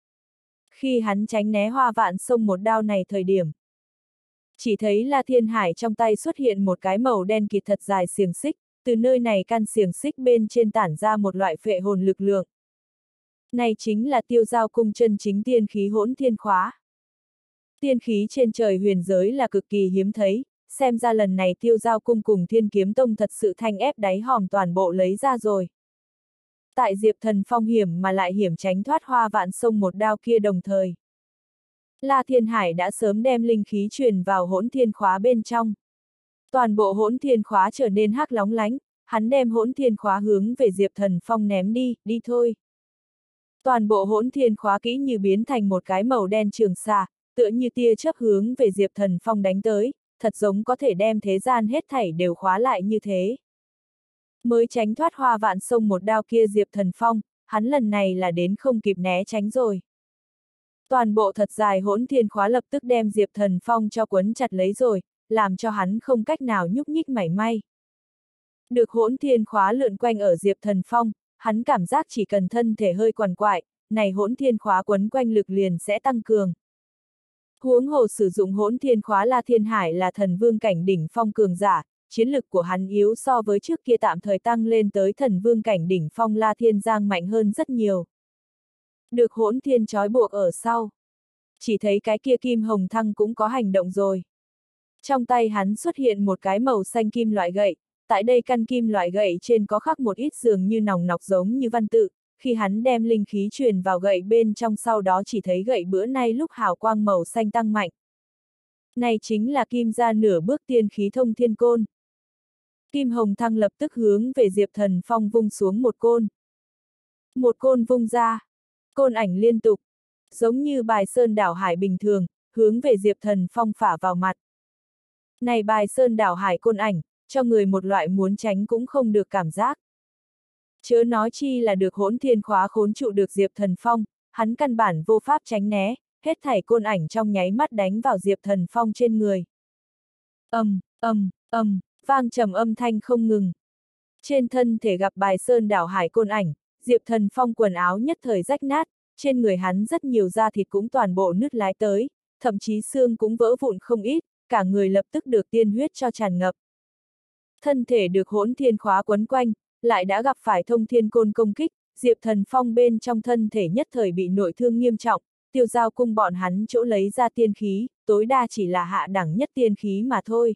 Khi hắn tránh né Hoa Vạn Sông một đao này thời điểm, chỉ thấy La Thiên Hải trong tay xuất hiện một cái màu đen kịt thật dài xiềng xích, từ nơi này căn xiềng xích bên trên tản ra một loại phệ hồn lực lượng. Này chính là Tiêu Giao Cung chân chính tiên khí Hỗn Thiên Khóa. Tiên khí trên trời huyền giới là cực kỳ hiếm thấy, xem ra lần này Tiêu Giao Cung cùng Thiên Kiếm Tông thật sự thanh ép đáy hòm toàn bộ lấy ra rồi. Tại Diệp Thần Phong hiểm mà lại hiểm tránh thoát Hoa Vạn Sông một đao kia đồng thời. La Thiên Hải đã sớm đem linh khí truyền vào hỗn thiên khóa bên trong. Toàn bộ hỗn thiên khóa trở nên hắc lóng lánh, hắn đem hỗn thiên khóa hướng về Diệp Thần Phong ném đi, đi thôi. Toàn bộ hỗn thiên khóa kỹ như biến thành một cái màu đen trường xà, tựa như tia chớp hướng về Diệp Thần Phong đánh tới, thật giống có thể đem thế gian hết thảy đều khóa lại như thế. Mới tránh thoát Hoa Vạn Sông một đao kia Diệp Thần Phong, hắn lần này là đến không kịp né tránh rồi. Toàn bộ thật dài hỗn thiên khóa lập tức đem Diệp Thần Phong cho quấn chặt lấy rồi, làm cho hắn không cách nào nhúc nhích mảy may. Được hỗn thiên khóa lượn quanh ở Diệp Thần Phong, hắn cảm giác chỉ cần thân thể hơi quằn quại, này hỗn thiên khóa quấn quanh lực liền sẽ tăng cường. Huống hồ sử dụng hỗn thiên khóa La Thiên Hải là thần vương cảnh đỉnh phong cường giả, chiến lực của hắn yếu so với trước kia tạm thời tăng lên tới thần vương cảnh đỉnh phong La Thiên Giang mạnh hơn rất nhiều. Được hỗn thiên trói buộc ở sau. Chỉ thấy cái kia kim hồng thăng cũng có hành động rồi. Trong tay hắn xuất hiện một cái màu xanh kim loại gậy, tại đây căn kim loại gậy trên có khắc một ít dường như nòng nọc giống như văn tự, khi hắn đem linh khí truyền vào gậy bên trong sau đó chỉ thấy gậy bữa nay lúc hào quang màu xanh tăng mạnh. Này chính là kim ra nửa bước tiên khí thông thiên côn. Kim hồng thăng lập tức hướng về Diệp Thần Phong vung xuống một côn. Một côn vung ra, côn ảnh liên tục, giống như bài sơn đảo hải bình thường, hướng về Diệp Thần Phong phả vào mặt. Này bài sơn đảo hải côn ảnh, cho người một loại muốn tránh cũng không được cảm giác. Chớ nói chi là được hỗn thiên khóa khốn trụ được Diệp Thần Phong, hắn căn bản vô pháp tránh né, hết thảy côn ảnh trong nháy mắt đánh vào Diệp Thần Phong trên người. Vang trầm âm thanh không ngừng. Trên thân thể gặp bài sơn đảo hải côn ảnh, Diệp Thần Phong quần áo nhất thời rách nát, trên người hắn rất nhiều da thịt cũng toàn bộ nứt lái tới, thậm chí xương cũng vỡ vụn không ít, cả người lập tức được tiên huyết cho tràn ngập. Thân thể được hỗn thiên khóa quấn quanh, lại đã gặp phải thông thiên côn công kích, Diệp Thần Phong bên trong thân thể nhất thời bị nội thương nghiêm trọng, Tiêu Giao cung bọn hắn chỗ lấy ra tiên khí, tối đa chỉ là hạ đẳng nhất tiên khí mà thôi.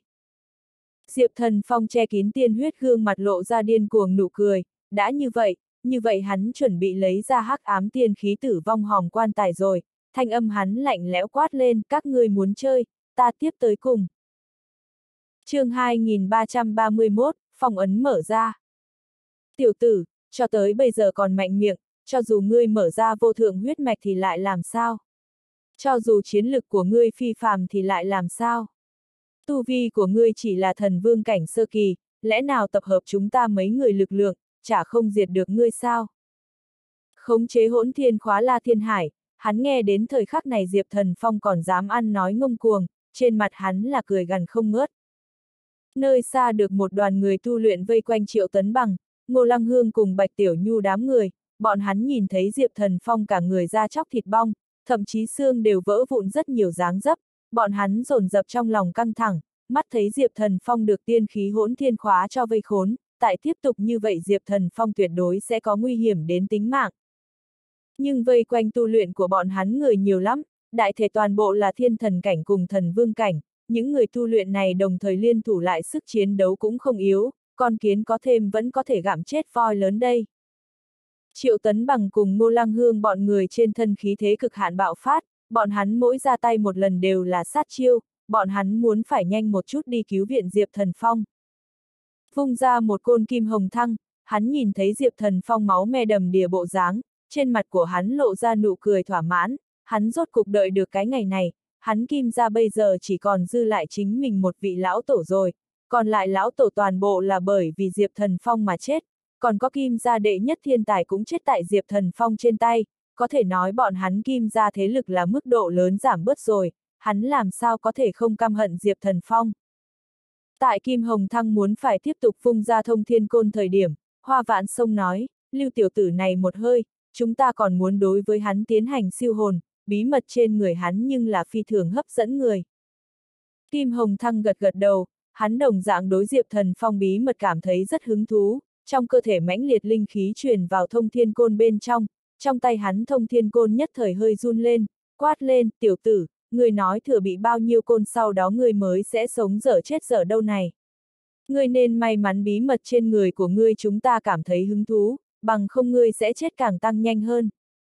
Diệp Thần Phong che kín tiên huyết gương mặt lộ ra điên cuồng nụ cười, đã như vậy hắn chuẩn bị lấy ra hắc ám tiên khí tử vong hòm quan tài rồi, thanh âm hắn lạnh lẽo quát lên, các ngươi muốn chơi, ta tiếp tới cùng. Chương 2331, phong ấn mở ra. Tiểu tử, cho tới bây giờ còn mạnh miệng, cho dù ngươi mở ra vô thượng huyết mạch thì lại làm sao? Cho dù chiến lực của ngươi phi phàm thì lại làm sao? Tu vi của ngươi chỉ là thần vương cảnh sơ kỳ, lẽ nào tập hợp chúng ta mấy người lực lượng, chả không diệt được ngươi sao? Khống chế hỗn thiên khóa La Thiên Hải, hắn nghe đến thời khắc này Diệp Thần Phong còn dám ăn nói ngông cuồng, trên mặt hắn là cười gằn không ngớt. Nơi xa được một đoàn người tu luyện vây quanh Triệu Tấn Bằng, Ngô Lăng Hương cùng Bạch Tiểu Nhu đám người, bọn hắn nhìn thấy Diệp Thần Phong cả người da chóc thịt bong, thậm chí xương đều vỡ vụn rất nhiều dáng dấp, bọn hắn dồn dập trong lòng căng thẳng, mắt thấy Diệp Thần Phong được tiên khí hỗn thiên khóa cho vây khốn, tại tiếp tục như vậy Diệp Thần Phong tuyệt đối sẽ có nguy hiểm đến tính mạng. Nhưng vây quanh tu luyện của bọn hắn người nhiều lắm, đại thể toàn bộ là thiên thần cảnh cùng thần vương cảnh, những người tu luyện này đồng thời liên thủ lại sức chiến đấu cũng không yếu, con kiến có thêm vẫn có thể gặm chết voi lớn đây. Triệu Tấn Bằng cùng Ngô Lăng Hương bọn người trên thân khí thế cực hạn bạo phát, bọn hắn mỗi ra tay một lần đều là sát chiêu, bọn hắn muốn phải nhanh một chút đi cứu viện Diệp Thần Phong. Vung ra một côn kim hồng thăng, hắn nhìn thấy Diệp Thần Phong máu me đầm đìa bộ dáng, trên mặt của hắn lộ ra nụ cười thỏa mãn, hắn rốt cục đợi được cái ngày này, hắn kim ra bây giờ chỉ còn dư lại chính mình một vị lão tổ rồi, còn lại lão tổ toàn bộ là bởi vì Diệp Thần Phong mà chết, còn có kim gia đệ nhất thiên tài cũng chết tại Diệp Thần Phong trên tay, có thể nói bọn hắn kim gia thế lực là mức độ lớn giảm bớt rồi, hắn làm sao có thể không căm hận Diệp Thần Phong. Tại Kim Hồng Thăng muốn phải tiếp tục vung ra thông thiên côn thời điểm, Hoa Vạn Sông nói, lưu tiểu tử này một hơi, chúng ta còn muốn đối với hắn tiến hành siêu hồn, bí mật trên người hắn nhưng là phi thường hấp dẫn người. Kim Hồng Thăng gật gật đầu, hắn đồng dạng đối Diệp Thần Phong bí mật cảm thấy rất hứng thú, trong cơ thể mãnh liệt linh khí truyền vào thông thiên côn bên trong tay hắn thông thiên côn nhất thời hơi run lên, quát lên, tiểu tử, ngươi nói thừa bị bao nhiêu côn sau đó ngươi mới sẽ sống dở chết dở đâu này. Ngươi nên may mắn bí mật trên người của ngươi chúng ta cảm thấy hứng thú, bằng không ngươi sẽ chết càng tăng nhanh hơn.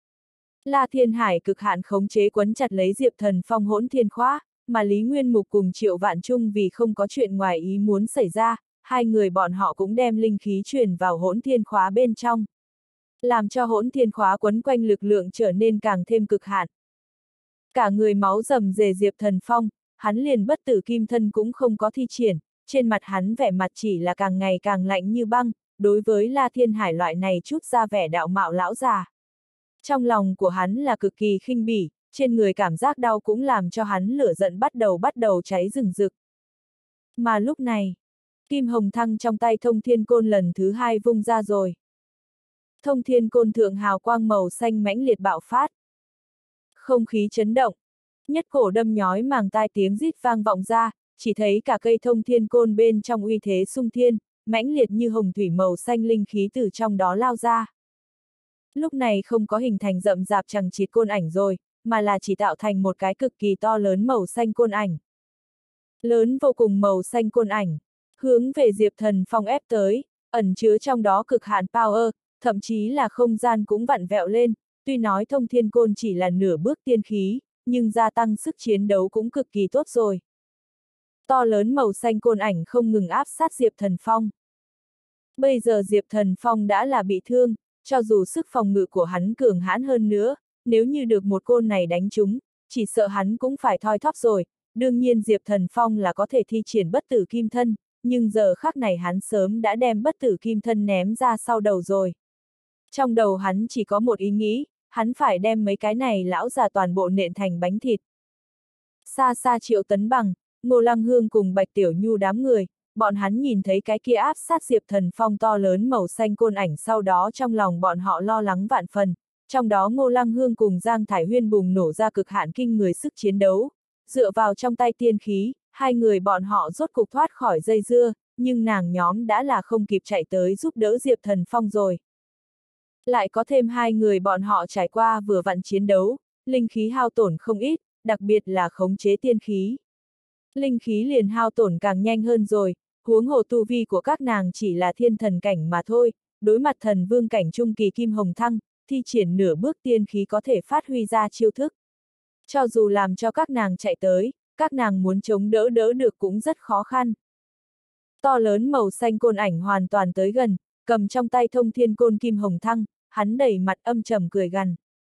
La Thiên Hải cực hạn khống chế quấn chặt lấy Diệp Thần Phong hỗn thiên khóa, mà Lý Nguyên Mục cùng Triệu Vạn Trung vì không có chuyện ngoài ý muốn xảy ra, hai người bọn họ cũng đem linh khí truyền vào hỗn thiên khóa bên trong. Làm cho hỗn thiên khóa quấn quanh lực lượng trở nên càng thêm cực hạn. Cả người máu rầm rề Diệp Thần Phong, hắn liền bất tử kim thân cũng không có thi triển, trên mặt hắn vẻ mặt chỉ là càng ngày càng lạnh như băng, đối với La Thiên Hải loại này chút ra vẻ đạo mạo lão già. Trong lòng của hắn là cực kỳ khinh bỉ, trên người cảm giác đau cũng làm cho hắn lửa giận bắt đầu cháy rừng rực. Mà lúc này, Kim Hồng Thăng trong tay Thông Thiên Côn lần thứ hai vung ra rồi. Thông Thiên Côn thượng hào quang màu xanh mãnh liệt bạo phát. Không khí chấn động, nhất cổ đâm nhói màng tai tiếng rít vang vọng ra, chỉ thấy cả cây Thông Thiên Côn bên trong uy thế sung thiên, mãnh liệt như hồng thủy màu xanh linh khí từ trong đó lao ra. Lúc này không có hình thành rậm rạp chằng chịt côn ảnh rồi, mà là chỉ tạo thành một cái cực kỳ to lớn màu xanh côn ảnh. Lớn vô cùng màu xanh côn ảnh, hướng về Diệp Thần Phong ép tới, ẩn chứa trong đó cực hạn power, thậm chí là không gian cũng vặn vẹo lên, tuy nói Thông Thiên Côn chỉ là nửa bước tiên khí, nhưng gia tăng sức chiến đấu cũng cực kỳ tốt rồi. To lớn màu xanh côn ảnh không ngừng áp sát Diệp Thần Phong. Bây giờ Diệp Thần Phong đã là bị thương, cho dù sức phòng ngự của hắn cường hãn hơn nữa, nếu như được một côn này đánh trúng, chỉ sợ hắn cũng phải thoi thóp rồi. Đương nhiên Diệp Thần Phong là có thể thi triển bất tử kim thân, nhưng giờ khắc này hắn sớm đã đem bất tử kim thân ném ra sau đầu rồi. Trong đầu hắn chỉ có một ý nghĩ, hắn phải đem mấy cái này lão già toàn bộ nện thành bánh thịt. Xa xa Triệu Tấn Bằng, Ngô Lăng Hương cùng Bạch Tiểu Nhu đám người, bọn hắn nhìn thấy cái kia áp sát Diệp Thần Phong to lớn màu xanh côn ảnh, sau đó trong lòng bọn họ lo lắng vạn phần, trong đó Ngô Lăng Hương cùng Giang Thải Huyên bùng nổ ra cực hạn kinh người sức chiến đấu, dựa vào trong tay tiên khí, hai người bọn họ rốt cục thoát khỏi dây dưa, nhưng nàng nhóm đã là không kịp chạy tới giúp đỡ Diệp Thần Phong rồi. Lại có thêm hai người bọn họ trải qua vừa vặn chiến đấu, linh khí hao tổn không ít, đặc biệt là khống chế tiên khí. Linh khí liền hao tổn càng nhanh hơn rồi, huống hồ tu vi của các nàng chỉ là thiên thần cảnh mà thôi, đối mặt thần vương cảnh trung kỳ Kim Hồng Thăng, thi triển nửa bước tiên khí có thể phát huy ra chiêu thức. Cho dù làm cho các nàng chạy tới, các nàng muốn chống đỡ được cũng rất khó khăn. To lớn màu xanh côn ảnh hoàn toàn tới gần, cầm trong tay Thông Thiên Côn Kim Hồng Thăng, hắn đẩy mặt âm trầm cười gằn.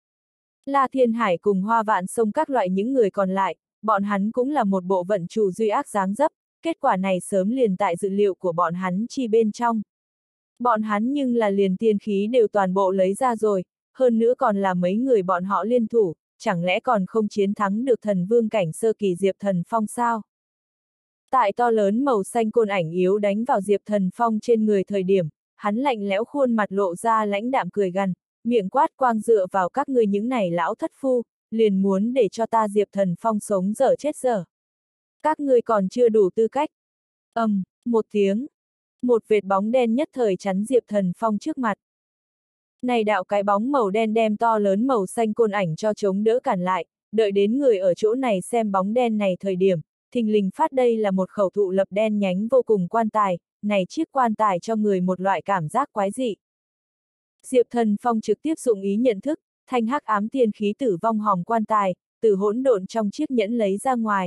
La Thiên Hải cùng Hoa Vạn Sông các loại những người còn lại, bọn hắn cũng là một bộ vận chủ duy ác dáng dấp, kết quả này sớm liền tại dự liệu của bọn hắn chi bên trong. Bọn hắn nhưng là liền tiên khí đều toàn bộ lấy ra rồi, hơn nữa còn là mấy người bọn họ liên thủ, chẳng lẽ còn không chiến thắng được thần vương cảnh sơ kỳ Diệp Thần Phong sao? Tại to lớn màu xanh côn ảnh yếu đánh vào Diệp Thần Phong trên người thời điểm, hắn lạnh lẽo khuôn mặt lộ ra lãnh đạm cười gằn, miệng quát quang dựa vào các ngươi những này lão thất phu, liền muốn để cho ta Diệp Thần Phong sống dở chết dở. Các ngươi còn chưa đủ tư cách. Một tiếng. Một vệt bóng đen nhất thời chắn Diệp Thần Phong trước mặt. Này đạo cái bóng màu đen đem to lớn màu xanh côn ảnh cho chống đỡ cản lại, đợi đến người ở chỗ này xem bóng đen này thời điểm, thình lình phát đây là một khẩu thụ lập đen nhánh vô cùng quan tài, này chiếc quan tài cho người một loại cảm giác quái dị. Diệp Thần Phong trực tiếp dụng ý nhận thức, thanh hắc ám tiên khí tử vong hòm quan tài, từ hỗn độn trong chiếc nhẫn lấy ra ngoài.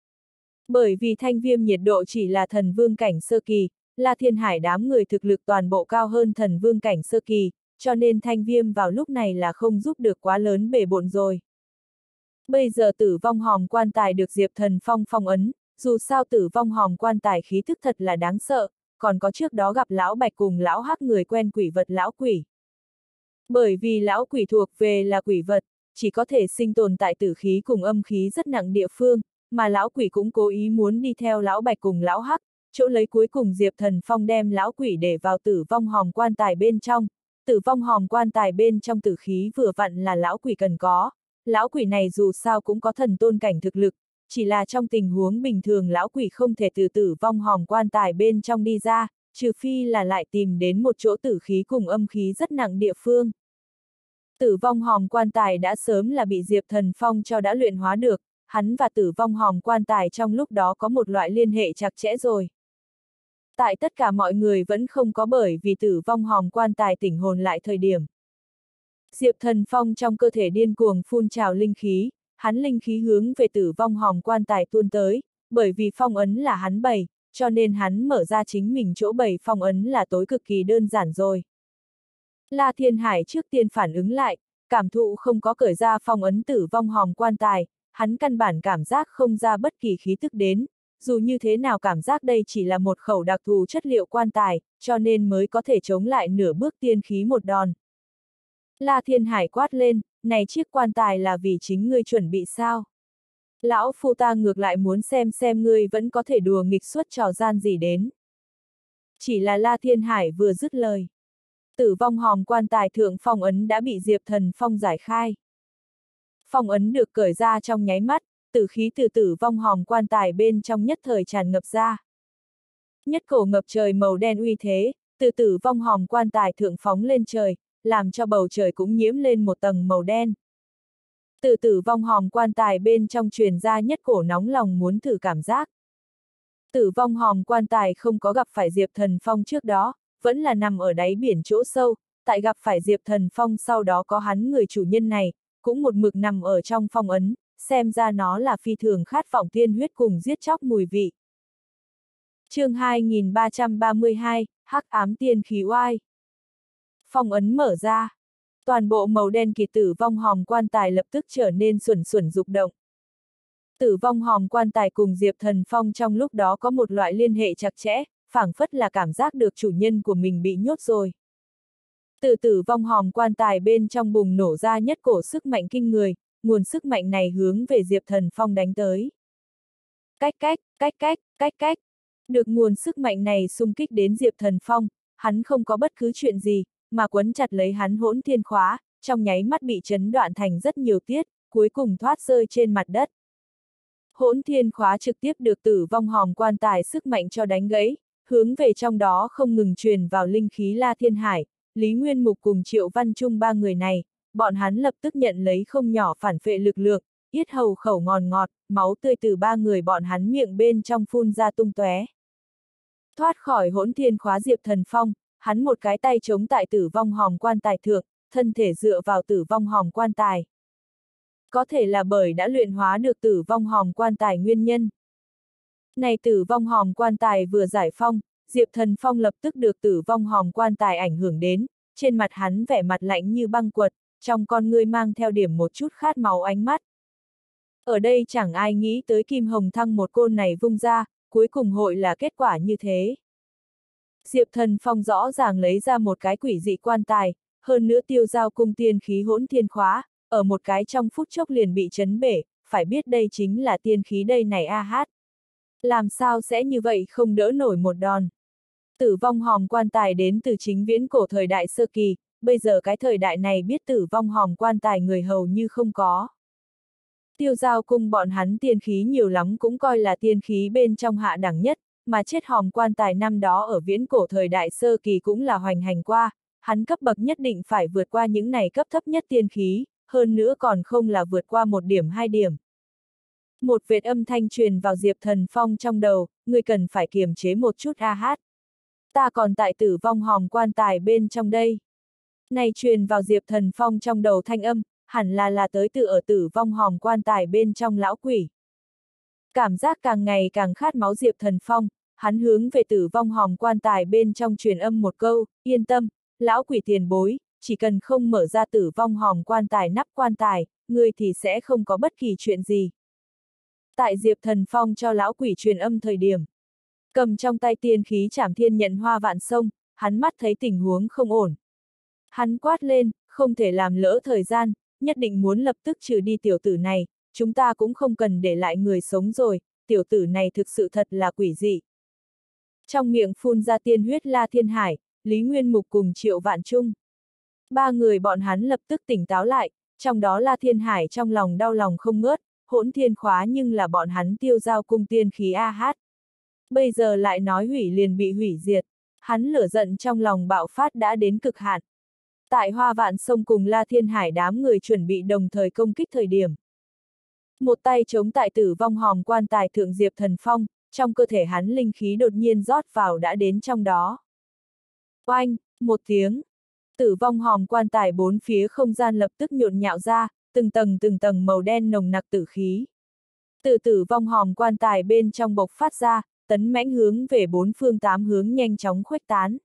Bởi vì thanh viêm nhiệt độ chỉ là thần vương cảnh sơ kỳ, La Thiên Hải đám người thực lực toàn bộ cao hơn thần vương cảnh sơ kỳ, cho nên thanh viêm vào lúc này là không giúp được quá lớn bể bộn rồi. Bây giờ tử vong hòm quan tài được Diệp Thần Phong phong ấn, dù sao tử vong hòm quan tài khí thức thật là đáng sợ, còn có trước đó gặp lão bạch cùng lão hắc người quen quỷ vật lão quỷ. Bởi vì lão quỷ thuộc về là quỷ vật, chỉ có thể sinh tồn tại tử khí cùng âm khí rất nặng địa phương, mà lão quỷ cũng cố ý muốn đi theo lão bạch cùng lão hắc, chỗ lấy cuối cùng Diệp Thần Phong đem lão quỷ để vào tử vong hòm quan tài bên trong. Tử vong hòm quan tài bên trong tử khí vừa vặn là lão quỷ cần có. Lão quỷ này dù sao cũng có thần tôn cảnh thực lực, chỉ là trong tình huống bình thường lão quỷ không thể từ tử vong hòm quan tài bên trong đi ra, trừ phi là lại tìm đến một chỗ tử khí cùng âm khí rất nặng địa phương. Tử vong hòm quan tài đã sớm là bị Diệp Thần Phong cho đã luyện hóa được, hắn và tử vong hòm quan tài trong lúc đó có một loại liên hệ chặt chẽ rồi. Tại tất cả mọi người vẫn không có bởi vì tử vong hòm quan tài tỉnh hồn lại thời điểm. Diệp Thần Phong trong cơ thể điên cuồng phun trào linh khí, hắn linh khí hướng về tử vong hòm quan tài tuôn tới, bởi vì phong ấn là hắn bày, cho nên hắn mở ra chính mình chỗ bày phong ấn là tối cực kỳ đơn giản rồi. La Thiên Hải trước tiên phản ứng lại, cảm thụ không có cởi ra phong ấn tử vong hòm quan tài, hắn căn bản cảm giác không ra bất kỳ khí tức đến, dù như thế nào cảm giác đây chỉ là một khẩu đặc thù chất liệu quan tài, cho nên mới có thể chống lại nửa bước tiên khí một đòn. La Thiên Hải quát lên, này chiếc quan tài là vì chính ngươi chuẩn bị sao? Lão phu ta ngược lại muốn xem ngươi vẫn có thể đùa nghịch suốt trò gian gì đến. Chỉ là La Thiên Hải vừa dứt lời. Tử vong hòm quan tài thượng phong ấn đã bị Diệp Thần Phong giải khai. Phong ấn được cởi ra trong nháy mắt, tử khí từ tử vong hòm quan tài bên trong nhất thời tràn ngập ra. Nhất cổ ngập trời màu đen uy thế, từ tử vong hòm quan tài thượng phóng lên trời, làm cho bầu trời cũng nhiễm lên một tầng màu đen. Từ tử vong hòm quan tài bên trong truyền ra nhất cổ nóng lòng muốn thử cảm giác. Tử vong hòm quan tài không có gặp phải Diệp Thần Phong trước đó, vẫn là nằm ở đáy biển chỗ sâu, tại gặp phải Diệp Thần Phong sau đó có hắn người chủ nhân này, cũng một mực nằm ở trong phong ấn, xem ra nó là phi thường khát vọng tiên huyết cùng giết chóc mùi vị. Chương 2332, Hắc ám tiên khí oai. Phong ấn mở ra. Toàn bộ màu đen kỳ tử vong hòm quan tài lập tức trở nên xuẩn xuẩn rục động. Tử vong hòm quan tài cùng Diệp Thần Phong trong lúc đó có một loại liên hệ chặt chẽ, phảng phất là cảm giác được chủ nhân của mình bị nhốt rồi. Từ tử vong hòm quan tài bên trong bùng nổ ra nhất cổ sức mạnh kinh người, nguồn sức mạnh này hướng về Diệp Thần Phong đánh tới. Cách. Được nguồn sức mạnh này xung kích đến Diệp Thần Phong, hắn không có bất cứ chuyện gì, mà quấn chặt lấy hắn hỗn thiên khóa, trong nháy mắt bị chấn đoạn thành rất nhiều tiết, cuối cùng thoát rơi trên mặt đất. Hỗn thiên khóa trực tiếp được tử vong hòm quan tài sức mạnh cho đánh gãy, hướng về trong đó không ngừng truyền vào linh khí La Thiên Hải, Lý Nguyên Mục cùng Triệu Văn Trung ba người này, bọn hắn lập tức nhận lấy không nhỏ phản phệ lực lượng, yết hầu khẩu ngọt, máu tươi từ ba người bọn hắn miệng bên trong phun ra tung tóe. Thoát khỏi hỗn thiên khóa Diệp Thần Phong, hắn một cái tay chống tại tử vong hòm quan tài thượng, thân thể dựa vào tử vong hòm quan tài. Có thể là bởi đã luyện hóa được tử vong hòm quan tài nguyên nhân. Này tử vong hòm quan tài vừa giải phong, Diệp Thần Phong lập tức được tử vong hòm quan tài ảnh hưởng đến, trên mặt hắn vẻ mặt lạnh như băng quật, trong con ngươi mang theo điểm một chút khát máu ánh mắt. Ở đây chẳng ai nghĩ tới Kim Hồng Thăng một côn này vung ra, cuối cùng hội là kết quả như thế. Diệp Thần Phong rõ ràng lấy ra một cái quỷ dị quan tài, hơn nữa tiêu giao cung tiên khí hỗn thiên khóa, ở một cái trong phút chốc liền bị chấn bể, phải biết đây chính là tiên khí đây này a hát. Làm sao sẽ như vậy không đỡ nổi một đòn. Tử vong hòm quan tài đến từ chính viễn cổ thời đại sơ kỳ, bây giờ cái thời đại này biết tử vong hòm quan tài người hầu như không có. Tiêu giao cung bọn hắn tiên khí nhiều lắm cũng coi là tiên khí bên trong hạ đẳng nhất, mà chết hòm quan tài năm đó ở viễn cổ thời đại sơ kỳ cũng là hoành hành qua, hắn cấp bậc nhất định phải vượt qua những này cấp thấp nhất tiên khí, hơn nữa còn không là vượt qua 1 điểm 2 điểm. Một vệt âm thanh truyền vào Diệp Thần Phong trong đầu, người cần phải kiềm chế một chút a hát. Ta còn tại tử vong hòm quan tài bên trong đây. Này truyền vào Diệp Thần Phong trong đầu thanh âm, hẳn là tới từ ở tử vong hòm quan tài bên trong lão quỷ. Cảm giác càng ngày càng khát máu Diệp Thần Phong, hắn hướng về tử vong hòm quan tài bên trong truyền âm một câu, yên tâm, lão quỷ tiền bối, chỉ cần không mở ra tử vong hòm quan tài nắp quan tài, ngươi thì sẽ không có bất kỳ chuyện gì. Tại Diệp Thần Phong cho lão quỷ truyền âm thời điểm, cầm trong tay tiên khí Trảm Thiên Nhận Hoa Vạn Sông, hắn mắt thấy tình huống không ổn. Hắn quát lên, không thể làm lỡ thời gian, nhất định muốn lập tức trừ đi tiểu tử này, chúng ta cũng không cần để lại người sống rồi, tiểu tử này thực sự thật là quỷ dị. Trong miệng phun ra tiên huyết La Thiên Hải, Lý Nguyên Mục cùng Triệu Vạn Trung. Ba người bọn hắn lập tức tỉnh táo lại, trong đó La Thiên Hải trong lòng đau lòng không ngớt, hỗn thiên khóa nhưng là bọn hắn tiêu giao cung tiên khí a hát. Bây giờ lại nói hủy liền bị hủy diệt, hắn lửa giận trong lòng bạo phát đã đến cực hạn. Tại Hoa Vạn Sông cùng La Thiên Hải đám người chuẩn bị đồng thời công kích thời điểm. Một tay chống tại tử vong hòm quan tài thượng Diệp Thần Phong, trong cơ thể hắn linh khí đột nhiên rót vào đã đến trong đó. Oanh, một tiếng, tử vong hòm quan tài bốn phía không gian lập tức nhộn nhạo ra, từng tầng màu đen nồng nặc tử khí. Từ tử vong hòm quan tài bên trong bộc phát ra, tấn mãnh hướng về bốn phương tám hướng nhanh chóng khuếch tán.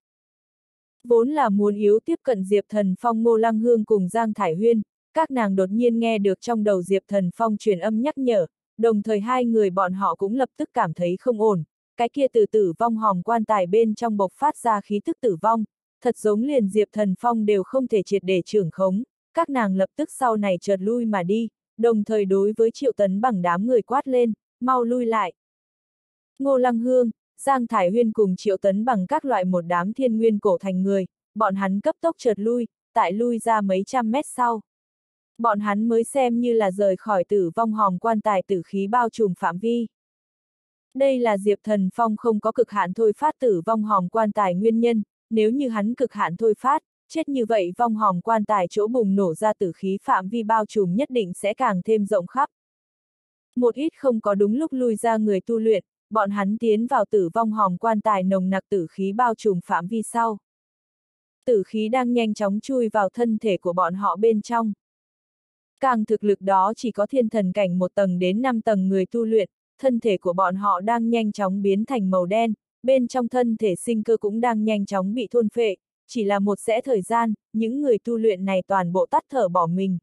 Vốn là muốn yếu tiếp cận Diệp Thần Phong, Ngô Lăng Hương cùng Giang Thải Huyên, các nàng đột nhiên nghe được trong đầu Diệp Thần Phong truyền âm nhắc nhở, đồng thời hai người bọn họ cũng lập tức cảm thấy không ổn, cái kia từ tử vong hòm quan tài bên trong bộc phát ra khí tức tử vong, thật giống liền Diệp Thần Phong đều không thể triệt để trưởng khống, các nàng lập tức sau này chợt lui mà đi, đồng thời đối với Triệu Tấn Bằng đám người quát lên, mau lui lại. Ngô Lăng Hương, Giang Thải Huyên cùng Triệu Tấn Bằng các loại một đám thiên nguyên cổ thành người, bọn hắn cấp tốc chợt lui, tại lui ra mấy trăm mét sau. Bọn hắn mới xem như là rời khỏi tử vong hòm quan tài tử khí bao trùm phạm vi. Đây là Diệp Thần Phong không có cực hạn thôi phát tử vong hòm quan tài nguyên nhân, nếu như hắn cực hạn thôi phát, chết như vậy vong hòm quan tài chỗ bùng nổ ra tử khí phạm vi bao trùm nhất định sẽ càng thêm rộng khắp. Một ít không có đúng lúc lui ra người tu luyện, bọn hắn tiến vào tử vong hòm quan tài nồng nặc tử khí bao trùm phạm vi sau. Tử khí đang nhanh chóng chui vào thân thể của bọn họ bên trong. Càng thực lực đó chỉ có thiên thần cảnh 1 tầng đến 5 tầng người tu luyện, thân thể của bọn họ đang nhanh chóng biến thành màu đen, bên trong thân thể sinh cơ cũng đang nhanh chóng bị thôn phệ, chỉ là một sẽ thời gian, những người tu luyện này toàn bộ tắt thở bỏ mình.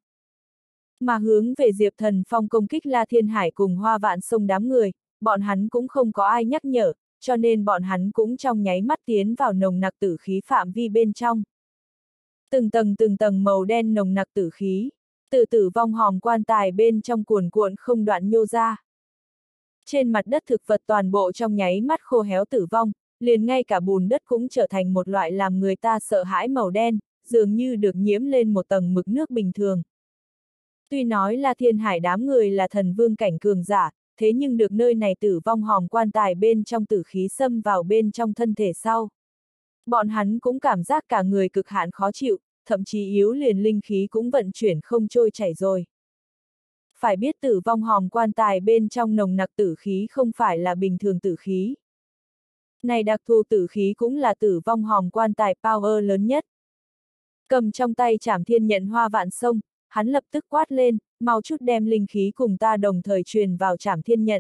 Mà hướng về Diệp Thần Phong công kích La Thiên Hải cùng Hoa Vạn Sông đám người, bọn hắn cũng không có ai nhắc nhở, cho nên bọn hắn cũng trong nháy mắt tiến vào nồng nặc tử khí phạm vi bên trong. Từng tầng màu đen nồng nặc tử khí, từ tử vong hòm quan tài bên trong cuồn cuộn không đoạn nhô ra. Trên mặt đất thực vật toàn bộ trong nháy mắt khô héo tử vong, liền ngay cả bùn đất cũng trở thành một loại làm người ta sợ hãi màu đen, dường như được nhiễm lên một tầng mực nước bình thường. Tuy nói là Thiên Hải đám người là thần vương cảnh cường giả, thế nhưng được nơi này tử vong hòm quan tài bên trong tử khí xâm vào bên trong thân thể sau. Bọn hắn cũng cảm giác cả người cực hạn khó chịu, thậm chí yếu liền linh khí cũng vận chuyển không trôi chảy rồi. Phải biết tử vong hòm quan tài bên trong nồng nặc tử khí không phải là bình thường tử khí. Này đặc thù tử khí cũng là tử vong hòm quan tài power lớn nhất. Cầm trong tay Trảm Thiên Nhận Hoa Vạn Sông, hắn lập tức quát lên, mau chút đem linh khí cùng ta đồng thời truyền vào Trảm Thiên Nhận.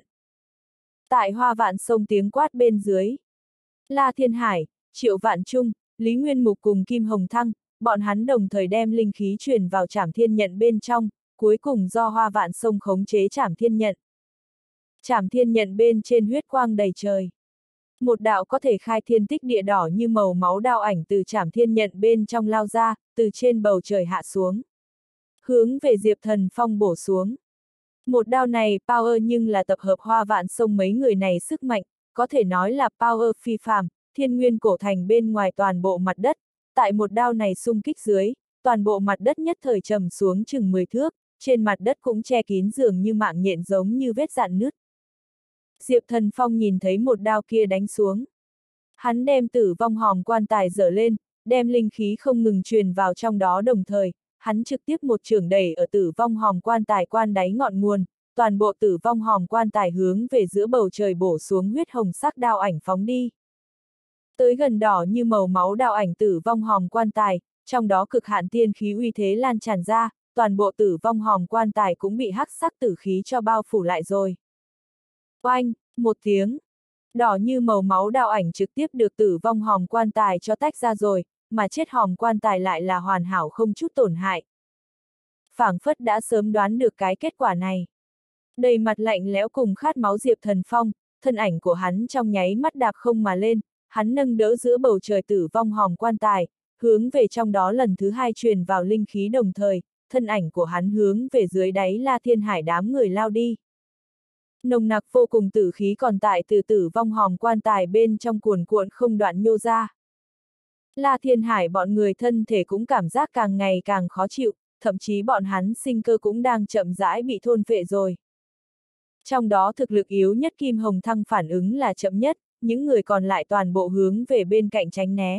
Tại Hoa Vạn Sông tiếng quát bên dưới, La Thiên Hải, Triệu Vạn Trung, Lý Nguyên Mục cùng Kim Hồng Thăng, bọn hắn đồng thời đem linh khí truyền vào Trảm Thiên Nhận bên trong, cuối cùng do Hoa Vạn Sông khống chế Trảm Thiên Nhận. Trảm Thiên Nhận bên trên huyết quang đầy trời. Một đạo có thể khai thiên tích địa đỏ như màu máu đao ảnh từ Trảm Thiên Nhận bên trong lao ra, từ trên bầu trời hạ xuống. Hướng về Diệp Thần Phong bổ xuống. Một đao này power nhưng là tập hợp Hoa Vạn Sông mấy người này sức mạnh, có thể nói là power phi phàm, thiên nguyên cổ thành bên ngoài toàn bộ mặt đất, tại một đao này xung kích dưới, toàn bộ mặt đất nhất thời trầm xuống chừng 10 thước, trên mặt đất cũng che kín dường như mạng nhện giống như vết rạn nứt. Diệp Thần Phong nhìn thấy một đao kia đánh xuống. Hắn đem tử vong hòm quan tài dở lên, đem linh khí không ngừng truyền vào trong đó đồng thời, hắn trực tiếp một chưởng đẩy ở tử vong hòm quan tài quan đáy ngọn nguồn, toàn bộ tử vong hòm quan tài hướng về giữa bầu trời bổ xuống huyết hồng sắc đao ảnh phóng đi. Tới gần đỏ như màu máu đao ảnh tử vong hòm quan tài, trong đó cực hạn tiên khí uy thế lan tràn ra, toàn bộ tử vong hòm quan tài cũng bị hắc sắc tử khí cho bao phủ lại rồi. Oanh, một tiếng, đỏ như màu máu đao ảnh trực tiếp được tử vong hòm quan tài cho tách ra rồi, mà chết hòm quan tài lại là hoàn hảo không chút tổn hại. Phảng phất đã sớm đoán được cái kết quả này. Đầy mặt lạnh lẽo cùng khát máu Diệp Thần Phong, thân ảnh của hắn trong nháy mắt đạp không mà lên, hắn nâng đỡ giữa bầu trời tử vong hòm quan tài, hướng về trong đó lần thứ hai truyền vào linh khí đồng thời, thân ảnh của hắn hướng về dưới đáy La Thiên Hải đám người lao đi. Nồng nặc vô cùng tử khí còn tại từ tử vong hòm quan tài bên trong cuồn cuộn không đoạn nhô ra. La Thiên Hải bọn người thân thể cũng cảm giác càng ngày càng khó chịu, thậm chí bọn hắn sinh cơ cũng đang chậm rãi bị thôn phệ rồi. Trong đó thực lực yếu nhất Kim Hồng Thăng phản ứng là chậm nhất, những người còn lại toàn bộ hướng về bên cạnh tránh né.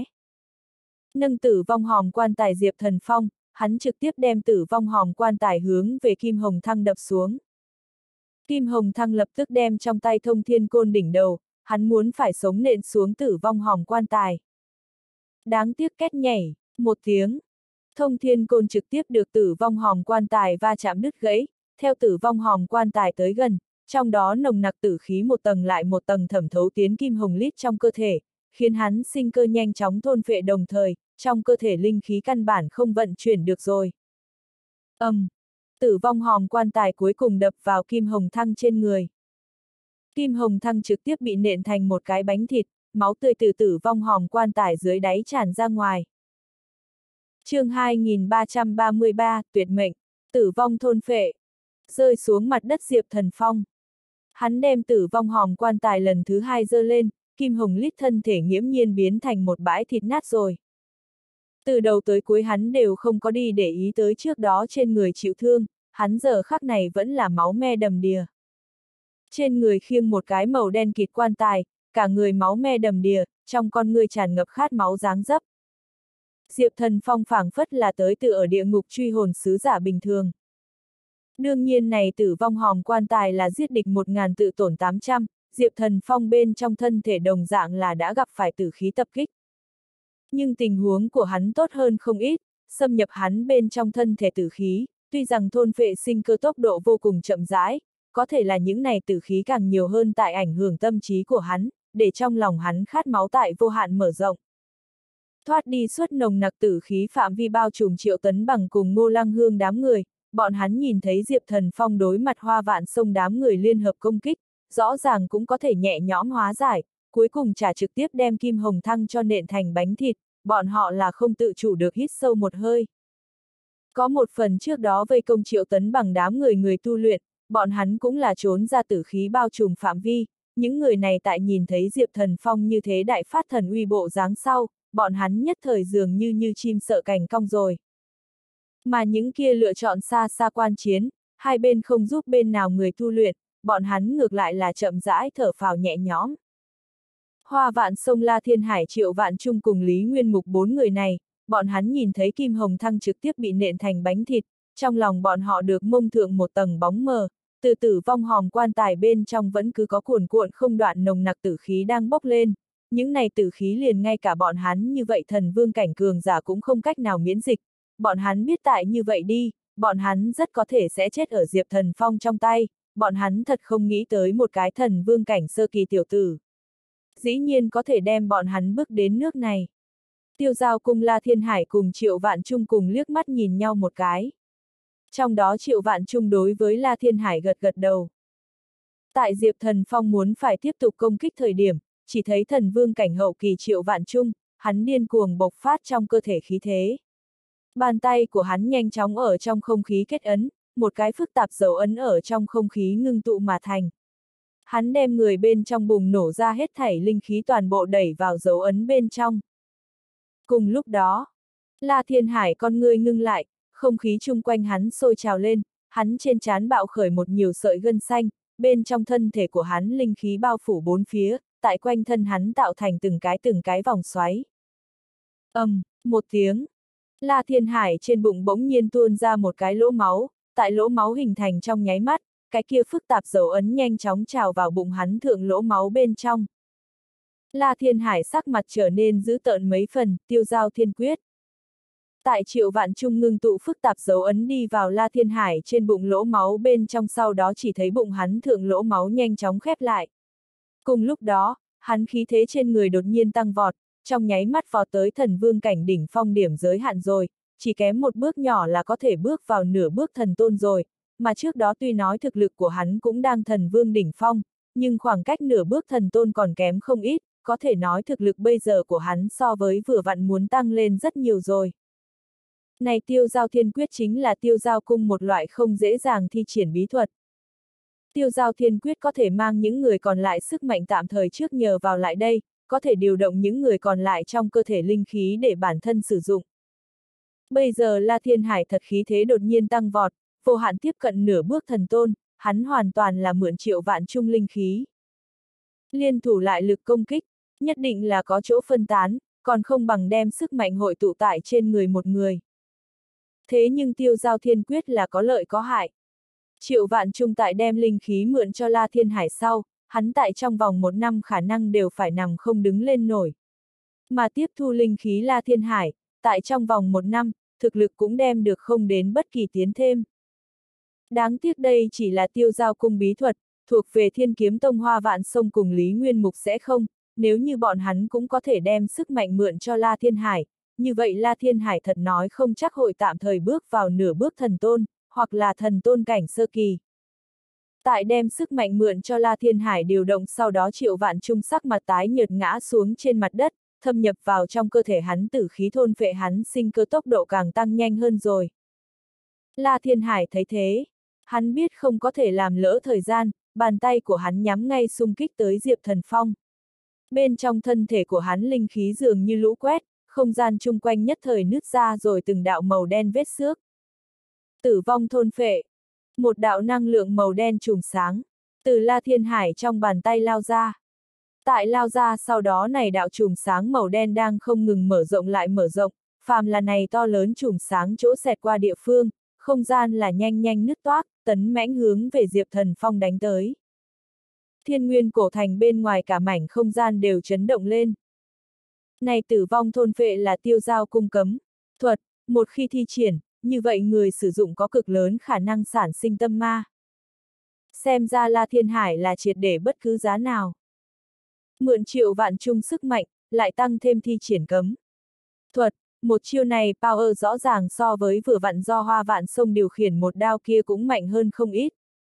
Nâng tử vong hòm quan tài Diệp Thần Phong, hắn trực tiếp đem tử vong hòm quan tài hướng về Kim Hồng Thăng đập xuống. Kim Hồng Thăng lập tức đem trong tay Thông Thiên Côn đỉnh đầu, hắn muốn phải sống nện xuống Tử Vong Hòm quan tài. Đáng tiếc két nhảy, một tiếng. Thông Thiên Côn trực tiếp được Tử Vong Hòm quan tài va chạm đứt gãy, theo Tử Vong Hòm quan tài tới gần, trong đó nồng nặc tử khí một tầng lại một tầng thẩm thấu tiến Kim Hồng Lít trong cơ thể, khiến hắn sinh cơ nhanh chóng thôn phệ đồng thời, trong cơ thể linh khí căn bản không vận chuyển được rồi. Tử Vong Hòm quan tài cuối cùng đập vào Kim Hồng Thăng trên người. Kim Hồng Thăng trực tiếp bị nện thành một cái bánh thịt, máu tươi từ Tử Vong Hòm quan tài dưới đáy tràn ra ngoài. Chương 2333, tuyệt mệnh, tử vong thôn phệ. Rơi xuống mặt đất Diệp Thần Phong. Hắn đem Tử Vong Hòm quan tài lần thứ hai giơ lên, Kim Hồng Lít thân thể nghiễm nhiên biến thành một bãi thịt nát rồi. Từ đầu tới cuối hắn đều không có đi để ý tới trước đó trên người chịu thương, hắn giờ khắc này vẫn là máu me đầm đìa. Trên người khiêng một cái màu đen kịt quan tài, cả người máu me đầm đìa, trong con người tràn ngập khát máu dáng dấp. Diệp Thần Phong phảng phất là tới từ ở địa ngục truy hồn sứ giả bình thường. Đương nhiên này Tử Vong Hòm quan tài là giết địch 1000 tự tổn 800, Diệp Thần Phong bên trong thân thể đồng dạng là đã gặp phải tử khí tập kích. Nhưng tình huống của hắn tốt hơn không ít, xâm nhập hắn bên trong thân thể tử khí, tuy rằng thôn phệ sinh cơ tốc độ vô cùng chậm rãi, có thể là những này tử khí càng nhiều hơn tại ảnh hưởng tâm trí của hắn, để trong lòng hắn khát máu tại vô hạn mở rộng. Thoát đi suốt nồng nặc tử khí phạm vi bao trùm Triệu Tấn Bằng cùng Ngô Lăng Hương đám người, bọn hắn nhìn thấy Diệp Thần Phong đối mặt Hoa Vạn Sông đám người liên hợp công kích, rõ ràng cũng có thể nhẹ nhõm hóa giải, cuối cùng trả trực tiếp đem Kim Hồng Thăng cho nện thành bánh thịt, bọn họ là không tự chủ được hít sâu một hơi. Có một phần trước đó vây công Triệu Tấn Bằng đám người tu luyện, bọn hắn cũng là trốn ra tử khí bao trùm phạm vi, những người này tại nhìn thấy Diệp Thần Phong như thế đại phát thần uy bộ dáng sau, bọn hắn nhất thời dường như chim sợ cành cong rồi. Mà những kia lựa chọn xa xa quan chiến, hai bên không giúp bên nào người tu luyện, bọn hắn ngược lại là chậm rãi thở phào nhẹ nhõm. Hoa Vạn Sông, La Thiên Hải, Triệu Vạn Trung cùng Lý Nguyên Mục 4 người này, bọn hắn nhìn thấy Kim Hồng Thăng trực tiếp bị nện thành bánh thịt, trong lòng bọn họ được mông thượng một tầng bóng mờ, từ Tử Vong Hòm quan tài bên trong vẫn cứ có cuồn cuộn không đoạn nồng nặc tử khí đang bốc lên, những này tử khí liền ngay cả bọn hắn như vậy thần vương cảnh cường giả cũng không cách nào miễn dịch, bọn hắn biết tại như vậy đi, bọn hắn rất có thể sẽ chết ở Diệp Thần Phong trong tay, bọn hắn thật không nghĩ tới một cái thần vương cảnh sơ kỳ tiểu tử. Dĩ nhiên có thể đem bọn hắn bước đến nước này. Tiêu Giao cùng La Thiên Hải cùng Triệu Vạn Trung cùng liếc mắt nhìn nhau một cái. Trong đó Triệu Vạn Trung đối với La Thiên Hải gật gật đầu. Tại Diệp Thần Phong muốn phải tiếp tục công kích thời điểm, chỉ thấy thần vương cảnh hậu kỳ Triệu Vạn Trung, hắn điên cuồng bộc phát trong cơ thể khí thế. Bàn tay của hắn nhanh chóng ở trong không khí kết ấn, một cái phức tạp dấu ấn ở trong không khí ngưng tụ mà thành. Hắn đem người bên trong bùng nổ ra hết thảy linh khí toàn bộ đẩy vào dấu ấn bên trong. Cùng lúc đó, La Thiên Hải con ngươi ngưng lại, không khí chung quanh hắn sôi trào lên, hắn trên trán bạo khởi một nhiều sợi gân xanh, bên trong thân thể của hắn linh khí bao phủ bốn phía, tại quanh thân hắn tạo thành từng cái vòng xoáy. Một tiếng, La Thiên Hải trên bụng bỗng nhiên tuôn ra một cái lỗ máu, tại lỗ máu hình thành trong nháy mắt, cái kia phức tạp dấu ấn nhanh chóng trào vào bụng hắn thượng lỗ máu bên trong. La Thiên Hải sắc mặt trở nên dữ tợn mấy phần, Tiêu Giao Thiên Quyết. Tại Triệu Vạn Trung ngưng tụ phức tạp dấu ấn đi vào La Thiên Hải trên bụng lỗ máu bên trong, sau đó chỉ thấy bụng hắn thượng lỗ máu nhanh chóng khép lại. Cùng lúc đó, hắn khí thế trên người đột nhiên tăng vọt, trong nháy mắt vọt tới thần vương cảnh đỉnh phong điểm giới hạn rồi, chỉ kém một bước nhỏ là có thể bước vào nửa bước thần tôn rồi, mà trước đó tuy nói thực lực của hắn cũng đang thần vương đỉnh phong, nhưng khoảng cách nửa bước thần tôn còn kém không ít, có thể nói thực lực bây giờ của hắn so với vừa vặn muốn tăng lên rất nhiều rồi. Này Tiêu Giao Thiên Quyết chính là Tiêu Giao Cung một loại không dễ dàng thi triển bí thuật. Tiêu Giao Thiên Quyết có thể mang những người còn lại sức mạnh tạm thời trước nhờ vào lại đây, có thể điều động những người còn lại trong cơ thể linh khí để bản thân sử dụng. Bây giờ La Thiên Hải thật khí thế đột nhiên tăng vọt, vô hạn tiếp cận nửa bước thần tôn, hắn hoàn toàn là mượn Triệu Vạn Trung linh khí. Liên thủ lại lực công kích, nhất định là có chỗ phân tán, còn không bằng đem sức mạnh hội tụ tại trên người một người. Thế nhưng Tiêu Giao Thiên Quyết là có lợi có hại. Triệu Vạn Trung tại đem linh khí mượn cho La Thiên Hải sau, hắn tại trong vòng 1 năm khả năng đều phải nằm không đứng lên nổi. Mà tiếp thu linh khí La Thiên Hải, tại trong vòng 1 năm, thực lực cũng đem được không đến bất kỳ tiến thêm. Đáng tiếc đây chỉ là Tiêu Giao cung bí thuật, thuộc về Thiên Kiếm Tông Hoa Vạn Sông cùng Lý Nguyên Mục sẽ không, nếu như bọn hắn cũng có thể đem sức mạnh mượn cho La Thiên Hải, như vậy La Thiên Hải thật nói không chắc hội tạm thời bước vào nửa bước thần tôn, hoặc là thần tôn cảnh sơ kỳ. Tại đem sức mạnh mượn cho La Thiên Hải điều động sau đó Triệu Vạn Trung sắc mặt tái nhợt ngã xuống trên mặt đất, thâm nhập vào trong cơ thể hắn tử khí thôn phệ hắn sinh cơ tốc độ càng tăng nhanh hơn rồi. La Thiên Hải thấy thế, hắn biết không có thể làm lỡ thời gian, bàn tay của hắn nhắm ngay xung kích tới Diệp Thần Phong. Bên trong thân thể của hắn linh khí dường như lũ quét, không gian chung quanh nhất thời nứt ra rồi từng đạo màu đen vết xước. Tử vong thôn phệ. Một đạo năng lượng màu đen chùm sáng, từ La Thiên Hải trong bàn tay lao ra. Tại lao ra sau đó này đạo chùm sáng màu đen đang không ngừng mở rộng lại mở rộng, phàm là này to lớn chùm sáng chỗ xẹt qua địa phương, không gian là nhanh nhanh nứt toác, tấn mãnh hướng về Diệp Thần Phong đánh tới. Thiên Nguyên cổ thành bên ngoài cả mảnh không gian đều chấn động lên. Này tử vong thôn phệ là Tiêu Giao cung cấm thuật, một khi thi triển, như vậy người sử dụng có cực lớn khả năng sản sinh tâm ma. Xem ra La Thiên Hải là triệt để bất cứ giá nào. Mượn Triệu Vạn Trung sức mạnh, lại tăng thêm thi triển cấm thuật, một chiêu này power rõ ràng so với vừa vặn do Hoa Vạn Sông điều khiển một đao kia cũng mạnh hơn không ít.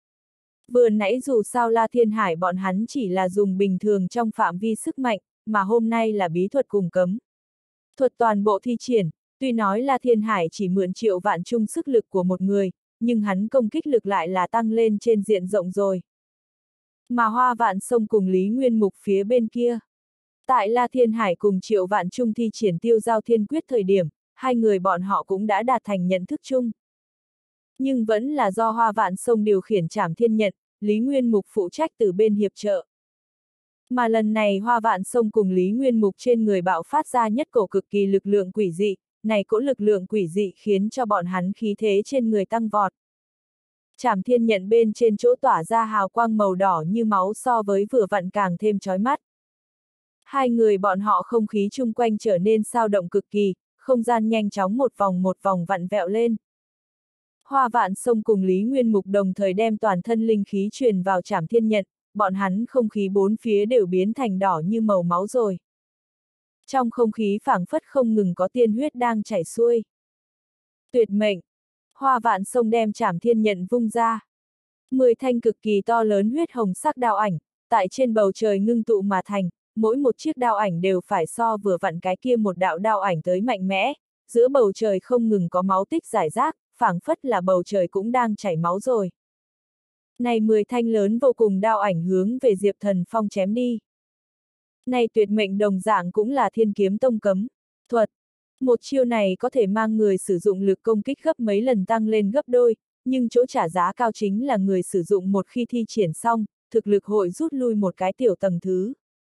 Vừa nãy dù sao La Thiên Hải bọn hắn chỉ là dùng bình thường trong phạm vi sức mạnh, mà hôm nay là bí thuật cùng cấm thuật toàn bộ thi triển, tuy nói La Thiên Hải chỉ mượn Triệu Vạn Trung sức lực của một người, nhưng hắn công kích lực lại là tăng lên trên diện rộng rồi. Mà Hoa Vạn Sông cùng Lý Nguyên Mục phía bên kia. Tại La Thiên Hải cùng Triệu Vạn Trung thi triển Tiêu Giao Thiên Quyết thời điểm, hai người bọn họ cũng đã đạt thành nhận thức chung. Nhưng vẫn là do Hoa Vạn Sông điều khiển Trảm Thiên Nhận, Lý Nguyên Mục phụ trách từ bên hiệp trợ. Mà lần này Hoa Vạn Sông cùng Lý Nguyên Mục trên người bạo phát ra nhất cổ cực kỳ lực lượng quỷ dị, này cỗ lực lượng quỷ dị khiến cho bọn hắn khí thế trên người tăng vọt. Trảm Thiên Nhận bên trên chỗ tỏa ra hào quang màu đỏ như máu so với vừa vặn càng thêm chói mắt. Hai người bọn họ không khí chung quanh trở nên xao động cực kỳ, không gian nhanh chóng một vòng vặn vẹo lên. Hoa Vạn Sông cùng Lý Nguyên Mục đồng thời đem toàn thân linh khí truyền vào Trảm Thiên Nhận, bọn hắn không khí bốn phía đều biến thành đỏ như màu máu rồi. Trong không khí phảng phất không ngừng có tiên huyết đang chảy xuôi. Tuyệt mệnh! Hoa Vạn Sông đem Trảm Thiên Nhận vung ra. 10 thanh cực kỳ to lớn huyết hồng sắc đao ảnh, tại trên bầu trời ngưng tụ mà thành, mỗi một chiếc đao ảnh đều phải so vừa vặn cái kia một đạo đao ảnh tới mạnh mẽ, giữa bầu trời không ngừng có máu tích rải rác, phảng phất là bầu trời cũng đang chảy máu rồi. Này 10 thanh lớn vô cùng đao ảnh hướng về Diệp Thần Phong chém đi. Này tuyệt mệnh đồng dạng cũng là Thiên Kiếm Tông cấm thuật. Một chiêu này có thể mang người sử dụng lực công kích gấp mấy lần tăng lên gấp đôi, nhưng chỗ trả giá cao chính là người sử dụng một khi thi triển xong, thực lực hội rút lui một cái tiểu tầng thứ.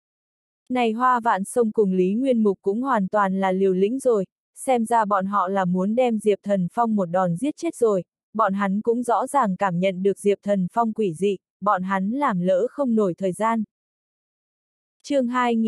Này Hoa Vạn Sông cùng Lý Nguyên Mục cũng hoàn toàn là liều lĩnh rồi, xem ra bọn họ là muốn đem Diệp Thần Phong một đòn giết chết rồi, bọn hắn cũng rõ ràng cảm nhận được Diệp Thần Phong quỷ dị, bọn hắn làm lỡ không nổi thời gian. Chương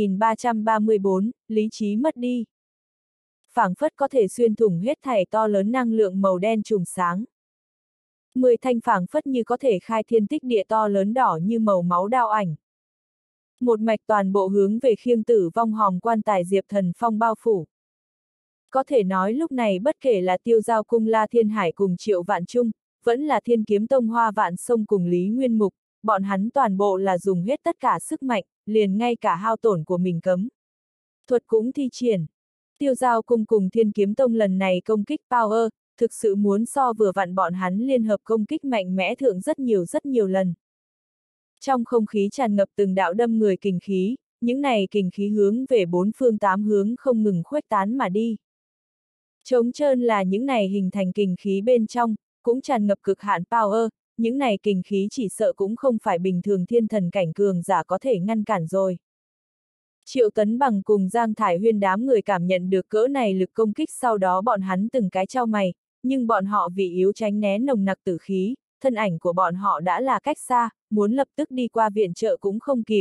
2334, lý trí mất đi. Phảng phất có thể xuyên thủng hết thảy to lớn năng lượng màu đen chùm sáng. 10 thanh phảng phất như có thể khai thiên tích địa to lớn đỏ như màu máu đao ảnh. Một mạch toàn bộ hướng về khiêng tử vong hòm quan tài Diệp Thần Phong bao phủ. Có thể nói lúc này bất kể là Tiêu Giao cung La Thiên Hải cùng Triệu Vạn Trung, vẫn là Thiên Kiếm Tông Hoa Vạn Sông cùng Lý Nguyên Mục, bọn hắn toàn bộ là dùng hết tất cả sức mạnh, liền ngay cả hao tổn của mình cấm thuật cũng thi triển. Tiêu Giao cung cùng Thiên Kiếm Tông lần này công kích power, thực sự muốn so vừa vặn bọn hắn liên hợp công kích mạnh mẽ thượng rất nhiều lần. Trong không khí tràn ngập từng đạo đâm người kình khí, những này kình khí hướng về bốn phương tám hướng không ngừng khuếch tán mà đi. Trống trơn là những này hình thành kình khí bên trong, cũng tràn ngập cực hạn power, những này kình khí chỉ sợ cũng không phải bình thường thiên thần cảnh cường giả có thể ngăn cản rồi. Triệu Tấn Bằng cùng Giang Thải Huyên đám người cảm nhận được cỡ này lực công kích sau đó bọn hắn từng cái chau mày, nhưng bọn họ vì yếu tránh né nồng nặc tử khí, thân ảnh của bọn họ đã là cách xa, muốn lập tức đi qua viện trợ cũng không kịp.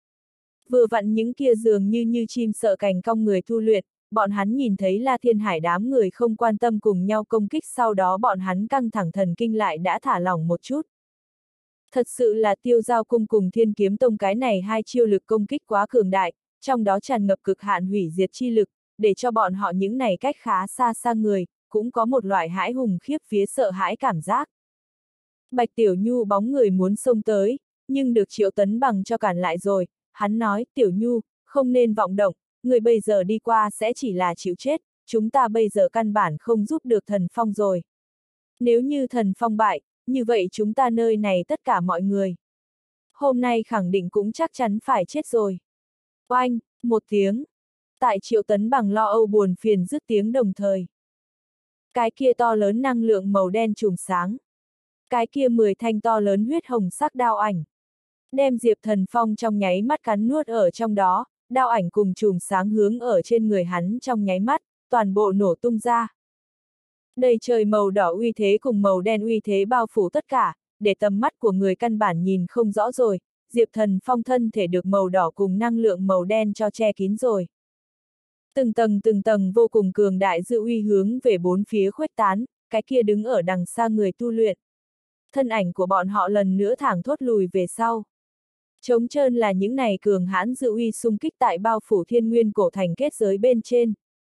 Vừa vặn những kia dường như chim sợ cành cong người tu luyện, bọn hắn nhìn thấy La Thiên Hải đám người không quan tâm cùng nhau công kích, sau đó bọn hắn căng thẳng thần kinh lại đã thả lỏng một chút. Thật sự là Tiêu Giao Cung cùng Thiên Kiếm Tông cái này hai chiêu lực công kích quá cường đại, trong đó tràn ngập cực hạn hủy diệt chi lực, để cho bọn họ những này cách khá xa xa người, cũng có một loại hãi hùng khiếp vía sợ hãi cảm giác. Bạch Tiểu Nhu bóng người muốn xông tới, nhưng được Triệu Tấn Bằng cho cản lại rồi, hắn nói, Tiểu Nhu, không nên vọng động, người bây giờ đi qua sẽ chỉ là chịu chết, chúng ta bây giờ căn bản không giúp được Thần Phong rồi. Nếu như Thần Phong bại, như vậy chúng ta nơi này tất cả mọi người. Hôm nay khẳng định cũng chắc chắn phải chết rồi. Oanh, một tiếng. Tại Triệu Tấn Bằng lo âu buồn phiền dứt tiếng đồng thời. Cái kia to lớn năng lượng màu đen chùm sáng. Cái kia 10 thanh to lớn huyết hồng sắc đao ảnh. Đem Diệp Thần Phong trong nháy mắt cắn nuốt ở trong đó, đao ảnh cùng chùm sáng hướng ở trên người hắn trong nháy mắt, toàn bộ nổ tung ra. Đầy trời màu đỏ uy thế cùng màu đen uy thế bao phủ tất cả, để tầm mắt của người căn bản nhìn không rõ rồi, Diệp Thần Phong thân thể được màu đỏ cùng năng lượng màu đen cho che kín rồi. Từng tầng vô cùng cường đại dư uy hướng về bốn phía khuếch tán, cái kia đứng ở đằng xa người tu luyện. Thân ảnh của bọn họ lần nữa thẳng thốt lùi về sau. Trống trơn là những này cường hãn dư uy xung kích tại bao phủ Thiên Nguyên cổ thành kết giới bên trên.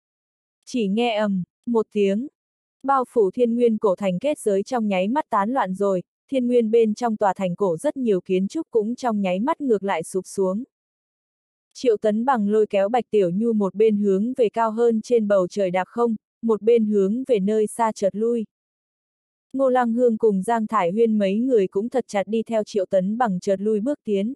Chỉ nghe ầm, một tiếng. Bao phủ Thiên Nguyên cổ thành kết giới trong nháy mắt tán loạn rồi, Thiên Nguyên bên trong tòa thành cổ rất nhiều kiến trúc cũng trong nháy mắt ngược lại sụp xuống. Triệu Tấn Bằng lôi kéo Bạch Tiểu Nhu một bên hướng về cao hơn trên bầu trời đạp không, một bên hướng về nơi xa chợt lui. Ngô Lăng Hương cùng Giang Thải Huyên mấy người cũng thật chặt đi theo Triệu Tấn Bằng chợt lui bước tiến.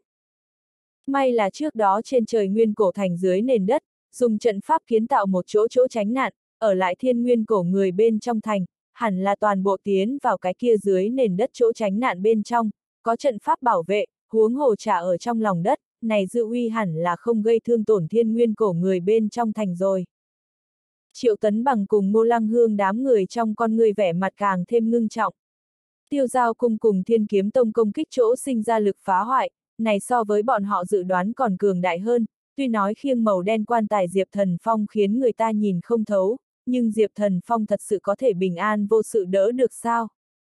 May là trước đó trên trời Nguyên cổ thành dưới nền đất, dùng trận pháp kiến tạo một chỗ tránh nạn, ở lại Thiên Nguyên cổ người bên trong thành, hẳn là toàn bộ tiến vào cái kia dưới nền đất chỗ tránh nạn bên trong, có trận pháp bảo vệ, huống hồ trả ở trong lòng đất, này dư uy hẳn là không gây thương tổn Thiên Nguyên cổ người bên trong thành rồi. Triệu Tấn Bằng cùng Ngô Lăng Hương đám người trong con người vẻ mặt càng thêm ngưng trọng. Tiêu Giao Cung cùng Thiên Kiếm Tông công kích chỗ sinh ra lực phá hoại, này so với bọn họ dự đoán còn cường đại hơn, tuy nói khiêng màu đen quan tài Diệp Thần Phong khiến người ta nhìn không thấu, nhưng Diệp Thần Phong thật sự có thể bình an vô sự đỡ được sao?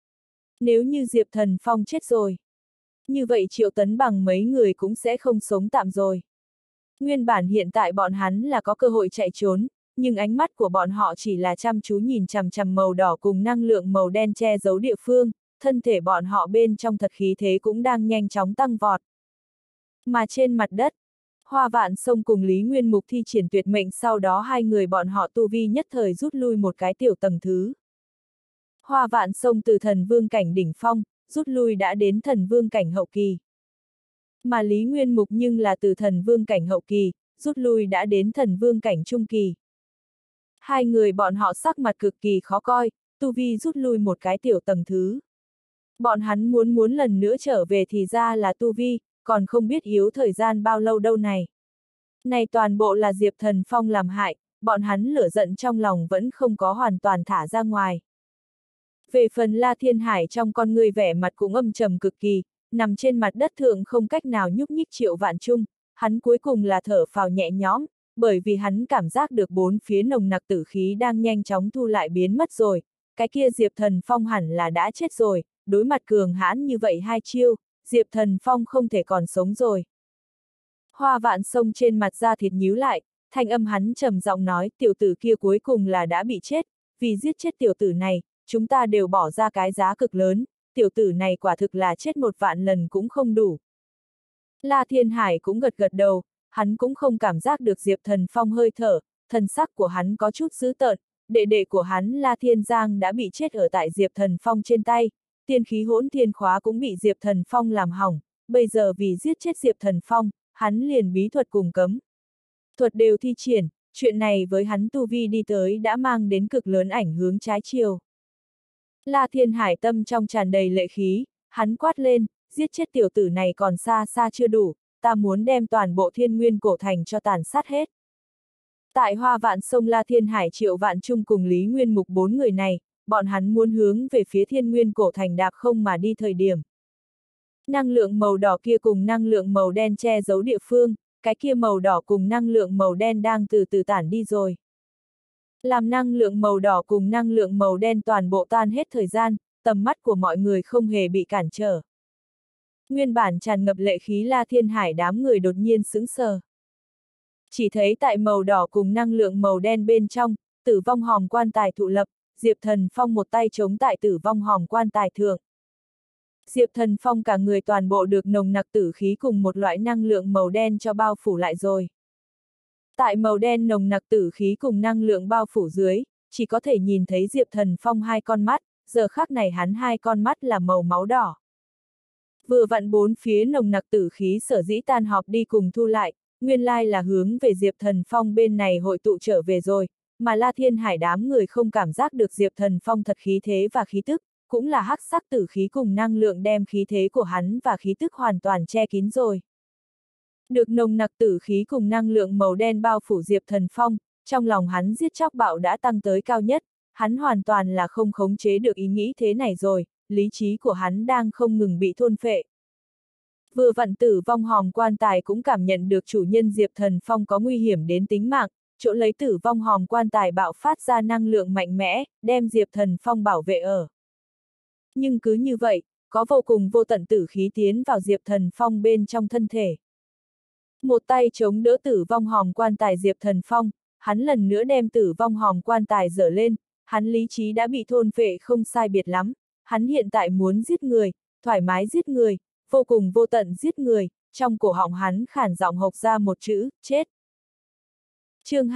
Nếu như Diệp Thần Phong chết rồi, như vậy Triệu Tấn Bằng mấy người cũng sẽ không sống tạm rồi. Nguyên bản hiện tại bọn hắn là có cơ hội chạy trốn, nhưng ánh mắt của bọn họ chỉ là chăm chú nhìn chằm chằm màu đỏ cùng năng lượng màu đen che giấu địa phương, thân thể bọn họ bên trong thật khí thế cũng đang nhanh chóng tăng vọt. Mà trên mặt đất, Hoa Vạn Sông cùng Lý Nguyên Mục thi triển tuyệt mệnh, sau đó hai người bọn họ tu vi nhất thời rút lui một cái tiểu tầng thứ. Hoa Vạn Sông từ thần vương cảnh đỉnh phong, rút lui đã đến thần vương cảnh hậu kỳ. Mà Lý Nguyên Mục nhưng là từ thần vương cảnh hậu kỳ, rút lui đã đến thần vương cảnh trung kỳ. Hai người bọn họ sắc mặt cực kỳ khó coi, tu vi rút lui một cái tiểu tầng thứ. Bọn hắn muốn lần nữa trở về thì ra là tu vi, còn không biết yếu thời gian bao lâu đâu này. Này toàn bộ là Diệp Thần Phong làm hại, bọn hắn lửa giận trong lòng vẫn không có hoàn toàn thả ra ngoài. Về phần La Thiên Hải trong con người vẻ mặt cũng âm trầm cực kỳ, nằm trên mặt đất thượng không cách nào nhúc nhích Triệu Vạn Trung, hắn cuối cùng là thở phào nhẹ nhõm, bởi vì hắn cảm giác được bốn phía nồng nặc tử khí đang nhanh chóng thu lại biến mất rồi, cái kia Diệp Thần Phong hẳn là đã chết rồi, đối mặt cường hãn như vậy hai chiêu, Diệp Thần Phong không thể còn sống rồi. Hoa Vạn Sông trên mặt da thịt nhíu lại, thanh âm hắn trầm giọng nói, tiểu tử kia cuối cùng là đã bị chết, vì giết chết tiểu tử này, chúng ta đều bỏ ra cái giá cực lớn, tiểu tử này quả thực là chết 1.000 lần cũng không đủ. La Thiên Hải cũng gật gật đầu, hắn cũng không cảm giác được Diệp Thần Phong hơi thở, thần sắc của hắn có chút dữ tợn, đệ đệ của hắn La Thiên Giang đã bị chết ở tại Diệp Thần Phong trên tay, tiên khí hỗn thiên khóa cũng bị Diệp Thần Phong làm hỏng, bây giờ vì giết chết Diệp Thần Phong, hắn liền bí thuật cùng cấm thuật đều thi triển, chuyện này với hắn tu vi đi tới đã mang đến cực lớn ảnh hướng trái chiều. La Thiên Hải tâm trong tràn đầy lệ khí, hắn quát lên, giết chết tiểu tử này còn xa xa chưa đủ, ta muốn đem toàn bộ Thiên Nguyên cổ thành cho tàn sát hết. Tại Hoa Vạn Sông La Thiên Hải, Triệu Vạn Trung cùng Lý Nguyên Mục bốn người này, bọn hắn muốn hướng về phía Thiên Nguyên cổ thành đạp không mà đi thời điểm. Năng lượng màu đỏ kia cùng năng lượng màu đen che giấu địa phương, cái kia màu đỏ cùng năng lượng màu đen đang từ từ tản đi rồi. Làm năng lượng màu đỏ cùng năng lượng màu đen toàn bộ tan hết thời gian, tầm mắt của mọi người không hề bị cản trở. Nguyên bản tràn ngập lệ khí La Thiên Hải đám người đột nhiên sững sờ. Chỉ thấy tại màu đỏ cùng năng lượng màu đen bên trong, Tử Vong Hòm quan tài thụ lập, Diệp Thần Phong một tay chống tại Tử Vong Hòm quan tài thượng. Diệp Thần Phong cả người toàn bộ được nồng nặc tử khí cùng một loại năng lượng màu đen cho bao phủ lại rồi. Tại màu đen nồng nặc tử khí cùng năng lượng bao phủ dưới, chỉ có thể nhìn thấy Diệp Thần Phong hai con mắt, giờ khắc này hắn hai con mắt là màu máu đỏ. Vừa vặn bốn phía nồng nặc tử khí sở dĩ tan họp đi cùng thu lại, nguyên lai là hướng về Diệp Thần Phong bên này hội tụ trở về rồi, mà La Thiên Hải đám người không cảm giác được Diệp Thần Phong thật khí thế và khí tức, cũng là hắc sắc tử khí cùng năng lượng đem khí thế của hắn và khí tức hoàn toàn che kín rồi. Được nồng nặc tử khí cùng năng lượng màu đen bao phủ Diệp Thần Phong, trong lòng hắn giết chóc bạo đã tăng tới cao nhất, hắn hoàn toàn là không khống chế được ý nghĩ thế này rồi, lý trí của hắn đang không ngừng bị thôn phệ. Vừa vặn Tử Vong Hòm quan tài cũng cảm nhận được chủ nhân Diệp Thần Phong có nguy hiểm đến tính mạng, chỗ lấy Tử Vong Hòm quan tài bạo phát ra năng lượng mạnh mẽ, đem Diệp Thần Phong bảo vệ ở. Nhưng cứ như vậy, có vô cùng vô tận tử khí tiến vào Diệp Thần Phong bên trong thân thể. Một tay chống đỡ Tử Vong Hòm quan tài Diệp Thần Phong, hắn lần nữa đem Tử Vong Hòm quan tài dở lên, hắn lý trí đã bị thôn phệ không sai biệt lắm, hắn hiện tại muốn giết người, thoải mái giết người, vô cùng vô tận giết người, trong cổ họng hắn khản giọng hộc ra một chữ, chết. Chương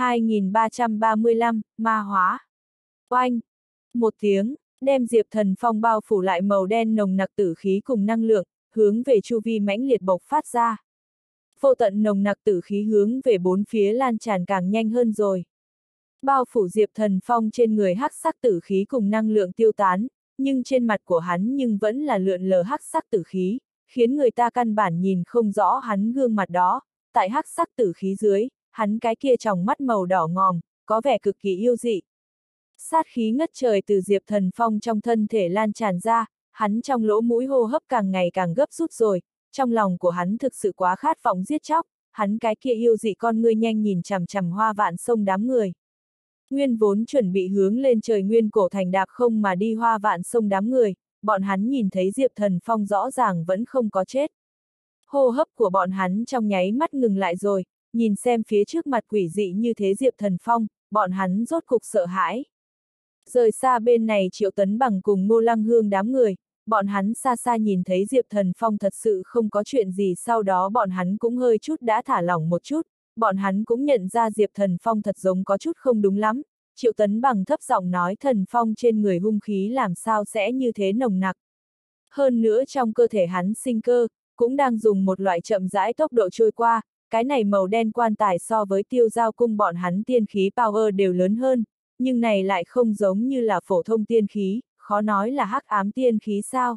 2335, Ma hóa. Oanh! Một tiếng, đem Diệp Thần Phong bao phủ lại màu đen nồng nặc tử khí cùng năng lượng, hướng về chu vi mãnh liệt bộc phát ra. Vô tận nồng nặc tử khí hướng về bốn phía lan tràn càng nhanh hơn rồi. Bao phủ Diệp Thần Phong trên người hắc sắc tử khí cùng năng lượng tiêu tán, nhưng trên mặt của hắn nhưng vẫn là lượn lờ hắc sắc tử khí, khiến người ta căn bản nhìn không rõ hắn gương mặt đó, tại hắc sắc tử khí dưới, hắn cái kia tròng mắt màu đỏ ngòm, có vẻ cực kỳ yêu dị. Sát khí ngất trời từ Diệp Thần Phong trong thân thể lan tràn ra, hắn trong lỗ mũi hô hấp càng ngày càng gấp rút rồi, trong lòng của hắn thực sự quá khát vọng giết chóc, hắn cái kia yêu dị con ngươi nhanh nhìn chằm chằm Hoa Vạn Sông đám người. Nguyên vốn chuẩn bị hướng lên trời Nguyên cổ thành đạp không mà đi Hoa Vạn Sông đám người, bọn hắn nhìn thấy Diệp Thần Phong rõ ràng vẫn không có chết. Hô hấp của bọn hắn trong nháy mắt ngừng lại rồi, nhìn xem phía trước mặt quỷ dị như thế Diệp Thần Phong, bọn hắn rốt cục sợ hãi. Rời xa bên này Triệu Tấn Bằng cùng Ngô Lăng Hương đám người, bọn hắn xa xa nhìn thấy Diệp Thần Phong thật sự không có chuyện gì, sau đó bọn hắn cũng hơi chút đã thả lỏng một chút, bọn hắn cũng nhận ra Diệp Thần Phong thật giống có chút không đúng lắm. Triệu Tấn Bằng thấp giọng nói Thần Phong trên người hung khí làm sao sẽ như thế nồng nặc. Hơn nữa trong cơ thể hắn sinh cơ, cũng đang dùng một loại chậm rãi tốc độ trôi qua, cái này màu đen quan tài so với Tiêu Giao cung bọn hắn tiên khí power đều lớn hơn, nhưng này lại không giống như là phổ thông tiên khí, khó nói là hắc ám tiên khí sao.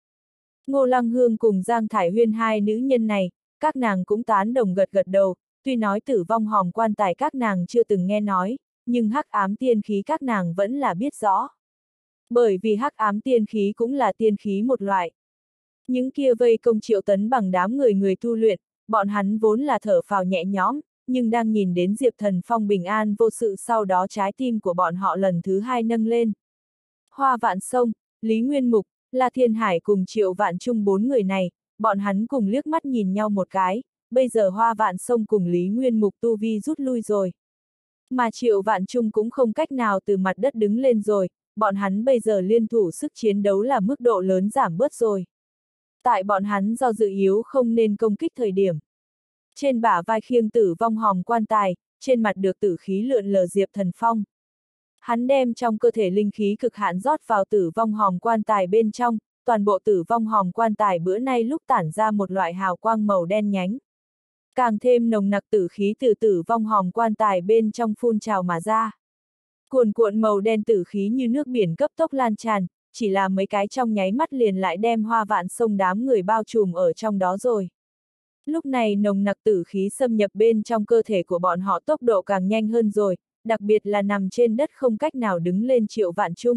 Ngô Lăng Hương cùng Giang Thải Huyên hai nữ nhân này, các nàng cũng tán đồng gật gật đầu, tuy nói Tử Vong Hòm quan tài các nàng chưa từng nghe nói, nhưng hắc ám tiên khí các nàng vẫn là biết rõ. Bởi vì hắc ám tiên khí cũng là tiên khí một loại. Những kia vây công Triệu Tấn Bằng đám người tu luyện, bọn hắn vốn là thở phào nhẹ nhõm, nhưng đang nhìn đến Diệp Thần Phong bình an vô sự sau đó trái tim của bọn họ lần thứ hai nâng lên. Hoa Vạn Sông, Lý Nguyên Mục, La Thiên Hải cùng Triệu Vạn Trung bốn người này, bọn hắn cùng liếc mắt nhìn nhau một cái, bây giờ Hoa Vạn Sông cùng Lý Nguyên Mục tu vi rút lui rồi. Mà Triệu Vạn Trung cũng không cách nào từ mặt đất đứng lên rồi, bọn hắn bây giờ liên thủ sức chiến đấu là mức độ lớn giảm bớt rồi. Tại bọn hắn do dự yếu không nên công kích thời điểm. Trên bả vai khiêng Tử Vong Hòm quan tài, trên mặt được tử khí lượn lờ Diệp Thần Phong. Hắn đem trong cơ thể linh khí cực hạn rót vào Tử Vong Hòm quan tài bên trong, toàn bộ Tử Vong Hòm quan tài bữa nay lúc tản ra một loại hào quang màu đen nhánh. Càng thêm nồng nặc tử khí từ Tử Vong Hòm quan tài bên trong phun trào mà ra. Cuồn cuộn màu đen tử khí như nước biển cấp tốc lan tràn, chỉ là mấy cái trong nháy mắt liền lại đem Hoa Vạn Sông đám người bao trùm ở trong đó rồi. Lúc này nồng nặc tử khí xâm nhập bên trong cơ thể của bọn họ tốc độ càng nhanh hơn rồi, đặc biệt là nằm trên đất không cách nào đứng lên Triệu Vạn Trung,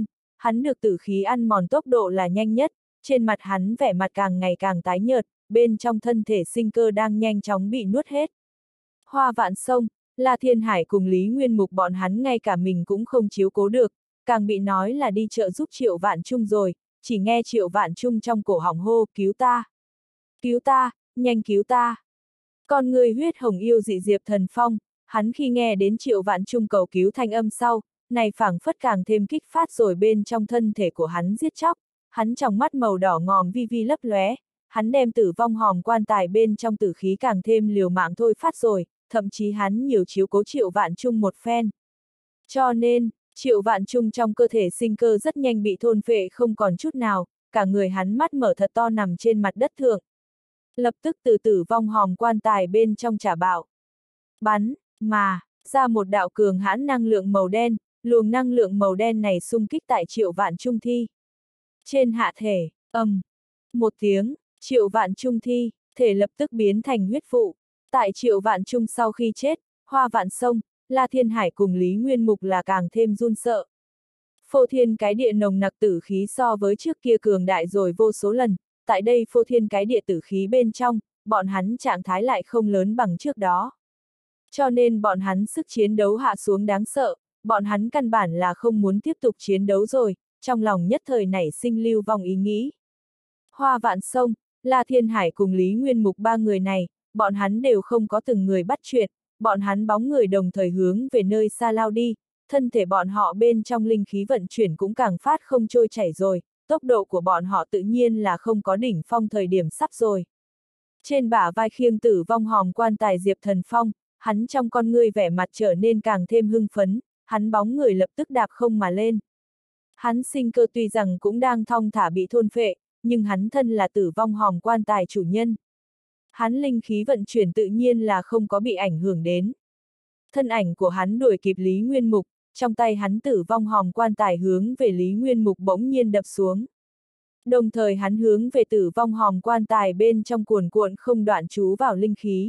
hắn được tử khí ăn mòn tốc độ là nhanh nhất, trên mặt hắn vẻ mặt càng ngày càng tái nhợt, bên trong thân thể sinh cơ đang nhanh chóng bị nuốt hết. Hoa Vạn Sông, La Thiên Hải cùng Lý Nguyên Mục bọn hắn ngay cả mình cũng không chiếu cố được, càng bị nói là đi trợ giúp Triệu Vạn Trung rồi, chỉ nghe Triệu Vạn Trung trong cổ họng hô, cứu ta! Cứu ta, nhanh cứu ta! Con người huyết hồng yêu dị Diệp Thần Phong, hắn khi nghe đến Triệu Vạn Trung cầu cứu thanh âm sau, này phảng phất càng thêm kích phát rồi bên trong thân thể của hắn giết chóc, hắn trong mắt màu đỏ ngòm vi vi lấp lóe, hắn đem tử vong hòm quan tài bên trong tử khí càng thêm liều mạng thôi phát rồi, thậm chí hắn nhiều chiếu cố Triệu Vạn Trung một phen. Cho nên, Triệu Vạn Trung trong cơ thể sinh cơ rất nhanh bị thôn phệ không còn chút nào, cả người hắn mắt mở thật to nằm trên mặt đất thượng. Lập tức từ tử vong hòm quan tài bên trong trả bạo. Bắn, mà, ra một đạo cường hãn năng lượng màu đen, luồng năng lượng màu đen này xung kích tại Triệu Vạn Trung thi. Trên hạ thể, một tiếng, Triệu Vạn Trung thi, thể lập tức biến thành huyết vụ. Tại Triệu Vạn Trung sau khi chết, Hoa Vạn Sông, La Thiên Hải cùng Lý Nguyên Mục là càng thêm run sợ. Phô thiên cái địa nồng nặc tử khí so với trước kia cường đại rồi vô số lần, tại đây phô thiên cái địa tử khí bên trong, bọn hắn trạng thái lại không lớn bằng trước đó. Cho nên bọn hắn sức chiến đấu hạ xuống đáng sợ, bọn hắn căn bản là không muốn tiếp tục chiến đấu rồi, trong lòng nhất thời nảy sinh lưu vong ý nghĩ. Hoa Vạn Sông, La Thiên Hải cùng Lý Nguyên Mục ba người này, bọn hắn đều không có từng người bắt chuyện, bọn hắn bóng người đồng thời hướng về nơi xa lao đi, thân thể bọn họ bên trong linh khí vận chuyển cũng càng phát không trôi chảy rồi, tốc độ của bọn họ tự nhiên là không có đỉnh phong thời điểm sắp rồi. Trên bả vai khiêng tử vong hòm quan tài Diệp Thần Phong, hắn trong con ngươi vẻ mặt trở nên càng thêm hưng phấn, hắn bóng người lập tức đạp không mà lên. Hắn sinh cơ tuy rằng cũng đang thong thả bị thôn phệ, nhưng hắn thân là tử vong hòm quan tài chủ nhân. Hắn linh khí vận chuyển tự nhiên là không có bị ảnh hưởng đến. Thân ảnh của hắn đuổi kịp Lý Nguyên Mục, trong tay hắn tử vong hòm quan tài hướng về Lý Nguyên Mục bỗng nhiên đập xuống. Đồng thời hắn hướng về tử vong hòm quan tài bên trong cuồn cuộn không đoạn trú vào linh khí.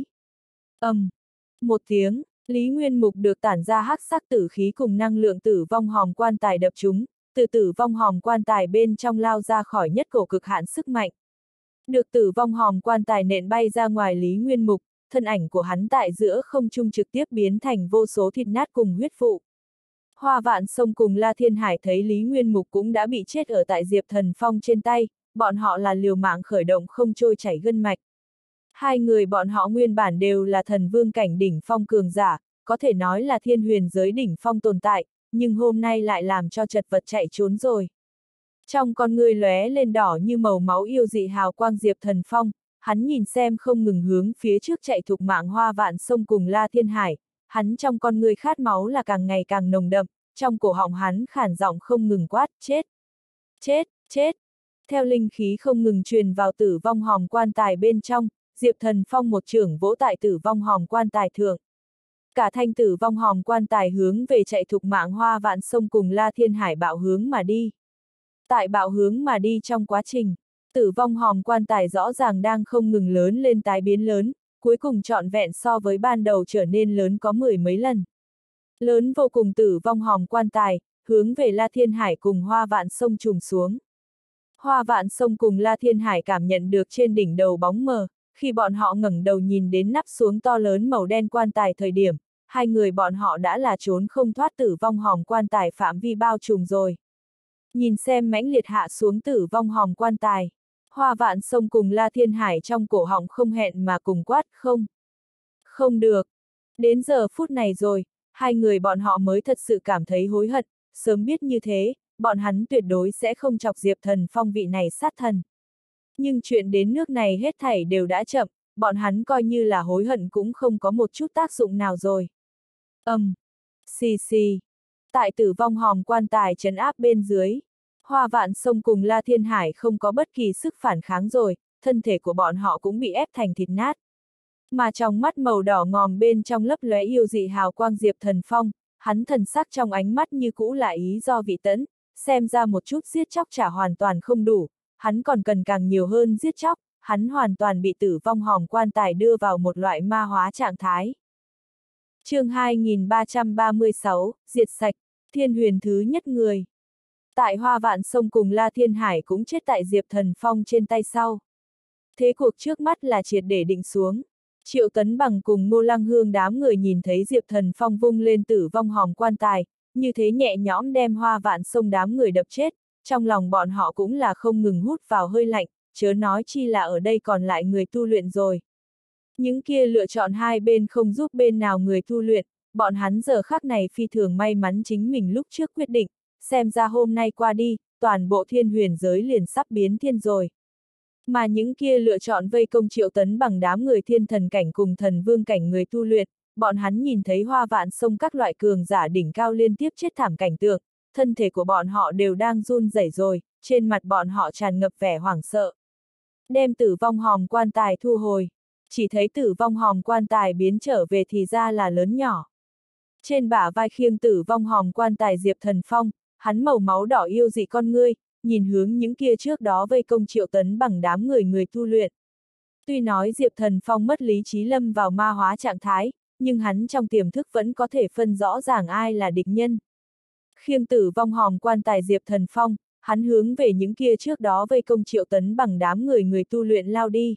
Một tiếng, Lý Nguyên Mục được tản ra hắc sắc tử khí cùng năng lượng tử vong hòm quan tài đập trúng, từ tử vong hòm quan tài bên trong lao ra khỏi nhất cổ cực hạn sức mạnh. Được tử vong hòm quan tài nện bay ra ngoài Lý Nguyên Mục, thân ảnh của hắn tại giữa không trung trực tiếp biến thành vô số thịt nát cùng huyết vụ. Hoa Vạn Sông cùng La Thiên Hải thấy Lý Nguyên Mục cũng đã bị chết ở tại Diệp Thần Phong trên tay, bọn họ là liều mạng khởi động không trôi chảy gân mạch. Hai người bọn họ nguyên bản đều là thần vương cảnh đỉnh phong cường giả, có thể nói là thiên huyền giới đỉnh phong tồn tại, nhưng hôm nay lại làm cho chật vật chạy trốn rồi. Trong con ngươi lóe lên đỏ như màu máu yêu dị hào quang Diệp Thần Phong, hắn nhìn xem không ngừng hướng phía trước chạy thục mạng Hoa Vạn Sông cùng La Thiên Hải, hắn trong con ngươi khát máu là càng ngày càng nồng đậm, trong cổ họng hắn khản giọng không ngừng quát, chết, chết, chết. Theo linh khí không ngừng truyền vào tử vong hòm quan tài bên trong, Diệp Thần Phong một chưởng vỗ tại tử vong hòm quan tài thượng. Cả thanh tử vong hòm quan tài hướng về chạy thục mạng Hoa Vạn Sông cùng La Thiên Hải bạo hướng mà đi. Tại bạo hướng mà đi trong quá trình, tử vong hòm quan tài rõ ràng đang không ngừng lớn lên tái biến lớn, cuối cùng trọn vẹn so với ban đầu trở nên lớn có 10 mấy lần. Lớn vô cùng tử vong hòm quan tài, hướng về La Thiên Hải cùng Hoa Vạn Sông trùng xuống. Hoa Vạn Sông cùng La Thiên Hải cảm nhận được trên đỉnh đầu bóng mờ, khi bọn họ ngẩng đầu nhìn đến nắp xuống to lớn màu đen quan tài thời điểm, hai người bọn họ đã là trốn không thoát tử vong hòm quan tài phạm vi bao trùm rồi. Nhìn xem mãnh liệt hạ xuống tử vong hòm quan tài, Hoa Vạn Sông cùng La Thiên Hải trong cổ họng không hẹn mà cùng quát không. Không được. Đến giờ phút này rồi, hai người bọn họ mới thật sự cảm thấy hối hận, sớm biết như thế, bọn hắn tuyệt đối sẽ không chọc Diệp Thần Phong vị này sát thần. Nhưng chuyện đến nước này hết thảy đều đã chậm, bọn hắn coi như là hối hận cũng không có một chút tác dụng nào rồi. Xì xì. Tại tử vong hòm quan tài trấn áp bên dưới, Hoa Vạn Sông cùng La Thiên Hải không có bất kỳ sức phản kháng rồi, thân thể của bọn họ cũng bị ép thành thịt nát. Mà trong mắt màu đỏ ngòm bên trong lấp lóe yêu dị hào quang Diệp Thần Phong, hắn thần sắc trong ánh mắt như cũ là ý do vị tẫn, xem ra một chút giết chóc chả hoàn toàn không đủ, hắn còn cần càng nhiều hơn giết chóc, hắn hoàn toàn bị tử vong hòm quan tài đưa vào một loại ma hóa trạng thái. Chương 2336, diệt sạch, thiên huyền thứ nhất người. Tại Hoa Vạn Sông cùng La Thiên Hải cũng chết tại Diệp Thần Phong trên tay sau. Thế cuộc trước mắt là triệt để định xuống. Triệu Tấn Bằng cùng Ngô Lăng Hương đám người nhìn thấy Diệp Thần Phong vung lên tử vong hòm quan tài, như thế nhẹ nhõm đem Hoa Vạn Sông đám người đập chết, trong lòng bọn họ cũng là không ngừng hút vào hơi lạnh, chớ nói chi là ở đây còn lại người tu luyện rồi. Những kia lựa chọn hai bên không giúp bên nào người tu luyện, bọn hắn giờ khắc này phi thường may mắn chính mình lúc trước quyết định, xem ra hôm nay qua đi, toàn bộ thiên huyền giới liền sắp biến thiên rồi. Mà những kia lựa chọn vây công Triệu Tấn Bằng đám người thiên thần cảnh cùng thần vương cảnh người tu luyện, bọn hắn nhìn thấy Hoa Vạn Sông các loại cường giả đỉnh cao liên tiếp chết thảm cảnh tượng, thân thể của bọn họ đều đang run rẩy rồi, trên mặt bọn họ tràn ngập vẻ hoảng sợ. Đem tử vong hòm quan tài thu hồi, chỉ thấy tử vong hòm quan tài biến trở về thì ra là lớn nhỏ. Trên bả vai khiêng tử vong hòm quan tài Diệp Thần Phong, hắn màu máu đỏ yêu dị con ngươi, nhìn hướng những kia trước đó vây công Triệu Tấn Bằng đám người tu luyện. Tuy nói Diệp Thần Phong mất lý trí lâm vào ma hóa trạng thái, nhưng hắn trong tiềm thức vẫn có thể phân rõ ràng ai là địch nhân. Khiêng tử vong hòm quan tài Diệp Thần Phong, hắn hướng về những kia trước đó vây công Triệu Tấn Bằng đám người tu luyện lao đi.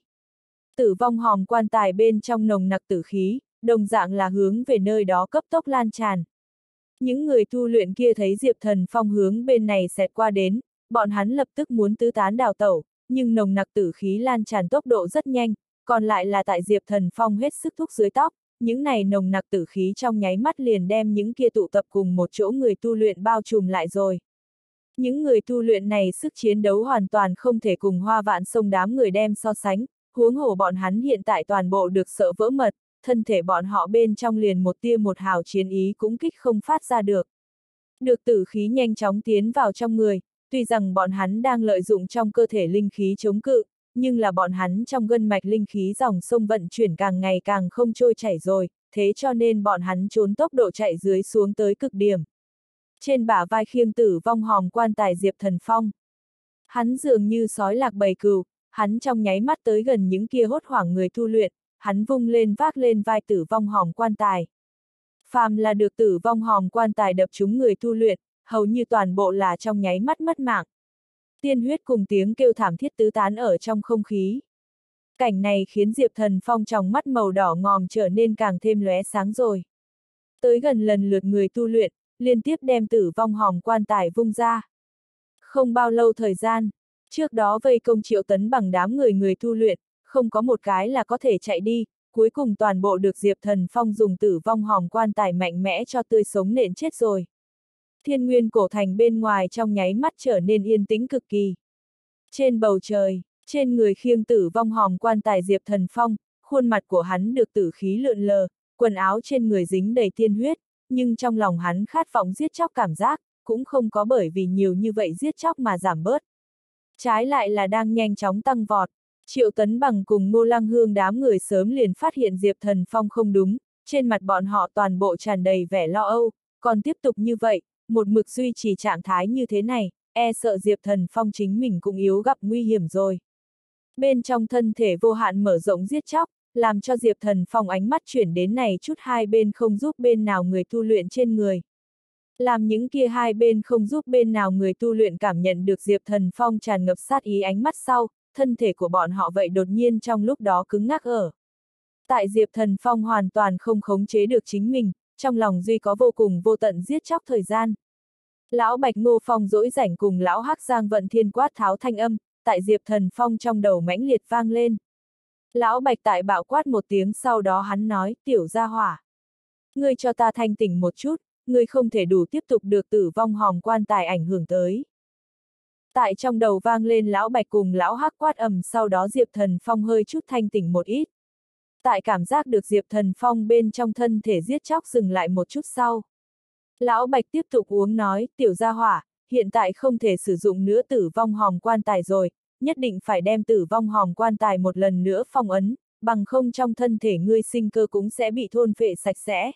Tử vong hòm quan tài bên trong nồng nặc tử khí, đồng dạng là hướng về nơi đó cấp tốc lan tràn. Những người tu luyện kia thấy Diệp Thần Phong hướng bên này xẹt qua đến, bọn hắn lập tức muốn tứ tán đào tẩu, nhưng nồng nặc tử khí lan tràn tốc độ rất nhanh, còn lại là tại Diệp Thần Phong hết sức thúc dưới tóc, những này nồng nặc tử khí trong nháy mắt liền đem những kia tụ tập cùng một chỗ người tu luyện bao trùm lại rồi. Những người tu luyện này sức chiến đấu hoàn toàn không thể cùng Hoa Vạn Sông đám người đem so sánh, huống hồ bọn hắn hiện tại toàn bộ được sợ vỡ mật, thân thể bọn họ bên trong liền một tia một hào chiến ý cũng kích không phát ra được. Được tử khí nhanh chóng tiến vào trong người, tuy rằng bọn hắn đang lợi dụng trong cơ thể linh khí chống cự, nhưng là bọn hắn trong gân mạch linh khí dòng sông vận chuyển càng ngày càng không trôi chảy rồi, thế cho nên bọn hắn trốn tốc độ chạy dưới xuống tới cực điểm. Trên bả vai khiêng tử vong hòm quan tài Diệp Thần Phong. Hắn dường như sói lạc bầy cừu, hắn trong nháy mắt tới gần những kia hốt hoảng người tu luyện, hắn vung lên vác lên vai tử vong hòm quan tài. Phàm là được tử vong hòm quan tài đập trúng người tu luyện, hầu như toàn bộ là trong nháy mắt mất mạng. Tiên huyết cùng tiếng kêu thảm thiết tứ tán ở trong không khí. Cảnh này khiến Diệp Thần Phong trong mắt màu đỏ ngòm trở nên càng thêm lóe sáng rồi. Tới gần lần lượt người tu luyện, liên tiếp đem tử vong hòm quan tài vung ra. Không bao lâu thời gian, trước đó vây công Triệu Tấn Bằng đám người tu luyện, không có một cái là có thể chạy đi, cuối cùng toàn bộ được Diệp Thần Phong dùng tử vong hòm quan tài mạnh mẽ cho tươi sống nện chết rồi. Thiên Nguyên cổ thành bên ngoài trong nháy mắt trở nên yên tĩnh cực kỳ. Trên bầu trời, trên người khiêng tử vong hòm quan tài Diệp Thần Phong, khuôn mặt của hắn được tử khí lượn lờ, quần áo trên người dính đầy tiên huyết, nhưng trong lòng hắn khát vọng giết chóc cảm giác, cũng không có bởi vì nhiều như vậy giết chóc mà giảm bớt. Trái lại là đang nhanh chóng tăng vọt. Triệu Tấn Bằng cùng Ngô Lăng Hương đám người sớm liền phát hiện Diệp Thần Phong không đúng, trên mặt bọn họ toàn bộ tràn đầy vẻ lo âu, còn tiếp tục như vậy, một mực duy trì trạng thái như thế này, e sợ Diệp Thần Phong chính mình cũng yếu gặp nguy hiểm rồi. Bên trong thân thể vô hạn mở rộng giết chóc, làm cho Diệp Thần Phong ánh mắt chuyển đến này chút hai bên không giúp bên nào người tu luyện trên người. Làm những kia hai bên không giúp bên nào người tu luyện cảm nhận được Diệp Thần Phong tràn ngập sát ý ánh mắt sau, thân thể của bọn họ vậy đột nhiên trong lúc đó cứng ngắc ở. Tại Diệp Thần Phong hoàn toàn không khống chế được chính mình, trong lòng duy có vô cùng vô tận giết chóc thời gian. Lão Bạch Ngô Phong dỗi rảnh cùng lão Hắc Giang Vận Thiên quát tháo thanh âm, tại Diệp Thần Phong trong đầu mãnh liệt vang lên. Lão Bạch tại bạo quát một tiếng sau đó hắn nói, tiểu gia hỏa. Ngươi cho ta thanh tỉnh một chút, ngươi không thể đủ tiếp tục được tử vong hòm quan tài ảnh hưởng tới. Tại trong đầu vang lên lão Bạch cùng lão Hắc quát ầm sau đó Diệp Thần Phong hơi chút thanh tỉnh một ít. Tại cảm giác được Diệp Thần Phong bên trong thân thể giết chóc dừng lại một chút sau. Lão Bạch tiếp tục uống nói, tiểu gia hỏa, hiện tại không thể sử dụng nữa tử vong hòm quan tài rồi, nhất định phải đem tử vong hòm quan tài một lần nữa phong ấn, bằng không trong thân thể ngươi sinh cơ cũng sẽ bị thôn phệ sạch sẽ.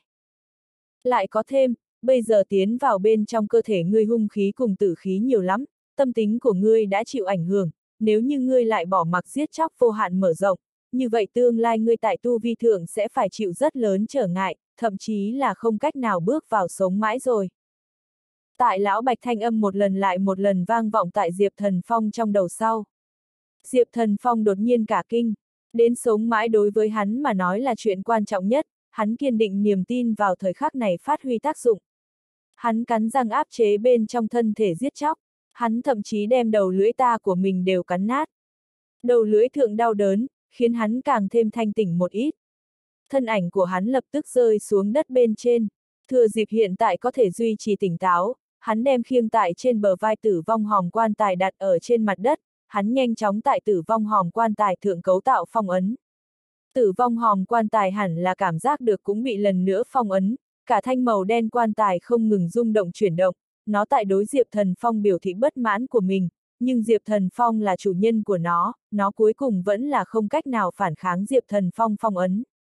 Lại có thêm, bây giờ tiến vào bên trong cơ thể ngươi hung khí cùng tử khí nhiều lắm, tâm tính của ngươi đã chịu ảnh hưởng, nếu như ngươi lại bỏ mặc giết chóc vô hạn mở rộng, như vậy tương lai ngươi tại tu vi thượng sẽ phải chịu rất lớn trở ngại, thậm chí là không cách nào bước vào sống mãi rồi. Tại Lão Bạch thanh âm một lần lại một lần vang vọng tại Diệp Thần Phong trong đầu sau. Diệp Thần Phong đột nhiên cả kinh, đến sống mãi đối với hắn mà nói là chuyện quan trọng nhất, hắn kiên định niềm tin vào thời khắc này phát huy tác dụng. Hắn cắn răng áp chế bên trong thân thể giết chóc, hắn thậm chí đem đầu lưỡi ta của mình đều cắn nát. Đầu lưỡi thượng đau đớn, khiến hắn càng thêm thanh tỉnh một ít. Thân ảnh của hắn lập tức rơi xuống đất bên trên, thừa dịp hiện tại có thể duy trì tỉnh táo, hắn đem khiêng tại trên bờ vai tử vong hòm quan tài đặt ở trên mặt đất, hắn nhanh chóng tại tử vong hòm quan tài thượng cấu tạo phong ấn. Tử vong hòm quan tài hẳn là cảm giác được cũng bị lần nữa phong ấn, cả thanh màu đen quan tài không ngừng rung động chuyển động, nó tại đối Diệp Thần Phong biểu thị bất mãn của mình, nhưng Diệp Thần Phong là chủ nhân của nó cuối cùng vẫn là không cách nào phản kháng Diệp Thần Phong phong ấn.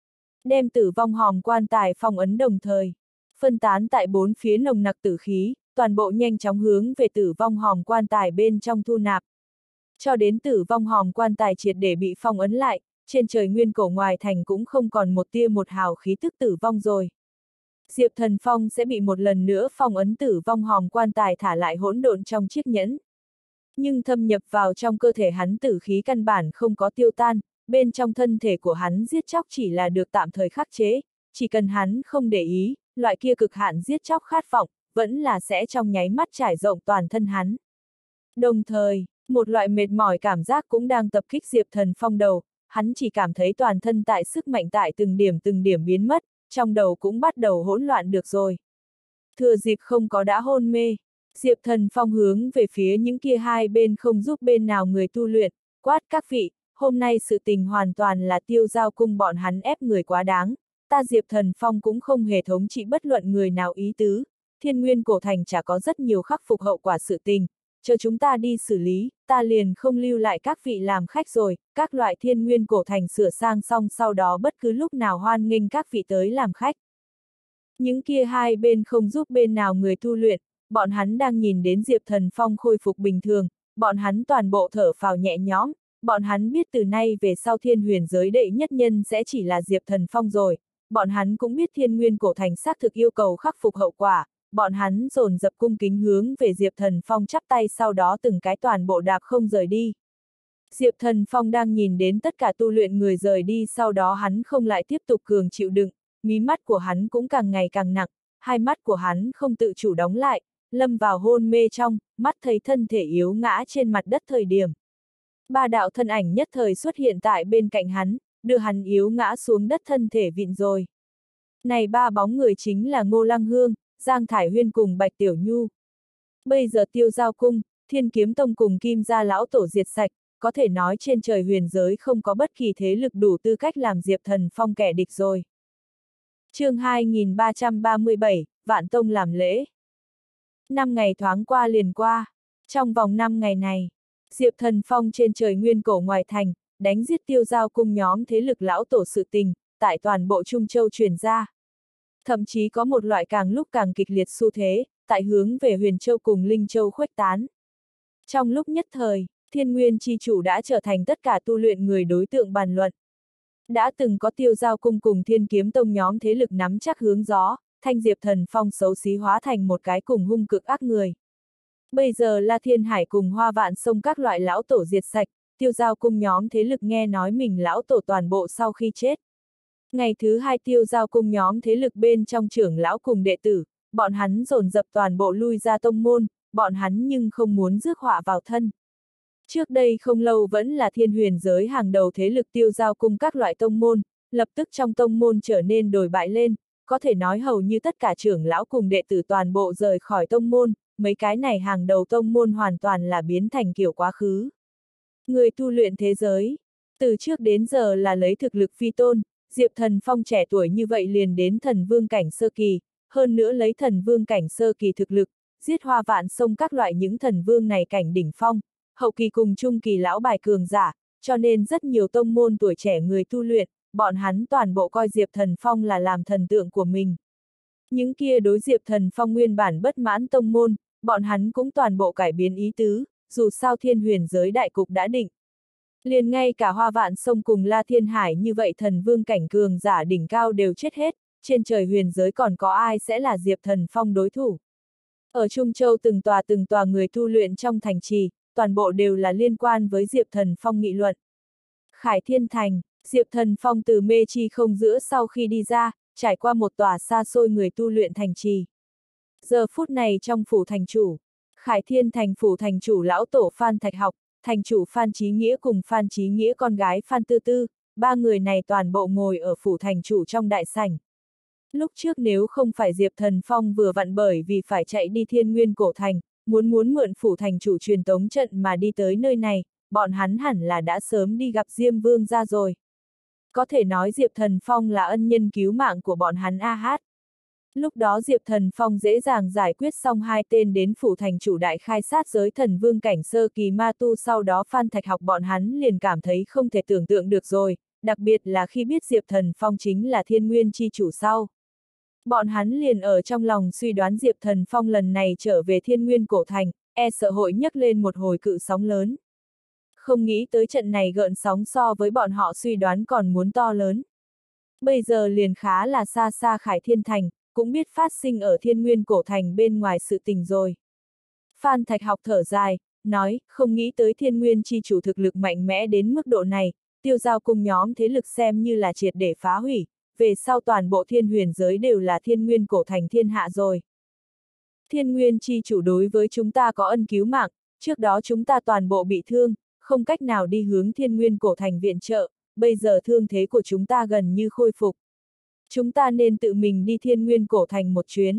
Đem tử vong hòm quan tài phong ấn đồng thời, phân tán tại bốn phía nồng nặc tử khí, toàn bộ nhanh chóng hướng về tử vong hòm quan tài bên trong thu nạp. Cho đến tử vong hòm quan tài triệt để bị phong ấn lại, trên trời nguyên cổ ngoài thành cũng không còn một tia một hào khí tức tử vong rồi. Diệp Thần Phong sẽ bị một lần nữa phong ấn tử vong hòm quan tài thả lại hỗn độn trong chiếc nhẫn. Nhưng thâm nhập vào trong cơ thể hắn tử khí căn bản không có tiêu tan, bên trong thân thể của hắn giết chóc chỉ là được tạm thời khắc chế, chỉ cần hắn không để ý, loại kia cực hạn giết chóc khát vọng, vẫn là sẽ trong nháy mắt trải rộng toàn thân hắn. Đồng thời, một loại mệt mỏi cảm giác cũng đang tập kích Diệp Thần Phong đầu, hắn chỉ cảm thấy toàn thân tại sức mạnh tại từng điểm biến mất, trong đầu cũng bắt đầu hỗn loạn được rồi. Thừa dịp không có đã hôn mê, Diệp Thần Phong hướng về phía những kia hai bên không giúp bên nào người tu luyện, quát các vị, hôm nay sự tình hoàn toàn là Tiêu Giao cung bọn hắn ép người quá đáng, ta Diệp Thần Phong cũng không hề thống trị bất luận người nào ý tứ, Thiên Nguyên cổ thành chả có rất nhiều khắc phục hậu quả sự tình, chờ chúng ta đi xử lý, ta liền không lưu lại các vị làm khách rồi, các loại Thiên Nguyên cổ thành sửa sang xong sau đó bất cứ lúc nào hoan nghênh các vị tới làm khách. Những kia hai bên không giúp bên nào người tu luyện, bọn hắn đang nhìn đến Diệp Thần Phong khôi phục bình thường, bọn hắn toàn bộ thở phào nhẹ nhõm, bọn hắn biết từ nay về sau thiên huyền giới đệ nhất nhân sẽ chỉ là Diệp Thần Phong rồi, bọn hắn cũng biết Thiên Nguyên cổ thành xác thực yêu cầu khắc phục hậu quả, bọn hắn dồn dập cung kính hướng về Diệp Thần Phong chắp tay sau đó từng cái toàn bộ đạp không rời đi. Diệp Thần Phong đang nhìn đến tất cả tu luyện người rời đi sau đó hắn không lại tiếp tục cường chịu đựng, mí mắt của hắn cũng càng ngày càng nặng, hai mắt của hắn không tự chủ đóng lại, lâm vào hôn mê trong, mắt thấy thân thể yếu ngã trên mặt đất thời điểm. Ba đạo thân ảnh nhất thời xuất hiện tại bên cạnh hắn, đưa hắn yếu ngã xuống đất thân thể vịn rồi. Này ba bóng người chính là Ngô Lăng Hương, Giang Thải Huyên cùng Bạch Tiểu Nhu. Bây giờ Tiêu Giao cung, Thiên Kiếm tông cùng Kim gia lão tổ diệt sạch, có thể nói trên trời huyền giới không có bất kỳ thế lực đủ tư cách làm Diệp Thần Phong kẻ địch rồi. Chương 2337, Vạn Tông làm lễ. 5 ngày thoáng qua liền qua. Trong vòng 5 ngày này, Diệp Thần Phong trên trời nguyên cổ ngoài thành, đánh giết Tiêu Giao cung nhóm thế lực lão tổ sự tình, tại toàn bộ Trung Châu truyền ra. Thậm chí có một loại càng lúc càng kịch liệt xu thế, tại hướng về Huyền Châu cùng Linh Châu khuếch tán. Trong lúc nhất thời, Thiên Nguyên chi chủ đã trở thành tất cả tu luyện người đối tượng bàn luận. Đã từng có Tiêu Giao cung cùng Thiên Kiếm tông nhóm thế lực nắm chắc hướng gió, thanh Diệp Thần Phong xấu xí hóa thành một cái cùng hung cực ác người. Bây giờ La Thiên Hải cùng Hoa Vạn Sông các loại lão tổ diệt sạch, Tiêu Giao cung nhóm thế lực nghe nói mình lão tổ toàn bộ sau khi chết. Ngày thứ hai Tiêu Giao cung nhóm thế lực bên trong trưởng lão cùng đệ tử, bọn hắn dồn dập toàn bộ lui ra tông môn, bọn hắn nhưng không muốn rước họa vào thân. Trước đây không lâu vẫn là thiên huyền giới hàng đầu thế lực Tiêu Giao cung các loại tông môn, lập tức trong tông môn trở nên đồi bại lên, có thể nói hầu như tất cả trưởng lão cùng đệ tử toàn bộ rời khỏi tông môn, mấy cái này hàng đầu tông môn hoàn toàn là biến thành kiểu quá khứ. Người tu luyện thế giới, từ trước đến giờ là lấy thực lực phi tôn, Diệp Thần Phong trẻ tuổi như vậy liền đến thần vương cảnh sơ kỳ, hơn nữa lấy thần vương cảnh sơ kỳ thực lực, giết Hoa Vạn Sông các loại những thần vương này cảnh đỉnh phong, hậu kỳ cùng trung kỳ lão bài cường giả, cho nên rất nhiều tông môn tuổi trẻ người tu luyện, bọn hắn toàn bộ coi Diệp Thần Phong là làm thần tượng của mình. Những kia đối Diệp Thần Phong nguyên bản bất mãn tông môn, bọn hắn cũng toàn bộ cải biến ý tứ, dù sao thiên huyền giới đại cục đã định. Liền ngay cả Hoa Vạn Sông cùng La Thiên Hải như vậy thần vương cảnh cường giả đỉnh cao đều chết hết, trên trời huyền giới còn có ai sẽ là Diệp Thần Phong đối thủ. Ở Trung Châu từng tòa người tu luyện trong thành trì, toàn bộ đều là liên quan với Diệp Thần Phong nghị luận. Khải Thiên Thành, Diệp Thần Phong từ mê chi không giữa sau khi đi ra, trải qua một tòa xa xôi người tu luyện thành trì. Giờ phút này trong phủ thành chủ, Khải Thiên Thành phủ thành chủ lão tổ Phan Thạch Học, thành chủ Phan Chí Nghĩa cùng Phan Chí Nghĩa con gái Phan Tư Tư, ba người này toàn bộ ngồi ở phủ thành chủ trong đại sảnh. Lúc trước nếu không phải Diệp Thần Phong vừa vặn bởi vì phải chạy đi Thiên Nguyên Cổ Thành, muốn mượn phủ thành chủ truyền tống trận mà đi tới nơi này, bọn hắn hẳn là đã sớm đi gặp Diêm Vương ra rồi. Có thể nói Diệp Thần Phong là ân nhân cứu mạng của bọn hắn a hát. Lúc đó Diệp Thần Phong dễ dàng giải quyết xong hai tên đến phủ thành chủ đại khai sát giới thần vương cảnh sơ kỳ ma tu, sau đó Phan Thạch Học bọn hắn liền cảm thấy không thể tưởng tượng được rồi, đặc biệt là khi biết Diệp Thần Phong chính là Thiên Nguyên chi chủ sau. Bọn hắn liền ở trong lòng suy đoán Diệp Thần Phong lần này trở về Thiên Nguyên Cổ Thành, e sợ hội nhấc lên một hồi cự sóng lớn. Không nghĩ tới trận này gợn sóng so với bọn họ suy đoán còn muốn to lớn. Bây giờ liền khá là xa xa Khải Thiên Thành, cũng biết phát sinh ở Thiên Nguyên Cổ Thành bên ngoài sự tình rồi. Phan Thạch Học thở dài, nói, không nghĩ tới Thiên Nguyên chi chủ thực lực mạnh mẽ đến mức độ này, Tiêu Giao cùng nhóm thế lực xem như là triệt để phá hủy, về sau toàn bộ thiên huyền giới đều là Thiên Nguyên Cổ Thành thiên hạ rồi. Thiên Nguyên chi chủ đối với chúng ta có ân cứu mạng, trước đó chúng ta toàn bộ bị thương, không cách nào đi hướng Thiên Nguyên Cổ Thành viện trợ, bây giờ thương thế của chúng ta gần như khôi phục. Chúng ta nên tự mình đi Thiên Nguyên Cổ Thành một chuyến.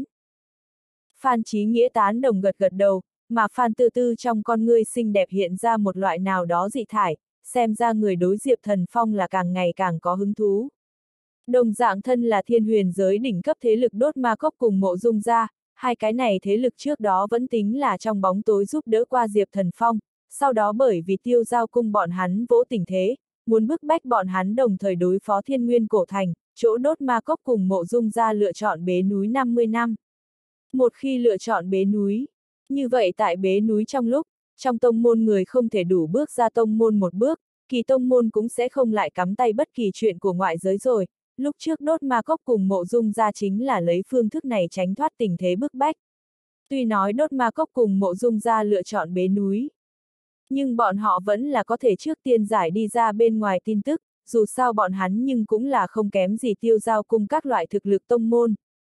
Phan Chí Nghĩa tán đồng gật gật đầu, mà Phan Tư Tư trong con ngươi xinh đẹp hiện ra một loại nào đó dị thải, xem ra người đối Diệp Thần Phong là càng ngày càng có hứng thú. Đồng dạng thân là thiên huyền giới đỉnh cấp thế lực Đốt Ma Cốc cùng Mộ Dung gia, hai cái này thế lực trước đó vẫn tính là trong bóng tối giúp đỡ qua Diệp Thần Phong, sau đó bởi vì Tiêu Giao cung bọn hắn vỗ tình thế, muốn bức bách bọn hắn đồng thời đối phó Thiên Nguyên Cổ Thành, chỗ Đốt Ma Cốc cùng Mộ Dung gia lựa chọn bế núi 50 năm. Một khi lựa chọn bế núi, như vậy tại bế núi trong tông môn người không thể đủ bước ra tông môn một bước, kỳ tông môn cũng sẽ không lại cắm tay bất kỳ chuyện của ngoại giới rồi. Lúc trước Đốt Ma Cốc cùng Mộ Dung gia chính là lấy phương thức này tránh thoát tình thế bức bách. Tuy nói Đốt Ma Cốc cùng Mộ Dung gia lựa chọn bế núi, nhưng bọn họ vẫn là có thể trước tiên giải đi ra bên ngoài tin tức, dù sao bọn hắn nhưng cũng là không kém gì Tiêu Giao cung các loại thực lực tông môn.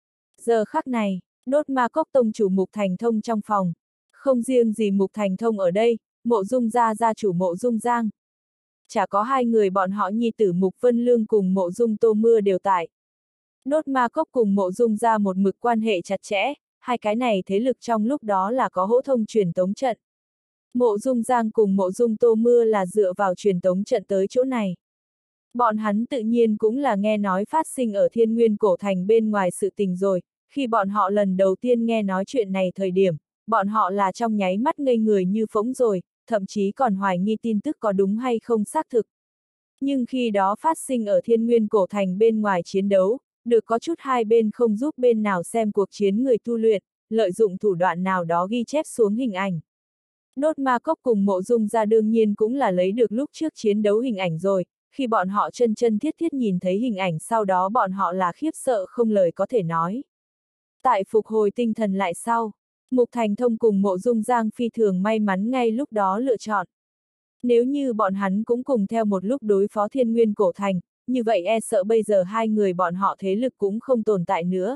Giờ khắc này, Đốt Ma Cốc tông chủ Mục Thành Thông trong phòng. Không riêng gì Mục Thành Thông ở đây, Mộ Dung gia gia chủ Mộ Dung Giang. Chả có hai người bọn họ nhi tử Mục Vân Lương cùng Mộ Dung Tô Mưa đều tại. Đốt Ma Cốc cùng Mộ Dung gia một mực quan hệ chặt chẽ, hai cái này thế lực trong lúc đó là có hỗ thông truyền tống trận. Mộ Dung Giang cùng Mộ Dung Tô Mưa là dựa vào truyền tống trận tới chỗ này. Bọn hắn tự nhiên cũng là nghe nói phát sinh ở Thiên Nguyên Cổ Thành bên ngoài sự tình rồi, khi bọn họ lần đầu tiên nghe nói chuyện này thời điểm, bọn họ là trong nháy mắt ngây người như phỗng rồi, thậm chí còn hoài nghi tin tức có đúng hay không xác thực. Nhưng khi đó phát sinh ở Thiên Nguyên Cổ Thành bên ngoài chiến đấu, được có chút hai bên không giúp bên nào xem cuộc chiến người tu luyện, lợi dụng thủ đoạn nào đó ghi chép xuống hình ảnh. Đốt Ma Cốc cùng Mộ Dung gia đương nhiên cũng là lấy được lúc trước chiến đấu hình ảnh rồi, khi bọn họ chân thiết nhìn thấy hình ảnh sau đó bọn họ là khiếp sợ không lời có thể nói. Tại phục hồi tinh thần lại sau, Mục Thành Thông cùng Mộ Dung Giang phi thường may mắn ngay lúc đó lựa chọn. Nếu như bọn hắn cũng cùng theo một lúc đối phó Thiên Nguyên Cổ Thành, như vậy e sợ bây giờ hai người bọn họ thế lực cũng không tồn tại nữa.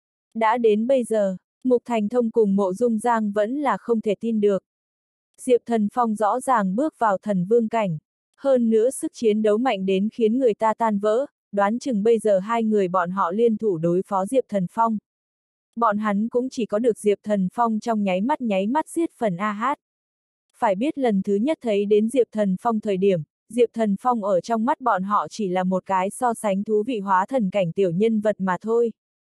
Đã đến bây giờ, Mục Thành Thông cùng Mộ Dung Giang vẫn là không thể tin được. Diệp Thần Phong rõ ràng bước vào thần vương cảnh, hơn nữa sức chiến đấu mạnh đến khiến người ta tan vỡ, đoán chừng bây giờ hai người bọn họ liên thủ đối phó Diệp Thần Phong. Bọn hắn cũng chỉ có được Diệp Thần Phong trong nháy mắt giết phần a hát. Phải biết lần thứ nhất thấy đến Diệp Thần Phong thời điểm, Diệp Thần Phong ở trong mắt bọn họ chỉ là một cái so sánh thú vị hóa thần cảnh tiểu nhân vật mà thôi.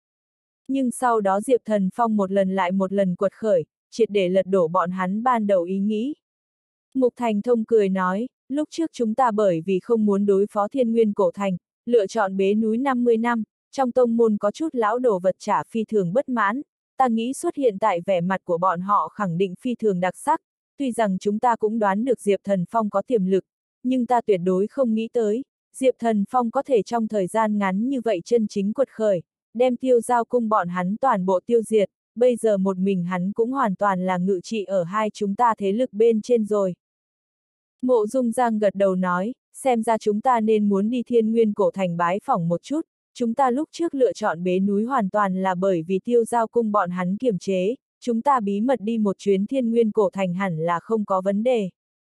Nhưng sau đó Diệp Thần Phong một lần lại một lần quật khởi, triệt để lật đổ bọn hắn ban đầu ý nghĩ. Mục Thành Thông cười nói, lúc trước chúng ta bởi vì không muốn đối phó Thiên Nguyên Cổ Thành, lựa chọn bế núi 50 năm, trong tông môn có chút lão đồ vật trả phi thường bất mãn, ta nghĩ xuất hiện tại vẻ mặt của bọn họ khẳng định phi thường đặc sắc, tuy rằng chúng ta cũng đoán được Diệp Thần Phong có tiềm lực, nhưng ta tuyệt đối không nghĩ tới, Diệp Thần Phong có thể trong thời gian ngắn như vậy chân chính quật khởi, đem Tiêu Giao cung bọn hắn toàn bộ tiêu diệt, bây giờ một mình hắn cũng hoàn toàn là ngự trị ở hai chúng ta thế lực bên trên rồi. Mộ Dung Giang gật đầu nói, xem ra chúng ta nên muốn đi Thiên Nguyên Cổ Thành bái phỏng một chút, chúng ta lúc trước lựa chọn bế núi hoàn toàn là bởi vì Tiêu Giao cung bọn hắn kiềm chế, chúng ta bí mật đi một chuyến Thiên Nguyên Cổ Thành hẳn là không có vấn đề.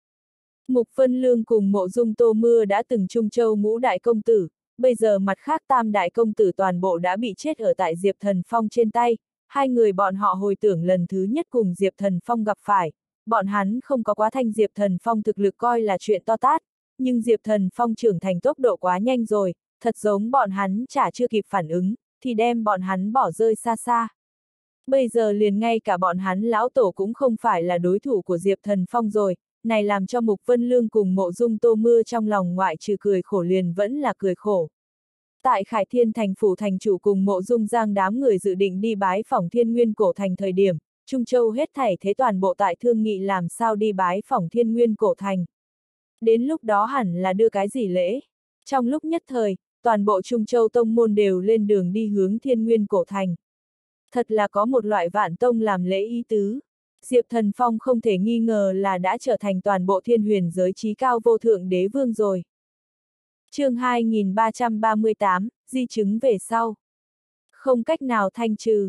Mục Vân Lương cùng Mộ Dung Tô Mưa đã từng Trung Châu ngũ đại công tử, bây giờ mặt khác tam đại công tử toàn bộ đã bị chết ở tại Diệp Thần Phong trên tay, hai người bọn họ hồi tưởng lần thứ nhất cùng Diệp Thần Phong gặp phải, bọn hắn không có quá thanh Diệp Thần Phong thực lực coi là chuyện to tát, nhưng Diệp Thần Phong trưởng thành tốc độ quá nhanh rồi, thật giống bọn hắn chả chưa kịp phản ứng, thì đem bọn hắn bỏ rơi xa xa. Bây giờ liền ngay cả bọn hắn lão tổ cũng không phải là đối thủ của Diệp Thần Phong rồi, này làm cho Mục Vân Lương cùng Mộ Dung Tô Mưa trong lòng ngoại trừ cười khổ liền vẫn là cười khổ. Tại Khải Thiên thành phủ thành chủ cùng Mộ Dung Giang đám người dự định đi bái phỏng Thiên Nguyên Cổ Thành thời điểm, Trung Châu hết thảy thế toàn bộ tại thương nghị làm sao đi bái phỏng Thiên Nguyên Cổ Thành. Đến lúc đó hẳn là đưa cái gì lễ. Trong lúc nhất thời, toàn bộ Trung Châu tông môn đều lên đường đi hướng Thiên Nguyên Cổ Thành. Thật là có một loại vạn tông làm lễ ý tứ. Diệp Thần Phong không thể nghi ngờ là đã trở thành toàn bộ thiên huyền giới trí cao vô thượng đế vương rồi. Chương 2338, di chứng về sau. Không cách nào thanh trừ.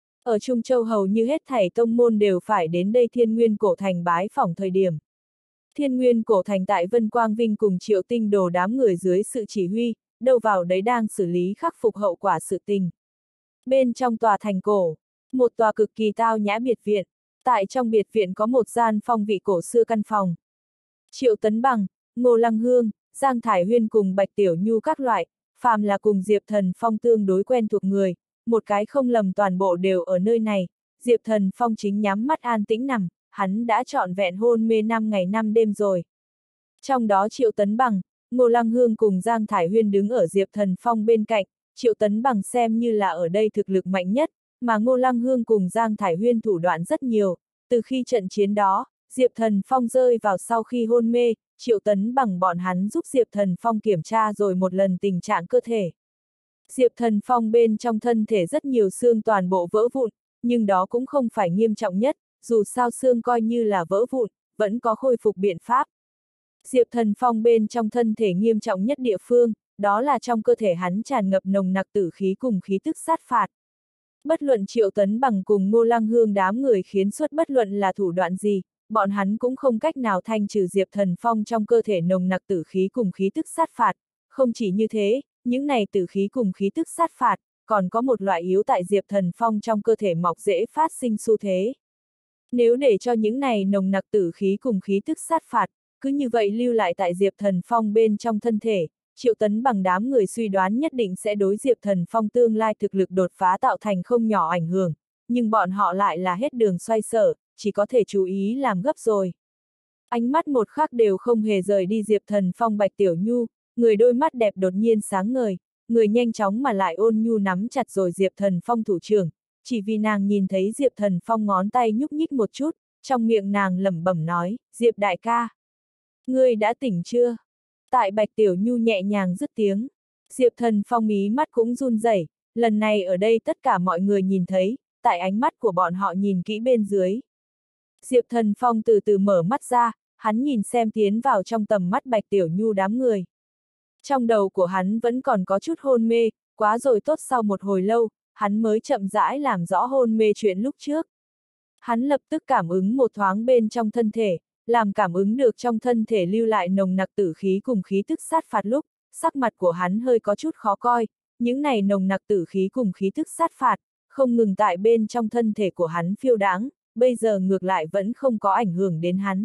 Ở Trung Châu hầu như hết thảy tông môn đều phải đến đây Thiên Nguyên Cổ Thành bái phỏng thời điểm. Thiên Nguyên Cổ Thành tại Vân Quang Vinh cùng Triệu Tinh Đồ đám người dưới sự chỉ huy, đâu vào đấy đang xử lý khắc phục hậu quả sự tình. Bên trong tòa thành cổ, một tòa cực kỳ tao nhã biệt viện, tại trong biệt viện có một gian phong vị cổ xưa căn phòng. Triệu Tấn Bằng, Ngô Lăng Hương, Giang Thải Huyên cùng Bạch Tiểu Nhu các loại, phàm là cùng Diệp Thần Phong tương đối quen thuộc người, một cái không lầm toàn bộ đều ở nơi này. Diệp Thần Phong chính nhắm mắt an tĩnh nằm, hắn đã trọn vẹn hôn mê 5 ngày 5 đêm rồi. Trong đó Triệu Tấn Bằng, Ngô Lăng Hương cùng Giang Thải Huyên đứng ở Diệp Thần Phong bên cạnh, Triệu Tấn Bằng xem như là ở đây thực lực mạnh nhất, mà Ngô Lăng Hương cùng Giang Thải Huyên thủ đoạn rất nhiều, từ khi trận chiến đó, Diệp Thần Phong rơi vào sau khi hôn mê, Triệu Tấn Bằng bọn hắn giúp Diệp Thần Phong kiểm tra rồi một lần tình trạng cơ thể. Diệp Thần Phong bên trong thân thể rất nhiều xương toàn bộ vỡ vụn, nhưng đó cũng không phải nghiêm trọng nhất, dù sao xương coi như là vỡ vụn, vẫn có khôi phục biện pháp. Diệp Thần Phong bên trong thân thể nghiêm trọng nhất địa phương, đó là trong cơ thể hắn tràn ngập nồng nặc tử khí cùng khí tức sát phạt. Bất luận Triệu Tấn Bằng cùng Ngô Lăng Hương đám người khiến xuất bất luận là thủ đoạn gì, bọn hắn cũng không cách nào thanh trừ Diệp Thần Phong trong cơ thể nồng nặc tử khí cùng khí tức sát phạt. Không chỉ như thế, những này tử khí cùng khí tức sát phạt, còn có một loại yếu tại Diệp Thần Phong trong cơ thể mọc dễ phát sinh xu thế. Nếu để cho những này nồng nặc tử khí cùng khí tức sát phạt, cứ như vậy lưu lại tại Diệp Thần Phong bên trong thân thể, Triệu Tấn Bằng đám người suy đoán nhất định sẽ đối Diệp Thần Phong tương lai thực lực đột phá tạo thành không nhỏ ảnh hưởng, nhưng bọn họ lại là hết đường xoay sở, chỉ có thể chú ý làm gấp rồi. Ánh mắt một khắc đều không hề rời đi Diệp Thần Phong Bạch Tiểu Nhu, người đôi mắt đẹp đột nhiên sáng ngời, người nhanh chóng mà lại ôn nhu nắm chặt rồi Diệp Thần Phong thủ trưởng, chỉ vì nàng nhìn thấy Diệp Thần Phong ngón tay nhúc nhích một chút, trong miệng nàng lẩm bẩm nói, Diệp đại ca, ngươi đã tỉnh chưa? Tại Bạch Tiểu Nhu nhẹ nhàng dứt tiếng, Diệp Thần Phong mí mắt cũng run rẩy, lần này ở đây tất cả mọi người nhìn thấy, tại ánh mắt của bọn họ nhìn kỹ bên dưới. Diệp Thần Phong từ từ mở mắt ra, hắn nhìn xem tiến vào trong tầm mắt Bạch Tiểu Nhu đám người. Trong đầu của hắn vẫn còn có chút hôn mê, quá rồi tốt sau một hồi lâu, hắn mới chậm rãi làm rõ hôn mê chuyện lúc trước. Hắn lập tức cảm ứng một thoáng bên trong thân thể, làm cảm ứng được trong thân thể lưu lại nồng nặc tử khí cùng khí tức sát phạt lúc, sắc mặt của hắn hơi có chút khó coi, những này nồng nặc tử khí cùng khí tức sát phạt, không ngừng tại bên trong thân thể của hắn phiêu đãng, bây giờ ngược lại vẫn không có ảnh hưởng đến hắn.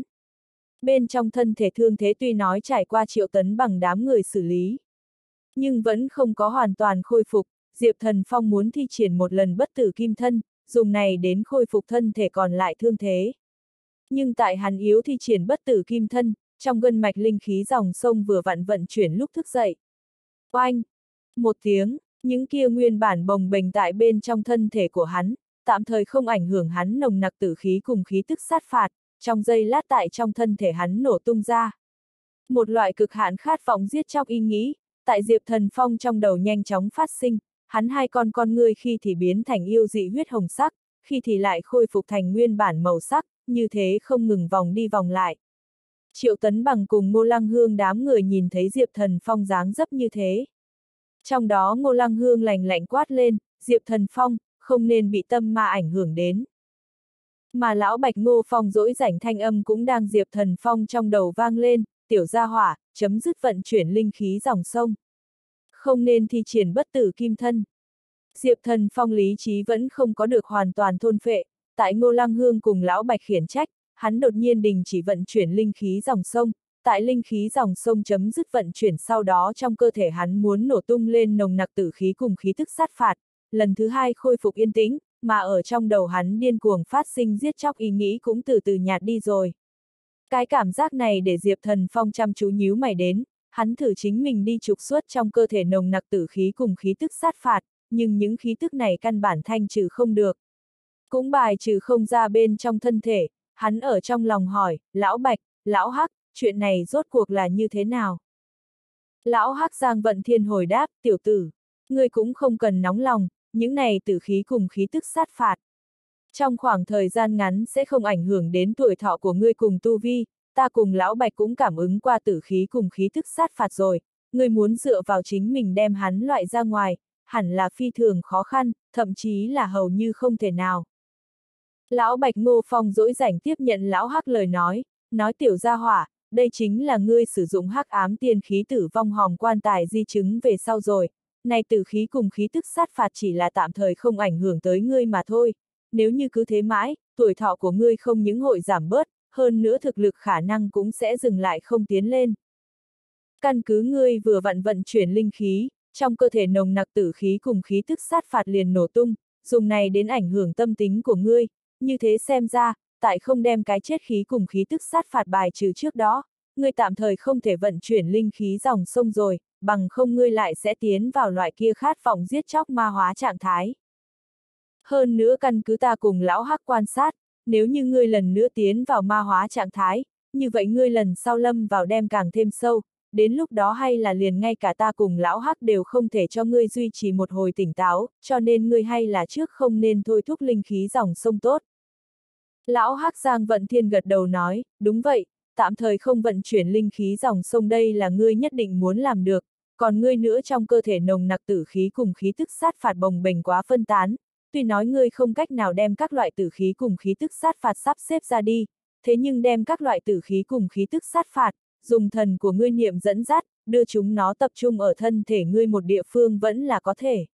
Bên trong thân thể thương thế tuy nói trải qua Triệu Tấn Bằng đám người xử lý, nhưng vẫn không có hoàn toàn khôi phục, Diệp Thần Phong muốn thi triển một lần bất tử kim thân, dùng này đến khôi phục thân thể còn lại thương thế. Nhưng tại hắn yếu thi triển bất tử kim thân, trong gân mạch linh khí dòng sông vừa vặn vận chuyển lúc thức dậy. Oanh! Một tiếng, những kia nguyên bản bồng bềnh tại bên trong thân thể của hắn, tạm thời không ảnh hưởng hắn nồng nặc tử khí cùng khí tức sát phạt, trong giây lát tại trong thân thể hắn nổ tung ra. Một loại cực hạn khát vọng giết chóc ý nghĩ, tại Diệp Thần Phong trong đầu nhanh chóng phát sinh, hắn hai con ngươi khi thì biến thành yêu dị huyết hồng sắc, khi thì lại khôi phục thành nguyên bản màu sắc, như thế không ngừng vòng đi vòng lại. Triệu Tấn Bằng cùng Ngô Lăng Hương đám người nhìn thấy Diệp Thần Phong dáng dấp như thế. Trong đó Ngô Lăng Hương lạnh lạnh quát lên, Diệp Thần Phong, không nên bị tâm ma ảnh hưởng đến. Mà lão Bạch Ngô Phong dỗi rảnh thanh âm cũng đang Diệp Thần Phong trong đầu vang lên, tiểu gia hỏa, chấm dứt vận chuyển linh khí dòng sông. Không nên thi triển bất tử kim thân. Diệp Thần Phong lý trí vẫn không có được hoàn toàn thôn phệ, tại Ngô Lăng Hương cùng lão Bạch khiển trách, hắn đột nhiên đình chỉ vận chuyển linh khí dòng sông, tại linh khí dòng sông chấm dứt vận chuyển sau đó trong cơ thể hắn muốn nổ tung lên nồng nặc tử khí cùng khí tức sát phạt, lần thứ hai khôi phục yên tĩnh, mà ở trong đầu hắn điên cuồng phát sinh giết chóc ý nghĩ cũng từ từ nhạt đi rồi. Cái cảm giác này để Diệp Thần Phong chăm chú nhíu mày đến, hắn thử chính mình đi trục xuất trong cơ thể nồng nặc tử khí cùng khí tức sát phạt, nhưng những khí tức này căn bản thanh trừ không được. Cũng bài trừ không ra bên trong thân thể, hắn ở trong lòng hỏi, lão Bạch, lão Hắc, chuyện này rốt cuộc là như thế nào? Lão Hắc Giang Vận Thiên hồi đáp, tiểu tử, ngươi cũng không cần nóng lòng, những này tử khí cùng khí tức sát phạt. Trong khoảng thời gian ngắn sẽ không ảnh hưởng đến tuổi thọ của ngươi cùng tu vi, ta cùng lão Bạch cũng cảm ứng qua tử khí cùng khí tức sát phạt rồi, ngươi muốn dựa vào chính mình đem hắn loại ra ngoài, hẳn là phi thường khó khăn, thậm chí là hầu như không thể nào. Lão Bạch Ngô Phong dỗi rảnh tiếp nhận lão Hắc lời nói tiểu gia hỏa, đây chính là ngươi sử dụng hắc ám tiên khí tử vong hòm quan tài di chứng về sau rồi, này tử khí cùng khí tức sát phạt chỉ là tạm thời không ảnh hưởng tới ngươi mà thôi, nếu như cứ thế mãi, tuổi thọ của ngươi không những hội giảm bớt, hơn nữa thực lực khả năng cũng sẽ dừng lại không tiến lên. Căn cứ ngươi vừa vận chuyển linh khí, trong cơ thể nồng nặc tử khí cùng khí tức sát phạt liền nổ tung, dùng này đến ảnh hưởng tâm tính của ngươi, như thế xem ra, tại không đem cái chết khí cùng khí tức sát phạt bài trừ trước đó, ngươi tạm thời không thể vận chuyển linh khí dòng sông rồi, bằng không ngươi lại sẽ tiến vào loại kia khát vọng giết chóc ma hóa trạng thái. Hơn nữa căn cứ ta cùng lão Hắc quan sát, nếu như ngươi lần nữa tiến vào ma hóa trạng thái, như vậy ngươi lần sau lâm vào đem càng thêm sâu, đến lúc đó hay là liền ngay cả ta cùng lão Hắc đều không thể cho ngươi duy trì một hồi tỉnh táo, cho nên ngươi hay là trước không nên thôi thúc linh khí dòng sông tốt. Lão Hắc Giang Vận Thiên gật đầu nói, đúng vậy, tạm thời không vận chuyển linh khí dòng sông đây là ngươi nhất định muốn làm được, còn ngươi nữa trong cơ thể nồng nặc tử khí cùng khí tức sát phạt bồng bềnh quá phân tán, tuy nói ngươi không cách nào đem các loại tử khí cùng khí tức sát phạt sắp xếp ra đi, thế nhưng đem các loại tử khí cùng khí tức sát phạt, dùng thần của ngươi niệm dẫn dắt, đưa chúng nó tập trung ở thân thể ngươi một địa phương vẫn là có thể.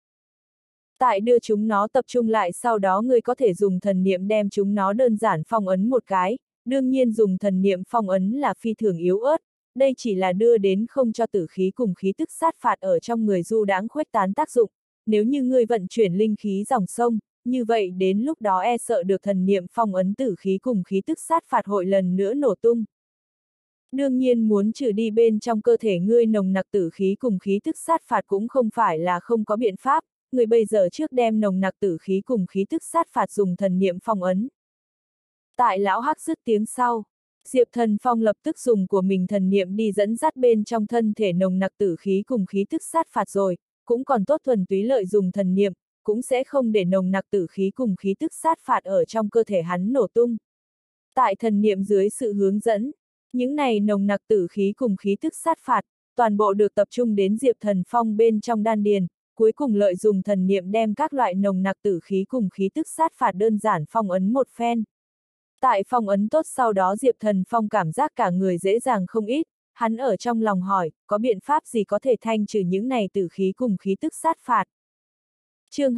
Tại đưa chúng nó tập trung lại sau đó ngươi có thể dùng thần niệm đem chúng nó đơn giản phong ấn một cái, đương nhiên dùng thần niệm phong ấn là phi thường yếu ớt, đây chỉ là đưa đến không cho tử khí cùng khí tức sát phạt ở trong người du đãng khuếch tán tác dụng, nếu như ngươi vận chuyển linh khí dòng sông, như vậy đến lúc đó e sợ được thần niệm phong ấn tử khí cùng khí tức sát phạt hội lần nữa nổ tung. Đương nhiên muốn trừ đi bên trong cơ thể ngươi nồng nặc tử khí cùng khí tức sát phạt cũng không phải là không có biện pháp, người bây giờ trước đem nồng nặc tử khí cùng khí tức sát phạt dùng thần niệm phong ấn. Tại lão Hắc dứt tiếng sau, Diệp Thần Phong lập tức dùng của mình thần niệm đi dẫn dắt bên trong thân thể nồng nặc tử khí cùng khí tức sát phạt rồi, cũng còn tốt thuần túy lợi dùng thần niệm, cũng sẽ không để nồng nặc tử khí cùng khí tức sát phạt ở trong cơ thể hắn nổ tung. Tại thần niệm dưới sự hướng dẫn, những này nồng nặc tử khí cùng khí tức sát phạt, toàn bộ được tập trung đến Diệp Thần Phong bên trong đan điền, cuối cùng lợi dùng thần niệm đem các loại nồng nặc tử khí cùng khí tức sát phạt đơn giản phong ấn một phen. Tại phong ấn tốt sau đó Diệp Thần Phong cảm giác cả người dễ dàng không ít, hắn ở trong lòng hỏi, có biện pháp gì có thể thanh trừ những này tử khí cùng khí tức sát phạt. Chương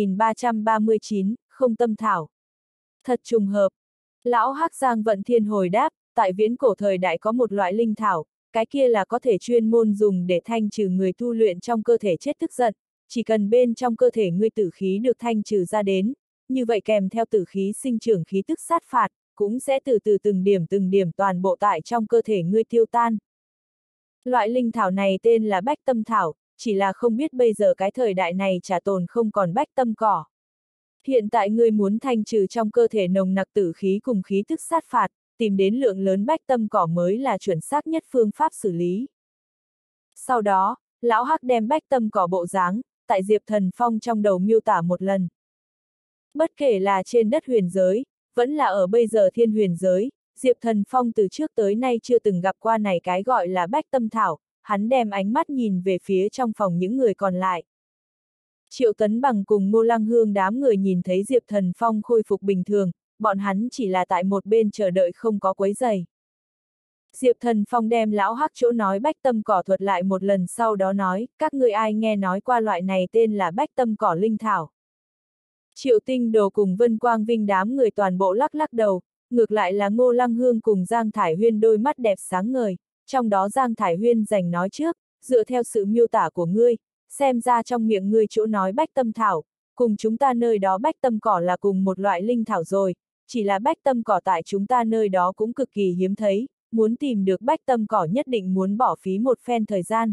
2339, không tâm thảo. Thật trùng hợp. Lão Hắc Giang Vận Thiên hồi đáp, tại viễn cổ thời đại có một loại linh thảo, cái kia là có thể chuyên môn dùng để thanh trừ người tu luyện trong cơ thể chết tức giận, chỉ cần bên trong cơ thể ngươi tử khí được thanh trừ ra đến, như vậy kèm theo tử khí sinh trưởng khí tức sát phạt, cũng sẽ từ từ từng điểm toàn bộ tại trong cơ thể ngươi tiêu tan. Loại linh thảo này tên là bách tâm thảo, chỉ là không biết bây giờ cái thời đại này chả tồn không còn bách tâm cỏ. Hiện tại ngươi muốn thanh trừ trong cơ thể nồng nặc tử khí cùng khí tức sát phạt, tìm đến lượng lớn bách tâm cỏ mới là chuẩn xác nhất phương pháp xử lý. Sau đó, lão Hắc đem bách tâm cỏ bộ dáng, tại Diệp Thần Phong trong đầu miêu tả một lần. Bất kể là trên đất huyền giới, vẫn là ở bây giờ thiên huyền giới, Diệp Thần Phong từ trước tới nay chưa từng gặp qua này cái gọi là bách tâm thảo, hắn đem ánh mắt nhìn về phía trong phòng những người còn lại. Triệu Tấn Bằng cùng Ngô Lăng Hương đám người nhìn thấy Diệp Thần Phong khôi phục bình thường, bọn hắn chỉ là tại một bên chờ đợi không có quấy rầy. Diệp Thần Phong đem lão hắc chỗ nói bách tâm cỏ thuật lại một lần sau đó nói, các ngươi ai nghe nói qua loại này tên là bách tâm cỏ linh thảo. Triệu Tinh Đồ cùng Vân Quang Vinh đám người toàn bộ lắc lắc đầu, ngược lại là Ngô Lăng Hương cùng Giang Thải Huyên đôi mắt đẹp sáng ngời, trong đó Giang Thải Huyên giành nói trước, dựa theo sự miêu tả của ngươi, xem ra trong miệng ngươi chỗ nói bách tâm thảo, cùng chúng ta nơi đó bách tâm cỏ là cùng một loại linh thảo rồi, chỉ là bách tâm cỏ tại chúng ta nơi đó cũng cực kỳ hiếm thấy, muốn tìm được bách tâm cỏ nhất định muốn bỏ phí một phen thời gian.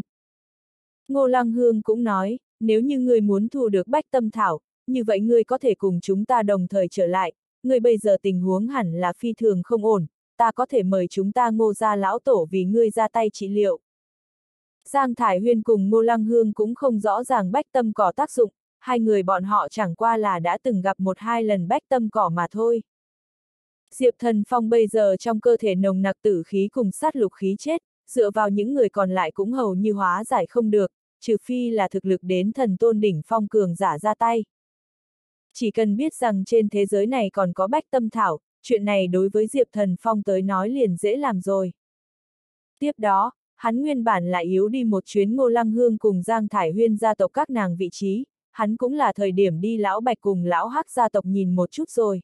Ngô Lăng Hương cũng nói, nếu như ngươi muốn thu được bách tâm thảo, như vậy ngươi có thể cùng chúng ta đồng thời trở lại, ngươi bây giờ tình huống hẳn là phi thường không ổn, ta có thể mời chúng ta Ngô gia lão tổ vì ngươi ra tay trị liệu. Giang Thải Huyên cùng Ngô Lăng Hương cũng không rõ ràng bách tâm cỏ tác dụng, hai người bọn họ chẳng qua là đã từng gặp một hai lần bách tâm cỏ mà thôi. Diệp Thần Phong bây giờ trong cơ thể nồng nặc tử khí cùng sát lục khí chết, dựa vào những người còn lại cũng hầu như hóa giải không được, trừ phi là thực lực đến thần tôn đỉnh phong cường giả ra tay. Chỉ cần biết rằng trên thế giới này còn có bách tâm thảo, chuyện này đối với Diệp Thần Phong tới nói liền dễ làm rồi. Tiếp đó, hắn nguyên bản lại yếu đi một chuyến Ngô Lăng Hương cùng Giang Thải Huyên gia tộc các nàng vị trí, hắn cũng là thời điểm đi lão Bạch cùng lão Hắc gia tộc nhìn một chút rồi.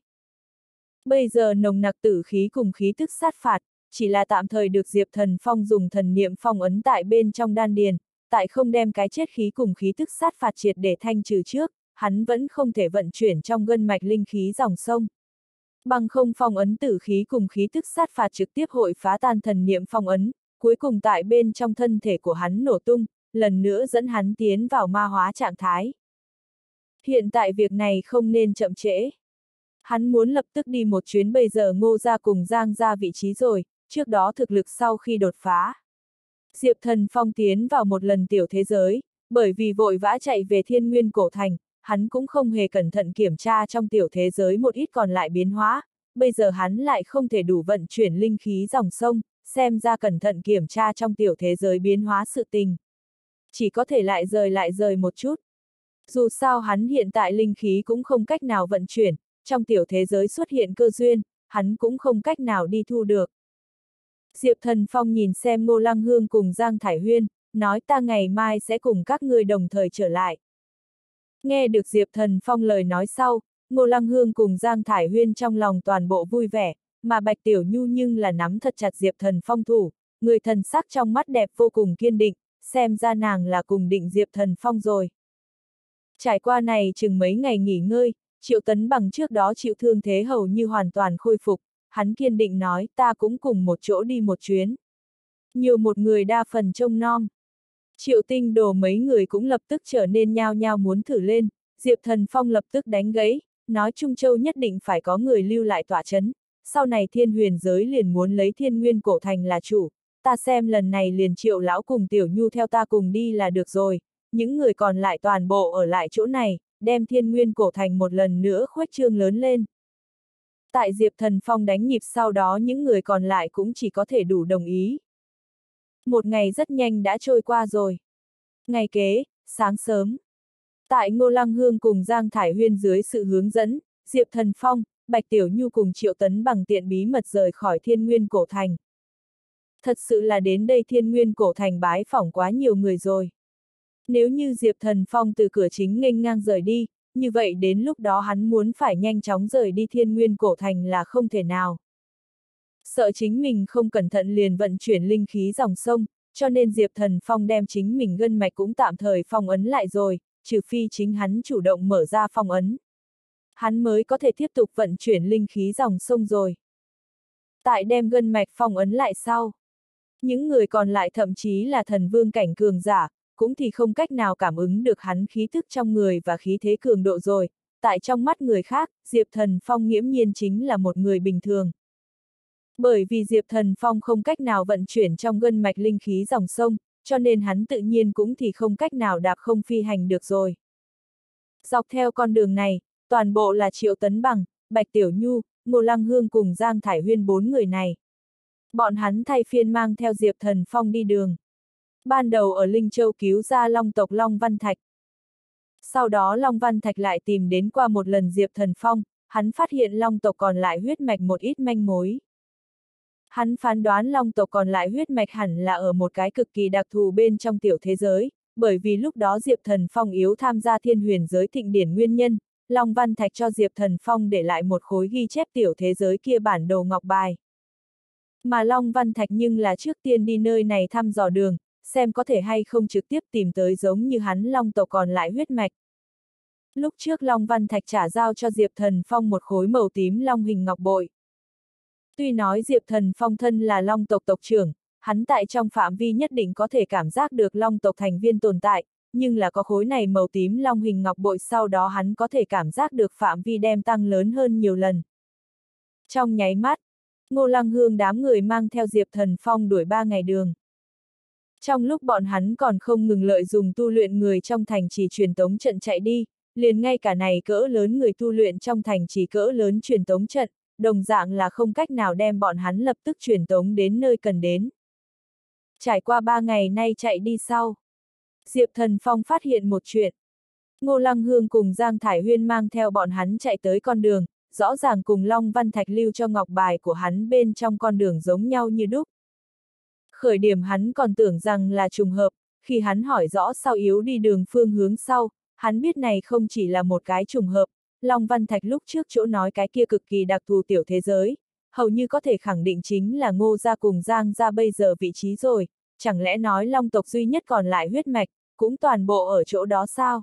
Bây giờ nồng nặc tử khí cùng khí tức sát phạt, chỉ là tạm thời được Diệp Thần Phong dùng thần niệm phong ấn tại bên trong đan điền, tại không đem cái chết khí cùng khí tức sát phạt triệt để thanh trừ trước, hắn vẫn không thể vận chuyển trong gân mạch linh khí dòng sông. Bằng không phong ấn tử khí cùng khí tức sát phạt trực tiếp hội phá tan thần niệm phong ấn, cuối cùng tại bên trong thân thể của hắn nổ tung, lần nữa dẫn hắn tiến vào ma hóa trạng thái. Hiện tại việc này không nên chậm trễ. Hắn muốn lập tức đi một chuyến bây giờ Ngô gia cùng Giang gia vị trí rồi, trước đó thực lực sau khi đột phá. Diệp Thần Phong tiến vào một lần tiểu thế giới, bởi vì vội vã chạy về Thiên Nguyên Cổ Thành, hắn cũng không hề cẩn thận kiểm tra trong tiểu thế giới một ít còn lại biến hóa, bây giờ hắn lại không thể đủ vận chuyển linh khí dòng sông, xem ra cẩn thận kiểm tra trong tiểu thế giới biến hóa sự tình. Chỉ có thể lại rời một chút. Dù sao hắn hiện tại linh khí cũng không cách nào vận chuyển, trong tiểu thế giới xuất hiện cơ duyên, hắn cũng không cách nào đi thu được. Diệp Thần Phong nhìn xem Ngô Lăng Hương cùng Giang Thải Huyên, nói ta ngày mai sẽ cùng các ngươi đồng thời trở lại. Nghe được Diệp Thần Phong lời nói sau, Ngô Lăng Hương cùng Giang Thải Huyên trong lòng toàn bộ vui vẻ, mà Bạch Tiểu Nhu nhưng là nắm thật chặt Diệp Thần Phong thủ, người thần sắc trong mắt đẹp vô cùng kiên định, xem ra nàng là cùng định Diệp Thần Phong rồi. Trải qua này chừng mấy ngày nghỉ ngơi, Triệu Tấn Bằng trước đó chịu thương thế hầu như hoàn toàn khôi phục, hắn kiên định nói ta cũng cùng một chỗ đi một chuyến. Nhiều một người đa phần trông nom. Triệu Tinh Đồ mấy người cũng lập tức trở nên nhao nhao muốn thử lên, Diệp Thần Phong lập tức đánh gãy, nói Trung Châu nhất định phải có người lưu lại tọa chấn, sau này thiên huyền giới liền muốn lấy Thiên Nguyên Cổ Thành là chủ, ta xem lần này liền Triệu lão cùng Tiểu Nhu theo ta cùng đi là được rồi, những người còn lại toàn bộ ở lại chỗ này, đem Thiên Nguyên Cổ Thành một lần nữa khuếch trương lớn lên. Tại Diệp Thần Phong đánh nhịp sau đó những người còn lại cũng chỉ có thể đủ đồng ý. Một ngày rất nhanh đã trôi qua rồi. Ngày kế, sáng sớm. Tại Ngô Lăng Hương cùng Giang Thải Huyên dưới sự hướng dẫn, Diệp Thần Phong, Bạch Tiểu Nhu cùng Triệu Tấn Bằng tiện bí mật rời khỏi Thiên Nguyên Cổ Thành. Thật sự là đến đây Thiên Nguyên Cổ Thành bái phỏng quá nhiều người rồi. Nếu như Diệp Thần Phong từ cửa chính nghênh ngang rời đi, như vậy đến lúc đó hắn muốn phải nhanh chóng rời đi Thiên Nguyên Cổ Thành là không thể nào. Sợ chính mình không cẩn thận liền vận chuyển linh khí dòng sông, cho nên Diệp Thần Phong đem chính mình gân mạch cũng tạm thời phong ấn lại rồi, trừ phi chính hắn chủ động mở ra phong ấn. Hắn mới có thể tiếp tục vận chuyển linh khí dòng sông rồi. Tại đem gân mạch phong ấn lại sau, những người còn lại thậm chí là thần vương cảnh cường giả, cũng thì không cách nào cảm ứng được hắn khí thức trong người và khí thế cường độ rồi, tại trong mắt người khác, Diệp Thần Phong nghiễm nhiên chính là một người bình thường. Bởi vì Diệp Thần Phong không cách nào vận chuyển trong gân mạch linh khí dòng sông, cho nên hắn tự nhiên cũng thì không cách nào đạp không phi hành được rồi. Dọc theo con đường này, toàn bộ là Triệu Tấn Bằng, Bạch Tiểu Nhu, Ngô Lăng Hương cùng Giang Thải Huyên 4 người này. Bọn hắn thay phiên mang theo Diệp Thần Phong đi đường. Ban đầu ở Linh Châu cứu ra Long tộc Long Văn Thạch. Sau đó Long Văn Thạch lại tìm đến qua một lần Diệp Thần Phong, hắn phát hiện Long tộc còn lại huyết mạch một ít manh mối. Hắn phán đoán Long tộc còn lại huyết mạch hẳn là ở một cái cực kỳ đặc thù bên trong tiểu thế giới, bởi vì lúc đó Diệp Thần Phong yếu tham gia Thiên Huyền giới thịnh điển nguyên nhân, Long Văn Thạch cho Diệp Thần Phong để lại một khối ghi chép tiểu thế giới kia bản đồ ngọc bài. Mà Long Văn Thạch nhưng là trước tiên đi nơi này thăm dò đường, xem có thể hay không trực tiếp tìm tới giống như hắn Long tộc còn lại huyết mạch. Lúc trước Long Văn Thạch trả giao cho Diệp Thần Phong một khối màu tím long hình ngọc bội. Tuy nói Diệp Thần Phong thân là Long tộc tộc trưởng, hắn tại trong phạm vi nhất định có thể cảm giác được Long tộc thành viên tồn tại, nhưng là có khối này màu tím long hình ngọc bội sau đó hắn có thể cảm giác được phạm vi đem tăng lớn hơn nhiều lần. Trong nháy mắt, Ngô Lăng Hương đám người mang theo Diệp Thần Phong đuổi 3 ngày đường. Trong lúc bọn hắn còn không ngừng lợi dụng tu luyện người trong thành trì truyền tống trận chạy đi, liền ngay cả này cỡ lớn người tu luyện trong thành trì cỡ lớn truyền tống trận, đồng dạng là không cách nào đem bọn hắn lập tức truyền tống đến nơi cần đến. Trải qua 3 ngày nay chạy đi sau, Diệp Thần Phong phát hiện một chuyện. Ngô Lăng Hương cùng Giang Thải Huyên mang theo bọn hắn chạy tới con đường, rõ ràng cùng Long Văn Thạch lưu cho ngọc bài của hắn bên trong con đường giống nhau như đúc. Khởi điểm hắn còn tưởng rằng là trùng hợp, khi hắn hỏi rõ sau yếu đi đường phương hướng sau, hắn biết này không chỉ là một cái trùng hợp, Long Văn Thạch lúc trước chỗ nói cái kia cực kỳ đặc thù tiểu thế giới, hầu như có thể khẳng định chính là Ngô gia cùng Giang gia bây giờ vị trí rồi, chẳng lẽ nói Long tộc duy nhất còn lại huyết mạch, cũng toàn bộ ở chỗ đó sao?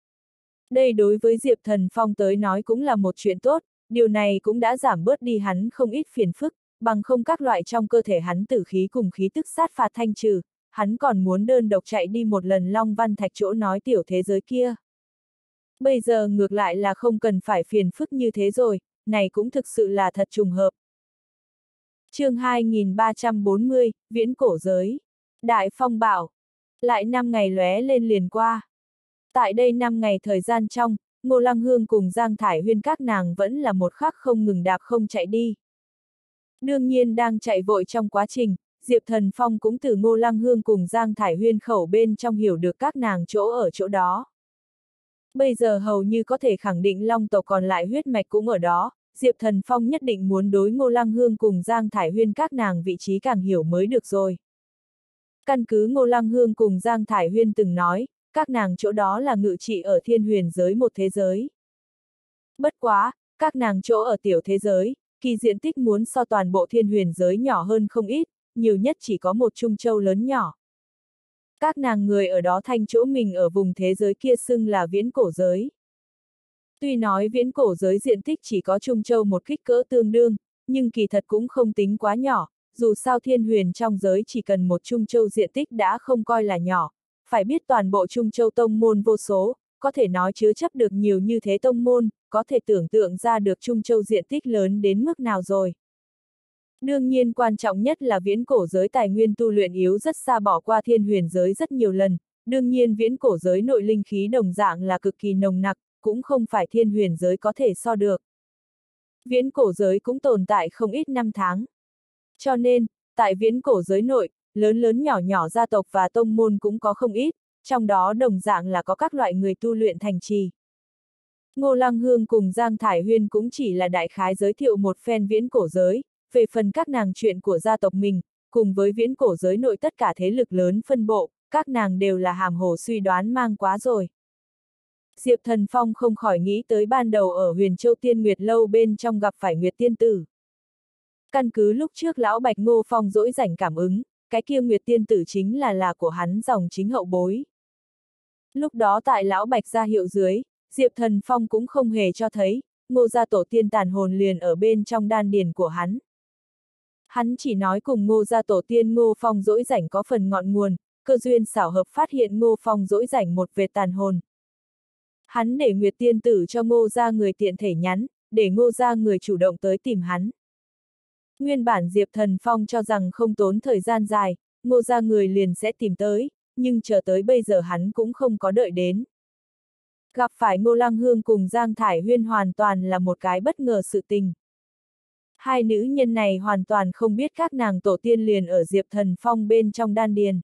Đây đối với Diệp Thần Phong tới nói cũng là một chuyện tốt, điều này cũng đã giảm bớt đi hắn không ít phiền phức, bằng không các loại trong cơ thể hắn tử khí cùng khí tức sát phạt thanh trừ, hắn còn muốn đơn độc chạy đi một lần Long Văn Thạch chỗ nói tiểu thế giới kia. Bây giờ ngược lại là không cần phải phiền phức như thế rồi, này cũng thực sự là thật trùng hợp. Chương 2340, Viễn cổ giới. Đại phong bạo. Lại 5 ngày lóe lên liền qua. Tại đây 5 ngày thời gian trong, Ngô Lăng Hương cùng Giang Thải Huyên các nàng vẫn là một khắc không ngừng đạp không chạy đi. Đương nhiên đang chạy vội trong quá trình, Diệp Thần Phong cũng từ Ngô Lăng Hương cùng Giang Thải Huyên khẩu bên trong hiểu được các nàng chỗ ở chỗ đó. Bây giờ hầu như có thể khẳng định Long tộc còn lại huyết mạch cũng ở đó, Diệp Thần Phong nhất định muốn đối Ngô Lăng Hương cùng Giang Thải Huyên các nàng vị trí càng hiểu mới được rồi. Căn cứ Ngô Lăng Hương cùng Giang Thải Huyên từng nói, các nàng chỗ đó là ngự trị ở Thiên Huyền giới một thế giới. Bất quá, các nàng chỗ ở tiểu thế giới, kỳ diện tích muốn so toàn bộ Thiên Huyền giới nhỏ hơn không ít, nhiều nhất chỉ có một Trung Châu lớn nhỏ. Các nàng người ở đó thanh chỗ mình ở vùng thế giới kia xưng là viễn cổ giới. Tuy nói viễn cổ giới diện tích chỉ có Trung Châu một kích cỡ tương đương, nhưng kỳ thật cũng không tính quá nhỏ, dù sao Thiên Huyền trong giới chỉ cần một Trung Châu diện tích đã không coi là nhỏ, phải biết toàn bộ Trung Châu tông môn vô số, có thể nói chứa chấp được nhiều như thế tông môn, có thể tưởng tượng ra được Trung Châu diện tích lớn đến mức nào rồi. Đương nhiên quan trọng nhất là viễn cổ giới tài nguyên tu luyện yếu rất xa bỏ qua Thiên Huyền giới rất nhiều lần, đương nhiên viễn cổ giới nội linh khí đồng dạng là cực kỳ nồng nặc, cũng không phải Thiên Huyền giới có thể so được. Viễn cổ giới cũng tồn tại không ít năm tháng. Cho nên, tại viễn cổ giới nội, lớn lớn nhỏ nhỏ gia tộc và tông môn cũng có không ít, trong đó đồng dạng là có các loại người tu luyện thành trì. Ngô Lăng Hương cùng Giang Thải Huyên cũng chỉ là đại khái giới thiệu một phen viễn cổ giới, về phần các nàng chuyện của gia tộc mình, cùng với viễn cổ giới nội tất cả thế lực lớn phân bộ, các nàng đều là hàm hồ suy đoán mang quá rồi. Diệp Thần Phong không khỏi nghĩ tới ban đầu ở Huyền Châu Tiên Nguyệt Lâu bên trong gặp phải Nguyệt Tiên Tử. Căn cứ lúc trước lão Bạch Ngô Phong dỗi rảnh cảm ứng, cái kia Nguyệt Tiên Tử chính là của hắn dòng chính hậu bối. Lúc đó tại lão Bạch ra hiệu dưới, Diệp Thần Phong cũng không hề cho thấy, Ngô gia tổ tiên tàn hồn liền ở bên trong đan điền của hắn. Hắn chỉ nói cùng Ngô gia tổ tiên Ngô Phong dỗi rảnh có phần ngọn nguồn, cơ duyên xảo hợp phát hiện Ngô Phong dỗi rảnh một vệt tàn hồn. Hắn để Nguyệt Tiên Tử cho Ngô gia người tiện thể nhắn, để Ngô gia người chủ động tới tìm hắn. Nguyên bản Diệp Thần Phong cho rằng không tốn thời gian dài, Ngô gia người liền sẽ tìm tới, nhưng chờ tới bây giờ hắn cũng không có đợi đến. Gặp phải Ngô Lăng Hương cùng Giang Thải Huyên hoàn toàn là một cái bất ngờ sự tình. Hai nữ nhân này hoàn toàn không biết các nàng tổ tiên liền ở Diệp Thần Phong bên trong đan điền.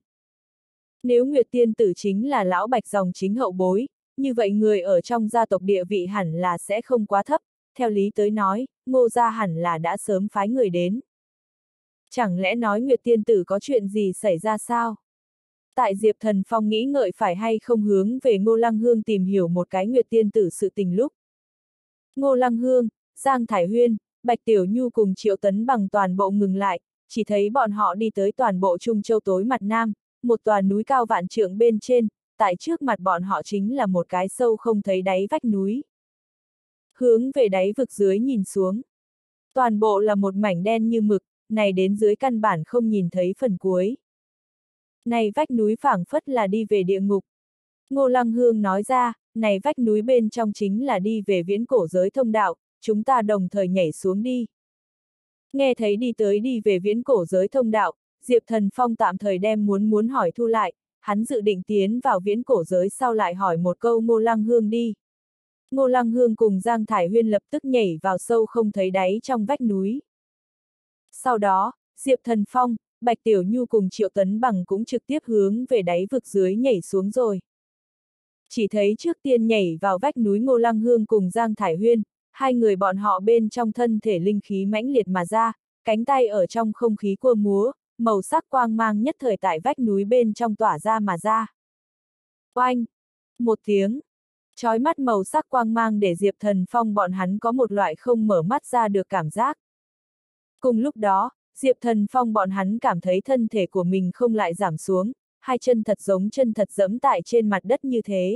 Nếu Nguyệt Tiên Tử chính là lão Bạch dòng chính hậu bối, như vậy người ở trong gia tộc địa vị hẳn là sẽ không quá thấp, theo lý tới nói, Ngô gia hẳn là đã sớm phái người đến. Chẳng lẽ nói Nguyệt Tiên Tử có chuyện gì xảy ra sao? Tại Diệp Thần Phong nghĩ ngợi phải hay không hướng về Ngô Lăng Hương tìm hiểu một cái Nguyệt Tiên Tử sự tình lúc. Ngô Lăng Hương, Giang Thải Huyên, Bạch Tiểu Nhu cùng Triệu Tấn Bằng toàn bộ ngừng lại, chỉ thấy bọn họ đi tới toàn bộ Trung Châu tối mặt nam, một tòa núi cao vạn trượng bên trên, tại trước mặt bọn họ chính là một cái sâu không thấy đáy vách núi. Hướng về đáy vực dưới nhìn xuống. Toàn bộ là một mảnh đen như mực, này đến dưới căn bản không nhìn thấy phần cuối. Này vách núi phảng phất là đi về địa ngục. Ngô Lăng Hương nói ra, này vách núi bên trong chính là đi về viễn cổ giới thông đạo, chúng ta đồng thời nhảy xuống đi. Nghe thấy đi về viễn cổ giới thông đạo, Diệp Thần Phong tạm thời đem muốn hỏi thu lại, hắn dự định tiến vào viễn cổ giới sau lại hỏi một câu Ngô Lăng Hương đi. Ngô Lăng Hương cùng Giang Thải Huyên lập tức nhảy vào sâu không thấy đáy trong vách núi. Sau đó, Diệp Thần Phong, Bạch Tiểu Nhu cùng Triệu Tấn Bằng cũng trực tiếp hướng về đáy vực dưới nhảy xuống rồi. Chỉ thấy trước tiên nhảy vào vách núi Ngô Lăng Hương cùng Giang Thải Huyên, hai người bọn họ bên trong thân thể linh khí mãnh liệt mà ra, cánh tay ở trong không khí cua múa, màu sắc quang mang nhất thời tại vách núi bên trong tỏa ra mà ra. Oanh! Một tiếng. Chói mắt màu sắc quang mang để Diệp Thần Phong bọn hắn có một loại không mở mắt ra được cảm giác. Cùng lúc đó, Diệp Thần Phong bọn hắn cảm thấy thân thể của mình không lại giảm xuống, hai chân thật giống chân thật giẫm tại trên mặt đất như thế.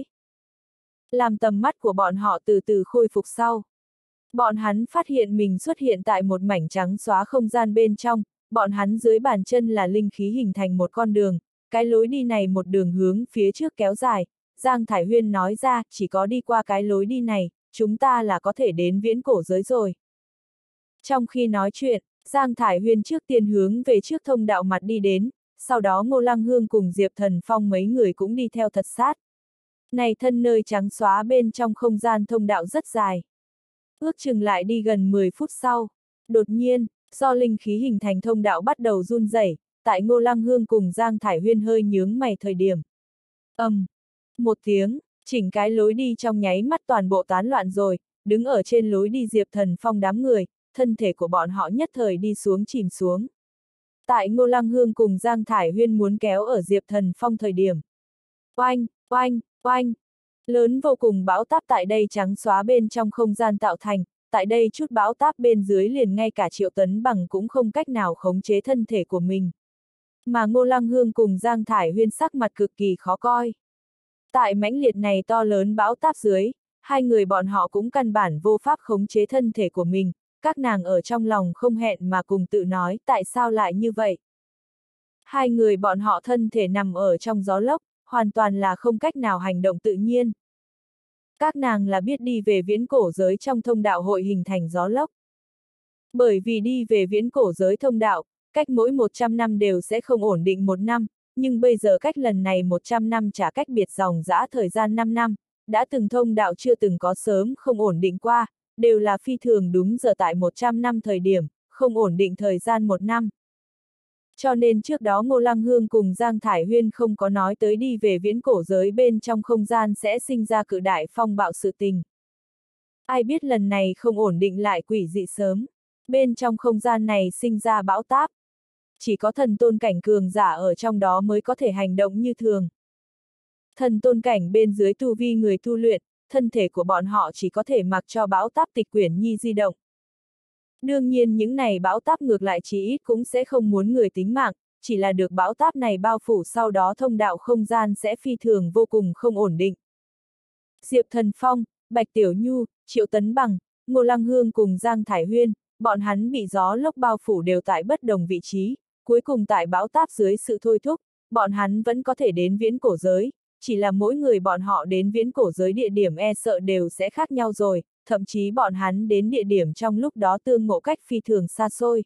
Làm tầm mắt của bọn họ từ từ khôi phục sau. Bọn hắn phát hiện mình xuất hiện tại một mảnh trắng xóa không gian bên trong, bọn hắn dưới bàn chân là linh khí hình thành một con đường, cái lối đi này một đường hướng phía trước kéo dài. Giang Thải Huyên nói ra, chỉ có đi qua cái lối đi này, chúng ta là có thể đến viễn cổ giới rồi. Trong khi nói chuyện, Giang Thải Huyên trước tiên hướng về trước thông đạo mặt đi đến, sau đó Ngô Lăng Hương cùng Diệp Thần Phong mấy người cũng đi theo thật sát. Này thân nơi trắng xóa bên trong không gian thông đạo rất dài. Ước chừng lại đi gần 10 phút sau. Đột nhiên, do linh khí hình thành thông đạo bắt đầu run rẩy, tại Ngô Lăng Hương cùng Giang Thải Huyên hơi nhướng mày thời điểm. Một tiếng, chỉnh cái lối đi trong nháy mắt toàn bộ tán loạn rồi, đứng ở trên lối đi Diệp Thần Phong đám người, thân thể của bọn họ nhất thời đi xuống chìm xuống. Tại Ngô Lăng Hương cùng Giang Thải Huyên muốn kéo ở Diệp Thần Phong thời điểm. Oanh, oanh, oanh! Lớn vô cùng bão táp tại đây trắng xóa bên trong không gian tạo thành, tại đây chút bão táp bên dưới liền ngay cả Triệu Tấn Bằng cũng không cách nào khống chế thân thể của mình. Mà Ngô Lăng Hương cùng Giang Thải Huyên sắc mặt cực kỳ khó coi. Tại mãnh liệt này to lớn bão táp dưới, hai người bọn họ cũng căn bản vô pháp khống chế thân thể của mình, các nàng ở trong lòng không hẹn mà cùng tự nói tại sao lại như vậy. Hai người bọn họ thân thể nằm ở trong gió lốc, hoàn toàn là không cách nào hành động tự nhiên. Các nàng là biết đi về viễn cổ giới trong thông đạo hội hình thành gió lốc. Bởi vì đi về viễn cổ giới thông đạo, cách mỗi 100 năm đều sẽ không ổn định một năm, nhưng bây giờ cách lần này 100 năm trả cách biệt dòng dã thời gian 5 năm, đã từng thông đạo chưa từng có sớm không ổn định qua, đều là phi thường đúng giờ tại 100 năm thời điểm, không ổn định thời gian 1 năm. Cho nên trước đó Ngô Lăng Hương cùng Giang Thải Huyên không có nói tới đi về viễn cổ giới bên trong không gian sẽ sinh ra cự đại phong bạo sự tình. Ai biết lần này không ổn định lại quỷ dị sớm, bên trong không gian này sinh ra bão táp. Chỉ có thần tôn cảnh cường giả ở trong đó mới có thể hành động như thường. Thần tôn cảnh bên dưới tu vi người tu luyện, thân thể của bọn họ chỉ có thể mặc cho bão táp tịch quyển nhi di động. Đương nhiên những này bão táp ngược lại chí ít cũng sẽ không muốn người tính mạng, chỉ là được bão táp này bao phủ sau đó thông đạo không gian sẽ phi thường vô cùng không ổn định. Diệp Thần Phong, Bạch Tiểu Nhu, Triệu Tấn Bằng, Ngô Lăng Hương cùng Giang Thải Huyên, bọn hắn bị gió lốc bao phủ đều tại bất đồng vị trí, cuối cùng tại bão táp dưới sự thôi thúc, bọn hắn vẫn có thể đến viễn cổ giới, chỉ là mỗi người bọn họ đến viễn cổ giới địa điểm e sợ đều sẽ khác nhau rồi, thậm chí bọn hắn đến địa điểm trong lúc đó tương ngộ cách phi thường xa xôi.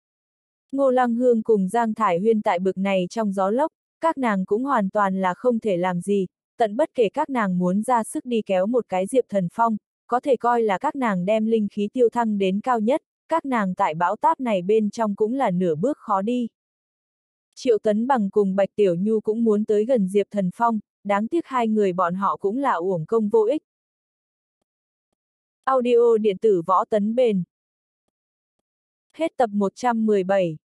Ngô Lăng Hương cùng Giang Thải Huyên tại bực này trong gió lốc, các nàng cũng hoàn toàn là không thể làm gì, tận bất kể các nàng muốn ra sức đi kéo một cái Diệp Thần Phong, có thể coi là các nàng đem linh khí tiêu thăng đến cao nhất, các nàng tại bão táp này bên trong cũng là nửa bước khó đi. Triệu Tấn Bằng cùng Bạch Tiểu Nhu cũng muốn tới gần Diệp Thần Phong, đáng tiếc hai người bọn họ cũng là uổng công vô ích. Audio điện tử Võ Tấn Bền. Hết tập 117.